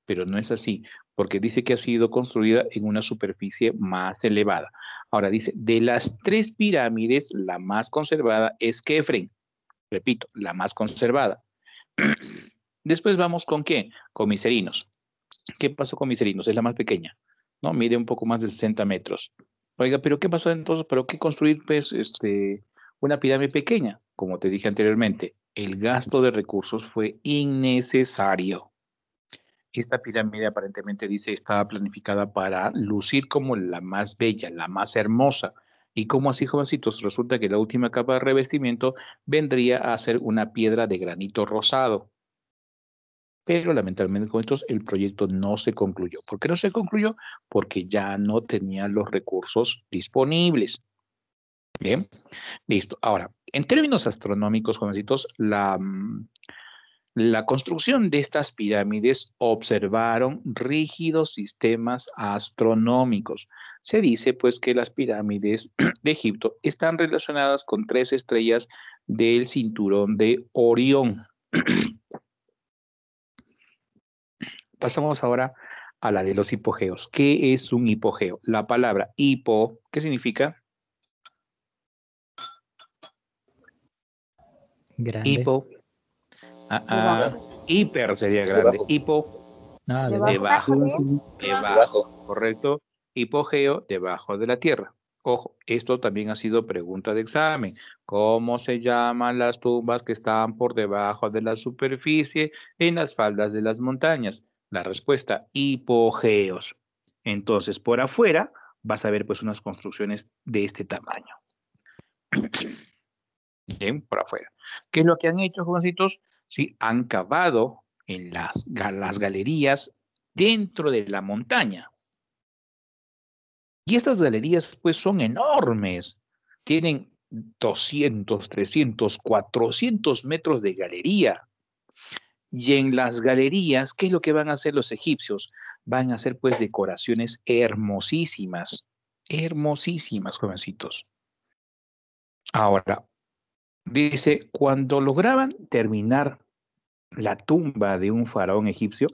pero no es así, porque dice que ha sido construida en una superficie más elevada. Ahora dice, de las tres pirámides, la más conservada es Kefren. Repito, la más conservada. Después vamos con ¿qué? Con Miserinos. ¿Qué pasó con Miserinos? Es la más pequeña, ¿no? Mide un poco más de sesenta metros. Oiga, ¿pero qué pasó entonces? ¿Pero qué construir, pues, este, una pirámide pequeña? Como te dije anteriormente, el gasto de recursos fue innecesario. Esta pirámide aparentemente dice estaba planificada para lucir como la más bella, la más hermosa. Y como así, jovencitos, resulta que la última capa de revestimiento vendría a ser una piedra de granito rosado. Pero lamentablemente con estos el proyecto no se concluyó. ¿Por qué no se concluyó? Porque ya no tenía los recursos disponibles. Bien, listo. Ahora, en términos astronómicos, jovencitos, la... La construcción de estas pirámides observaron rígidos sistemas astronómicos. Se dice pues que las pirámides de Egipto están relacionadas con tres estrellas del cinturón de Orión. Pasamos ahora a la de los hipogeos. ¿Qué es un hipogeo? La palabra hipo, ¿qué significa? Grande. Hipo. Ah, ah, hiper sería grande. Debajo. Hipo, No, debajo. debajo. Debajo. Debajo. Correcto. Hipogeo, debajo de la tierra. Ojo, esto también ha sido pregunta de examen. ¿Cómo se llaman las tumbas que están por debajo de la superficie en las faldas de las montañas? La respuesta, hipogeos. Entonces, por afuera vas a ver pues unas construcciones de este tamaño. Bien, por afuera. ¿Qué es lo que han hecho, jovencitos? Sí, han cavado en las, las galerías dentro de la montaña. Y estas galerías, pues, son enormes. Tienen doscientos, trescientos, cuatrocientos metros de galería. Y en las galerías, ¿qué es lo que van a hacer los egipcios? Van a hacer, pues, decoraciones hermosísimas. Hermosísimas, jovencitos. Ahora, dice, cuando lograban terminar la tumba de un faraón egipcio,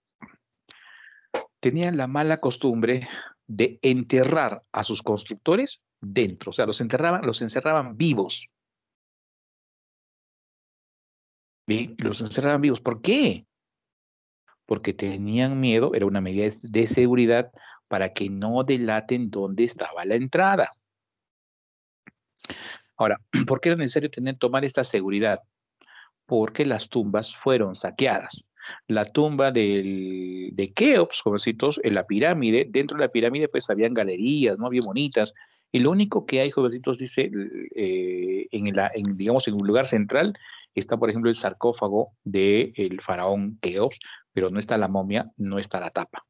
tenían la mala costumbre de enterrar a sus constructores dentro, o sea, los enterraban, los encerraban vivos. ¿Bien? Los encerraban vivos. ¿Por qué? Porque tenían miedo, era una medida de seguridad para que no delaten dónde estaba la entrada. Ahora, ¿por qué era necesario tener, tomar esta seguridad? Porque las tumbas fueron saqueadas. La tumba del, de Keops, jovencitos, en la pirámide, dentro de la pirámide pues habían galerías, ¿no? Bien bonitas, y lo único que hay, jovencitos, dice, eh, en, la, en, digamos, en un lugar central, está, por ejemplo, el sarcófago del faraón Keops, pero no está la momia, no está la tapa.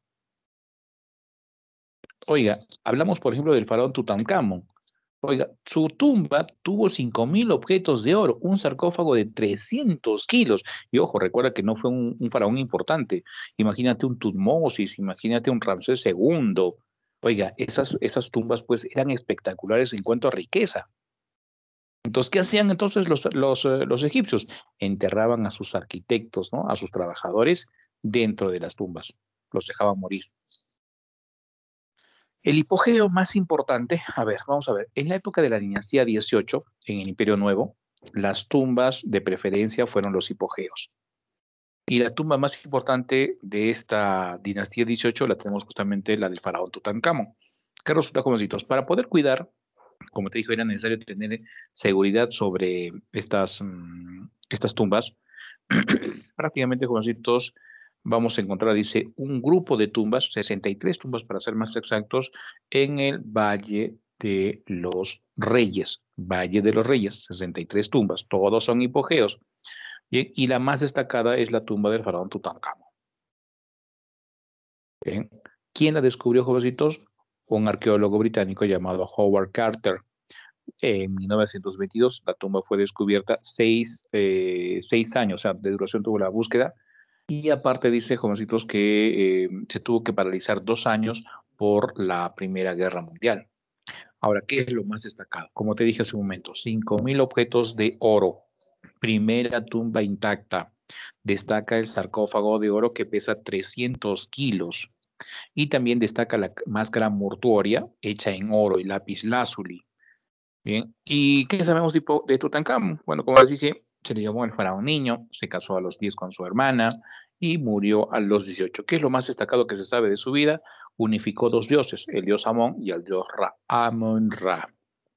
Oiga, hablamos, por ejemplo, del faraón Tutankamón. Oiga, su tumba tuvo cinco mil objetos de oro, un sarcófago de trescientos kilos. Y ojo, recuerda que no fue un, un faraón importante. Imagínate un Tutmosis, imagínate un Ramsés segundo. Oiga, esas, esas tumbas pues eran espectaculares en cuanto a riqueza. Entonces, ¿qué hacían entonces los, los, los egipcios? Enterraban a sus arquitectos, ¿no? A sus trabajadores dentro de las tumbas. Los dejaban morir. El hipogeo más importante, a ver, vamos a ver, en la época de la dinastía dieciocho, en el Imperio Nuevo, las tumbas de preferencia fueron los hipogeos. Y la tumba más importante de esta dinastía dieciocho la tenemos justamente la del faraón Tutankamón. ¿Qué resulta, jovencitos? Para poder cuidar, como te dijo, era necesario tener seguridad sobre estas, um, estas tumbas. Prácticamente, jovencitos, vamos a encontrar, dice, un grupo de tumbas, sesenta y tres tumbas para ser más exactos, en el Valle de los Reyes. Valle de los Reyes, sesenta y tres tumbas, todos son hipogeos. Y, y la más destacada es la tumba del faraón Tutankamón. Bien. ¿Quién la descubrió, jovencitos? Un arqueólogo británico llamado Howard Carter. En mil novecientos veintidós la tumba fue descubierta, seis, eh, seis años, o sea, de duración tuvo la búsqueda. Y aparte dice, jovencitos, que eh, se tuvo que paralizar dos años por la Primera Guerra Mundial. Ahora, ¿qué es lo más destacado? Como te dije hace un momento, cinco mil objetos de oro. Primera tumba intacta. destaca el sarcófago de oro que pesa trescientos kilos. Y también destaca la máscara mortuoria hecha en oro y lápiz lazuli. Bien, ¿y qué sabemos de, de Tutankamón? Bueno, como les dije, se le llamó el faraón niño, se casó a los diez con su hermana y murió a los dieciocho. ¿Qué es lo más destacado que se sabe de su vida? Unificó dos dioses, el dios Amón y el dios Ra, Amon-Ra.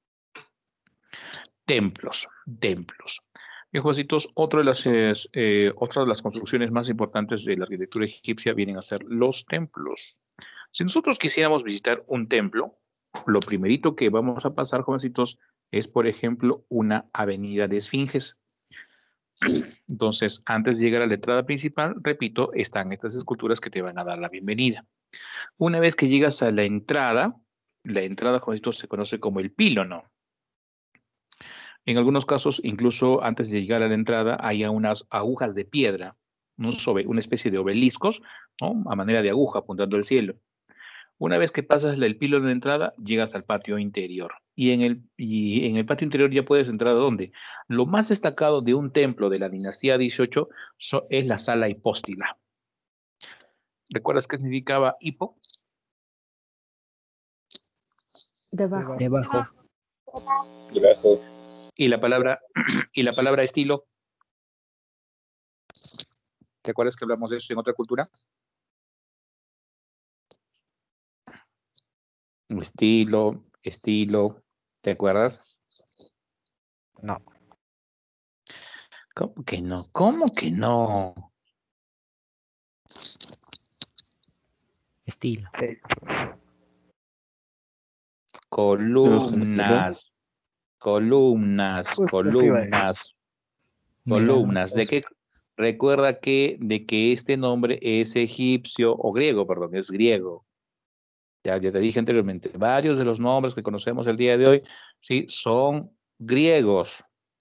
Templos, templos. Bien, jovencitos, otro de las, eh, otra de las construcciones más importantes de la arquitectura egipcia vienen a ser los templos. Si nosotros quisiéramos visitar un templo, lo primerito que vamos a pasar, jovencitos, es, por ejemplo, una avenida de esfinges. Entonces, antes de llegar a la entrada principal, repito, están estas esculturas que te van a dar la bienvenida. Una vez que llegas a la entrada, la entrada, jovencitos, se conoce como el pílono. En algunos casos, incluso antes de llegar a la entrada, hay unas agujas de piedra, ¿no? Sobre una especie de obeliscos, ¿no? A manera de aguja apuntando al cielo. Una vez que pasas el pílono de entrada, llegas al patio interior. Y en el, y en el patio interior ya puedes entrar a dónde. Lo más destacado de un templo de la dinastía dieciocho so, es la sala hipóstila. ¿Recuerdas qué significaba hipo? Debajo. Debajo. Debajo. Y la palabra, y la palabra estilo. ¿Te acuerdas que hablamos de eso en otra cultura? Estilo, estilo, ¿te acuerdas? No. ¿Cómo que no? ¿Cómo que no? Estilo. Columnas, columnas, Justo columnas, Mira, columnas. ¿De qué? Recuerda que de que este nombre es egipcio o griego, perdón, es griego. Ya, ya te dije anteriormente, varios de los nombres que conocemos el día de hoy, sí, son griegos.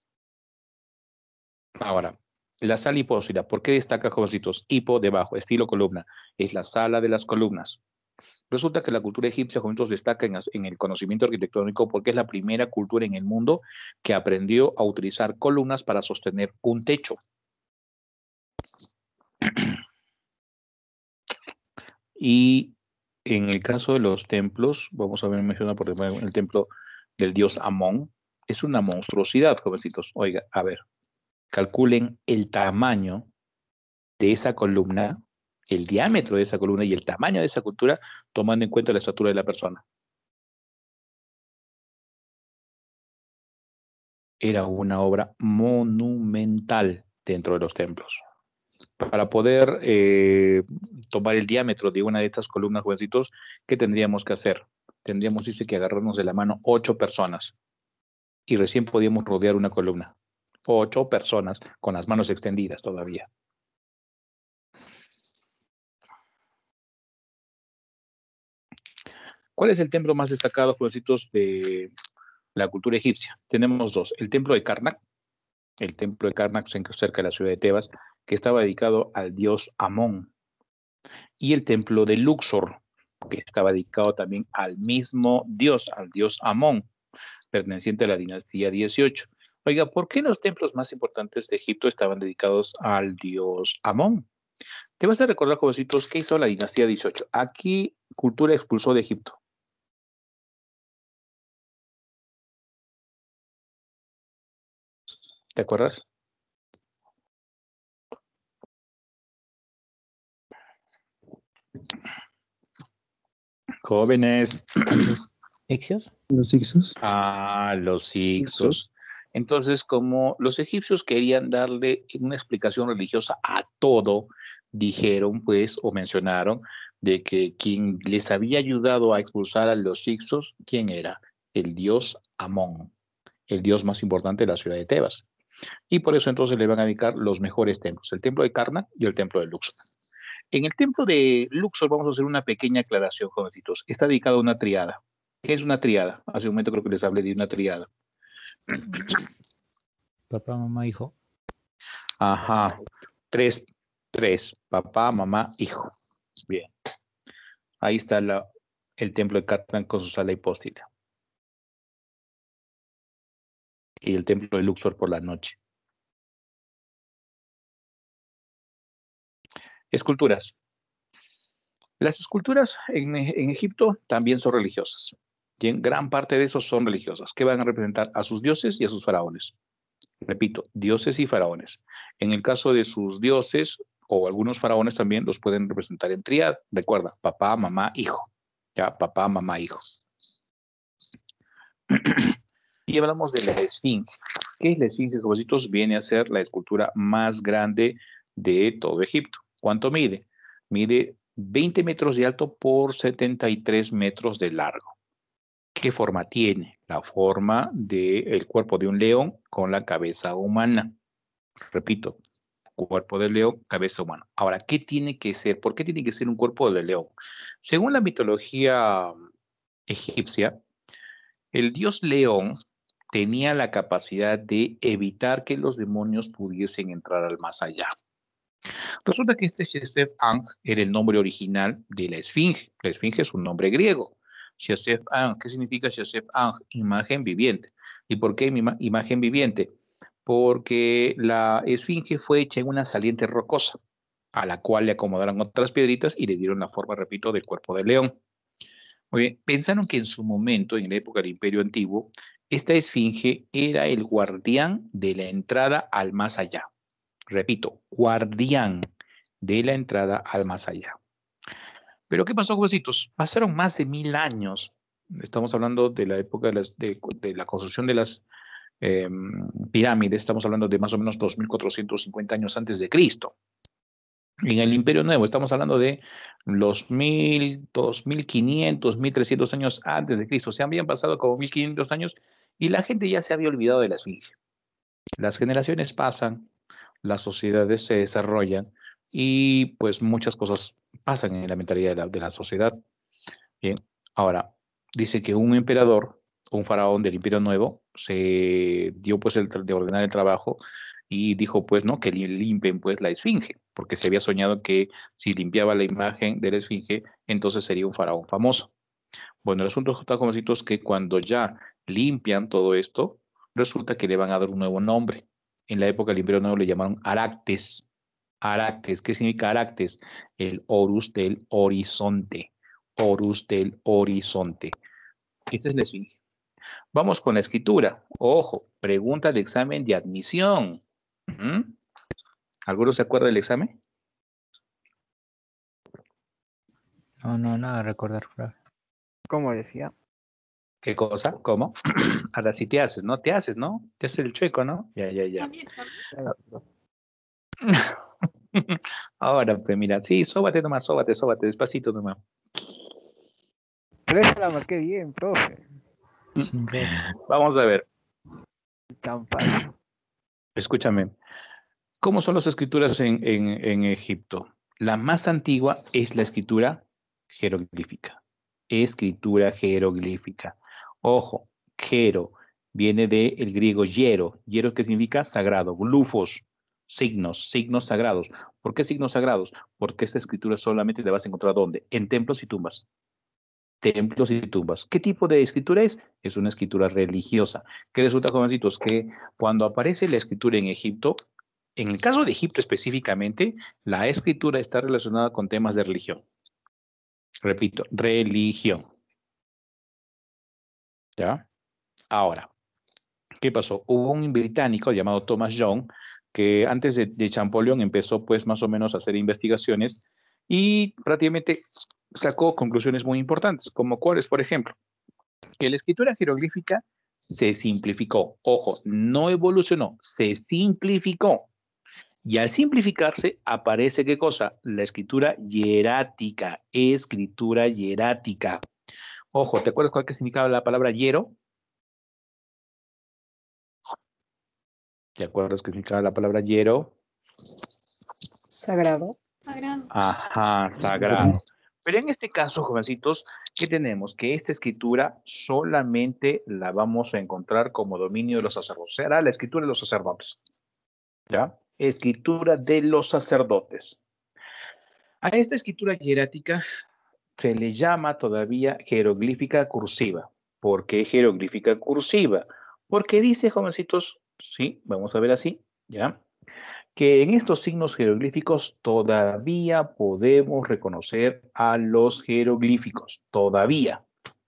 Ahora, la sala hipóstila, ¿por qué destaca, jovencitos? Hipo debajo, estilo columna, es la sala de las columnas. Resulta que la cultura egipcia, jovencitos, destaca en, en el conocimiento arquitectónico porque es la primera cultura en el mundo que aprendió a utilizar columnas para sostener un techo. Y en el caso de los templos, vamos a ver, menciona por ejemplo el templo del dios Amón, es una monstruosidad, jovencitos. Oiga, a ver, calculen el tamaño de esa columna, el diámetro de esa columna y el tamaño de esa cultura, tomando en cuenta la estatura de la persona. Era una obra monumental dentro de los templos. Para poder eh, tomar el diámetro de una de estas columnas, jovencitos, ¿qué tendríamos que hacer? Tendríamos, dice, que agarrarnos de la mano ocho personas y recién podíamos rodear una columna. Ocho personas con las manos extendidas todavía. ¿Cuál es el templo más destacado, jovencitos, de la cultura egipcia? Tenemos dos. El templo de Karnak, el templo de Karnak cerca de la ciudad de Tebas, que estaba dedicado al dios Amón. Y el templo de Luxor, que estaba dedicado también al mismo dios, al dios Amón, perteneciente a la dinastía dieciocho. Oiga, ¿por qué los templos más importantes de Egipto estaban dedicados al dios Amón? Te vas a recordar, jovencitos, ¿qué hizo la dinastía dieciocho? ¿A qué cultura expulsó de Egipto? ¿Te acuerdas? Jóvenes. ¿Ixos? Los Ixos. Ah, los Ixos. Entonces, como los egipcios querían darle una explicación religiosa a todo, dijeron, pues, o mencionaron, de que quien les había ayudado a expulsar a los Ixos, ¿quién era? El dios Amón, el dios más importante de la ciudad de Tebas. Y por eso entonces le van a dedicar los mejores templos, el templo de Karnak y el templo de Luxor. En el templo de Luxor vamos a hacer una pequeña aclaración, jovencitos. Está dedicado a una triada. ¿Qué es una triada? Hace un momento creo que les hablé de una triada. Papá, mamá, hijo. Ajá. Tres, tres. Papá, mamá, hijo. Bien. Ahí está la, el templo de Karnak con su sala hipóstila. Y el templo de Luxor por la noche. Esculturas. Las esculturas en, en Egipto también son religiosas. Y en gran parte de esos son religiosas, que van a representar a sus dioses y a sus faraones. Repito, dioses y faraones. En el caso de sus dioses, o algunos faraones también los pueden representar en tríada. Recuerda, papá, mamá, hijo. Ya, papá, mamá, hijo. Y hablamos de la esfinge. ¿Qué es la esfinge, jovencitos? Viene a ser la escultura más grande de todo Egipto. ¿Cuánto mide? Mide veinte metros de alto por setenta y tres metros de largo. ¿Qué forma tiene? La forma del cuerpo de un león con la cabeza humana. Repito, cuerpo de león, cabeza humana. Ahora, ¿qué tiene que ser? ¿Por qué tiene que ser un cuerpo de león? Según la mitología egipcia, el dios león tenía la capacidad de evitar que los demonios pudiesen entrar al más allá. Resulta que este Sheshef-An era el nombre original de la esfinge. La esfinge es un nombre griego. Sheshef-An, ¿qué significa Sheshef-An? Imagen viviente. ¿Y por qué imagen viviente? Porque la esfinge fue hecha en una saliente rocosa, a la cual le acomodaron otras piedritas y le dieron la forma, repito, del cuerpo de león. Muy bien, pensaron que en su momento, en la época del Imperio Antiguo, esta esfinge era el guardián de la entrada al más allá. Repito, guardián de la entrada al más allá. Pero ¿qué pasó, jovencitos? Pasaron más de mil años. Estamos hablando de la época de, las, de, de la construcción de las eh, pirámides. Estamos hablando de más o menos dos mil cuatrocientos cincuenta años antes de Cristo. En el Imperio Nuevo estamos hablando de los mil, dos mil quinientos, mil trescientos años antes de Cristo. Se habían pasado como mil quinientos años y la gente ya se había olvidado de la esfinge. Las generaciones pasan, las sociedades se desarrollan y pues muchas cosas pasan en la mentalidad de la, de la sociedad. Bien, ahora, dice que un emperador, un faraón del Imperio Nuevo, se dio pues el de ordenar el trabajo y dijo pues no, que limpien pues la esfinge, porque se había soñado que si limpiaba la imagen de la esfinge, entonces sería un faraón famoso. Bueno, el asunto está, jovencitos, que cuando ya limpian todo esto, resulta que le van a dar un nuevo nombre. En la época del Imperio Nuevo le llamaron Aractes. Aractes, ¿qué significa Aractes? El Horus del horizonte. Horus del horizonte. Esta es la esfinge. Vamos con la escritura. Ojo, pregunta de examen de admisión. ¿Mm? ¿Alguno se acuerda del examen? No, no, nada, recordar. ¿Cómo decía? ¿Qué cosa? ¿Cómo? Ahora sí te haces, ¿no? Te haces, ¿no? Te haces el chueco, ¿no? Ya, ya, ya. Ahora, pues mira, sí, sóbate nomás, sóbate, sóbate, despacito nomás. Pero esa la marqué bien, profe. Vamos a ver. Tan fácil. Escúchame. ¿Cómo son las escrituras en, en, en Egipto? La más antigua es la escritura jeroglífica. Escritura jeroglífica. Ojo, jero viene del griego hiero. Hiero que significa sagrado. Glufos, signos, signos sagrados. ¿Por qué signos sagrados? Porque esta escritura solamente te vas a encontrar ¿dónde? En templos y tumbas. Templos y tumbas. ¿Qué tipo de escritura es? Es una escritura religiosa. ¿Qué resulta, jovencitos? Que cuando aparece la escritura en Egipto, en el caso de Egipto específicamente, la escritura está relacionada con temas de religión. Repito, religión. ¿Ya? Ahora, ¿qué pasó? Hubo un británico llamado Thomas Young, que antes de, de Champollion empezó pues más o menos a hacer investigaciones y prácticamente sacó conclusiones muy importantes, como cuáles, por ejemplo, que la escritura jeroglífica se simplificó. Ojo, no evolucionó, se simplificó. Y al simplificarse aparece ¿qué cosa? La escritura hierática, escritura hierática. Ojo, ¿te acuerdas cuál que significaba la palabra hiero? ¿Te acuerdas qué significaba la palabra hiero? Sagrado. Sagrado. Ajá, sagrado. Pero en este caso, jovencitos, ¿qué tenemos? Que esta escritura solamente la vamos a encontrar como dominio de los sacerdotes. Será la escritura de los sacerdotes. ¿Ya? Escritura de los sacerdotes. A esta escritura hierática se le llama todavía jeroglífica cursiva. ¿Por qué jeroglífica cursiva? Porque dice, jovencitos, sí, vamos a ver así, ¿ya? que en estos signos jeroglíficos todavía podemos reconocer a los jeroglíficos, todavía.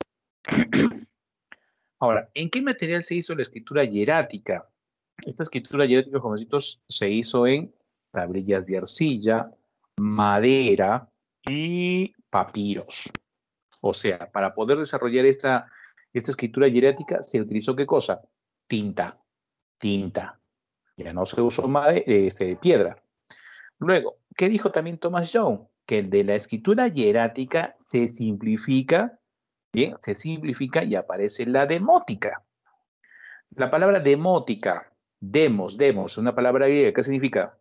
Ahora, ¿en qué material se hizo la escritura hierática? Esta escritura hierática, jovencitos, se hizo en tablillas de arcilla, madera y papiros. O sea, para poder desarrollar esta, esta escritura hierática, ¿se utilizó qué cosa? Tinta, tinta. Ya no se usó madera, este, piedra. Luego, ¿qué dijo también Thomas Young? Que de la escritura hierática se simplifica, bien, se simplifica y aparece la demótica. La palabra demótica, demos, demos, una palabra griega, ¿qué significa?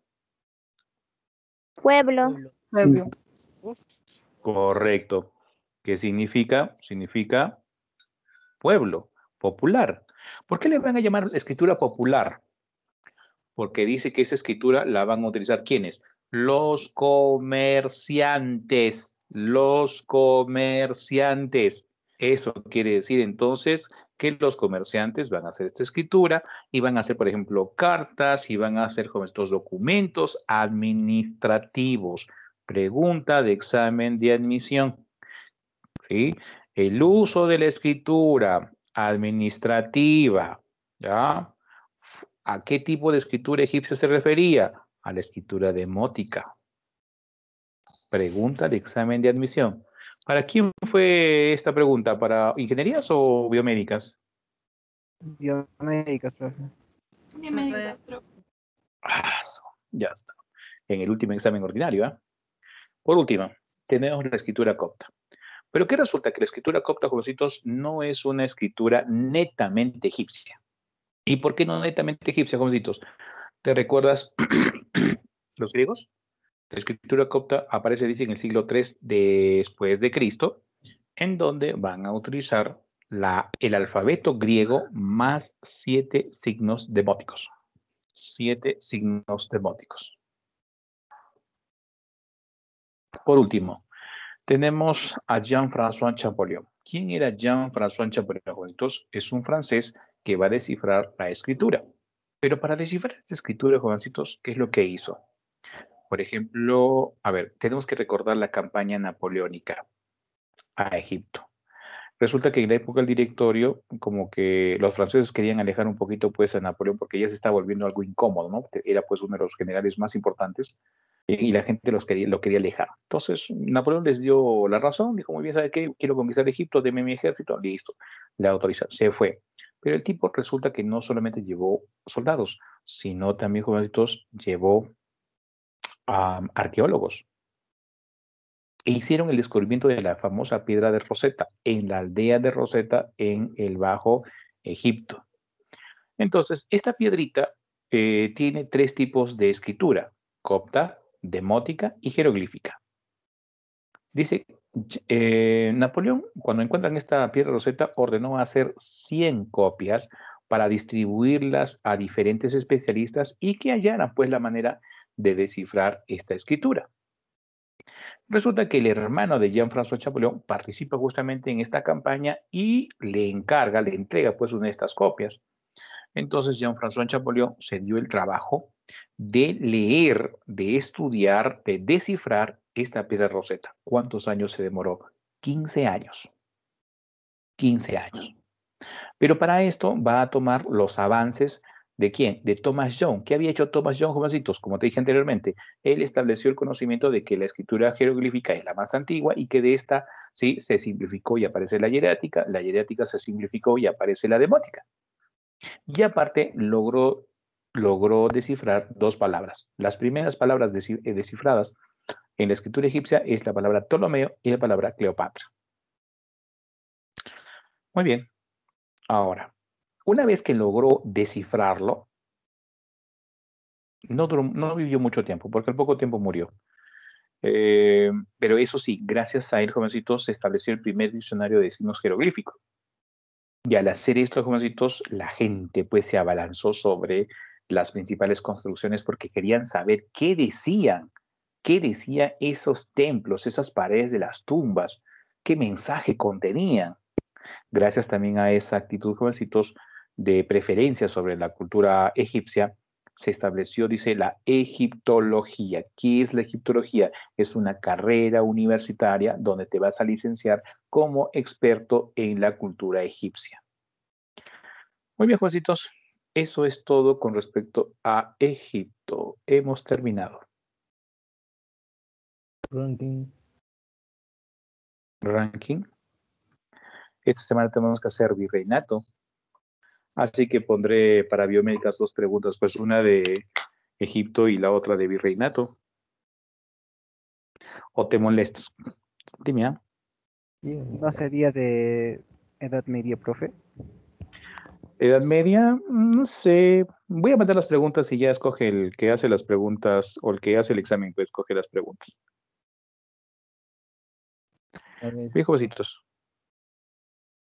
Pueblo. Pueblo. Correcto. ¿Qué significa? Significa pueblo, popular. ¿Por qué le van a llamar escritura popular? Porque dice que esa escritura la van a utilizar ¿quiénes? Los comerciantes, los comerciantes. Eso quiere decir entonces que los comerciantes van a hacer esta escritura y van a hacer, por ejemplo, cartas y van a hacer como estos documentos administrativos. Pregunta de examen de admisión. ¿Sí? El uso de la escritura administrativa, ¿ya? ¿A qué tipo de escritura egipcia se refería? A la escritura demótica. Pregunta de examen de admisión. ¿Para quién fue esta pregunta? ¿Para ingenierías o biomédicas? Biomédicas, profe. Biomédicas, profe. Ah, ya está. En el último examen ordinario, ¿eh? Por último, tenemos la escritura copta. Pero ¿qué resulta? Que la escritura copta, jovencitos, no es una escritura netamente egipcia. ¿Y por qué no netamente egipcia, jovencitos? ¿Te recuerdas los griegos? La escritura copta aparece, dice, en el siglo tres después de Cristo, en donde van a utilizar la, el alfabeto griego más siete signos demóticos. Siete signos demóticos. Por último, tenemos a Jean-François Champollion. ¿Quién era Jean-François Champollion? Jovencitos, es un francés que va a descifrar la escritura. Pero para descifrar esta escritura, jovencitos, ¿qué es lo que hizo? Por ejemplo, a ver, tenemos que recordar la campaña napoleónica a Egipto. Resulta que en la época del directorio, como que los franceses querían alejar un poquito pues a Napoleón porque ya se estaba volviendo algo incómodo, ¿no? Era pues uno de los generales más importantes y la gente los quería, lo quería alejar. Entonces, Napoleón les dio la razón, dijo, muy bien, ¿sabe qué? Quiero conquistar Egipto, deme mi ejército, listo, le autorizaron, se fue. Pero el tipo resulta que no solamente llevó soldados, sino también, jovencitos, llevó Um, arqueólogos e hicieron el descubrimiento de la famosa piedra de Rosetta en la aldea de Rosetta en el Bajo Egipto. Entonces, esta piedrita eh, tiene tres tipos de escritura: copta, demótica y jeroglífica. Dice, eh, Napoleón, cuando encuentran esta piedra Rosetta, ordenó hacer cien copias para distribuirlas a diferentes especialistas y que hallaran pues la manera de descifrar esta escritura. Resulta que el hermano de Jean-François Champollion participa justamente en esta campaña y le encarga, le entrega pues una de estas copias. Entonces Jean-François Champollion se dio el trabajo de leer, de estudiar, de descifrar esta piedra Rosetta. ¿Cuántos años se demoró? quince años. quince años. Pero para esto va a tomar los avances ¿de quién? De Thomas Young. ¿Qué había hecho Thomas Young, jovencitos? Como te dije anteriormente, él estableció el conocimiento de que la escritura jeroglífica es la más antigua y que de esta, sí, se simplificó y aparece la hierática, la hierática se simplificó y aparece la demótica. Y aparte logró, logró descifrar dos palabras. Las primeras palabras descifradas en la escritura egipcia es la palabra Ptolomeo y la palabra Cleopatra. Muy bien. Ahora, una vez que logró descifrarlo, no, duró, no vivió mucho tiempo, porque al poco tiempo murió. Eh, pero eso sí, gracias a él, jovencitos, se estableció el primer diccionario de signos jeroglíficos. Y al hacer esto, jovencitos, la gente pues se abalanzó sobre las principales construcciones porque querían saber qué decían, qué decían esos templos, esas paredes de las tumbas, qué mensaje contenían. Gracias también a esa actitud, jovencitos, de preferencia sobre la cultura egipcia, se estableció, dice, la egiptología. ¿Qué es la egiptología? Es una carrera universitaria donde te vas a licenciar como experto en la cultura egipcia. Muy bien, jovencitos. Eso es todo con respecto a Egipto. Hemos terminado. Ranking. Ranking. Esta semana tenemos que hacer virreinato. Así que pondré para biomédicas dos preguntas, pues una de Egipto y la otra de virreinato. ¿O te molestas? Dime, ¿ah? ¿No sería de edad media, profe? Edad media, no sé. Voy a mandar las preguntas y ya escoge el que hace las preguntas o el que hace el examen, pues escoge las preguntas. Bien, jovencitos.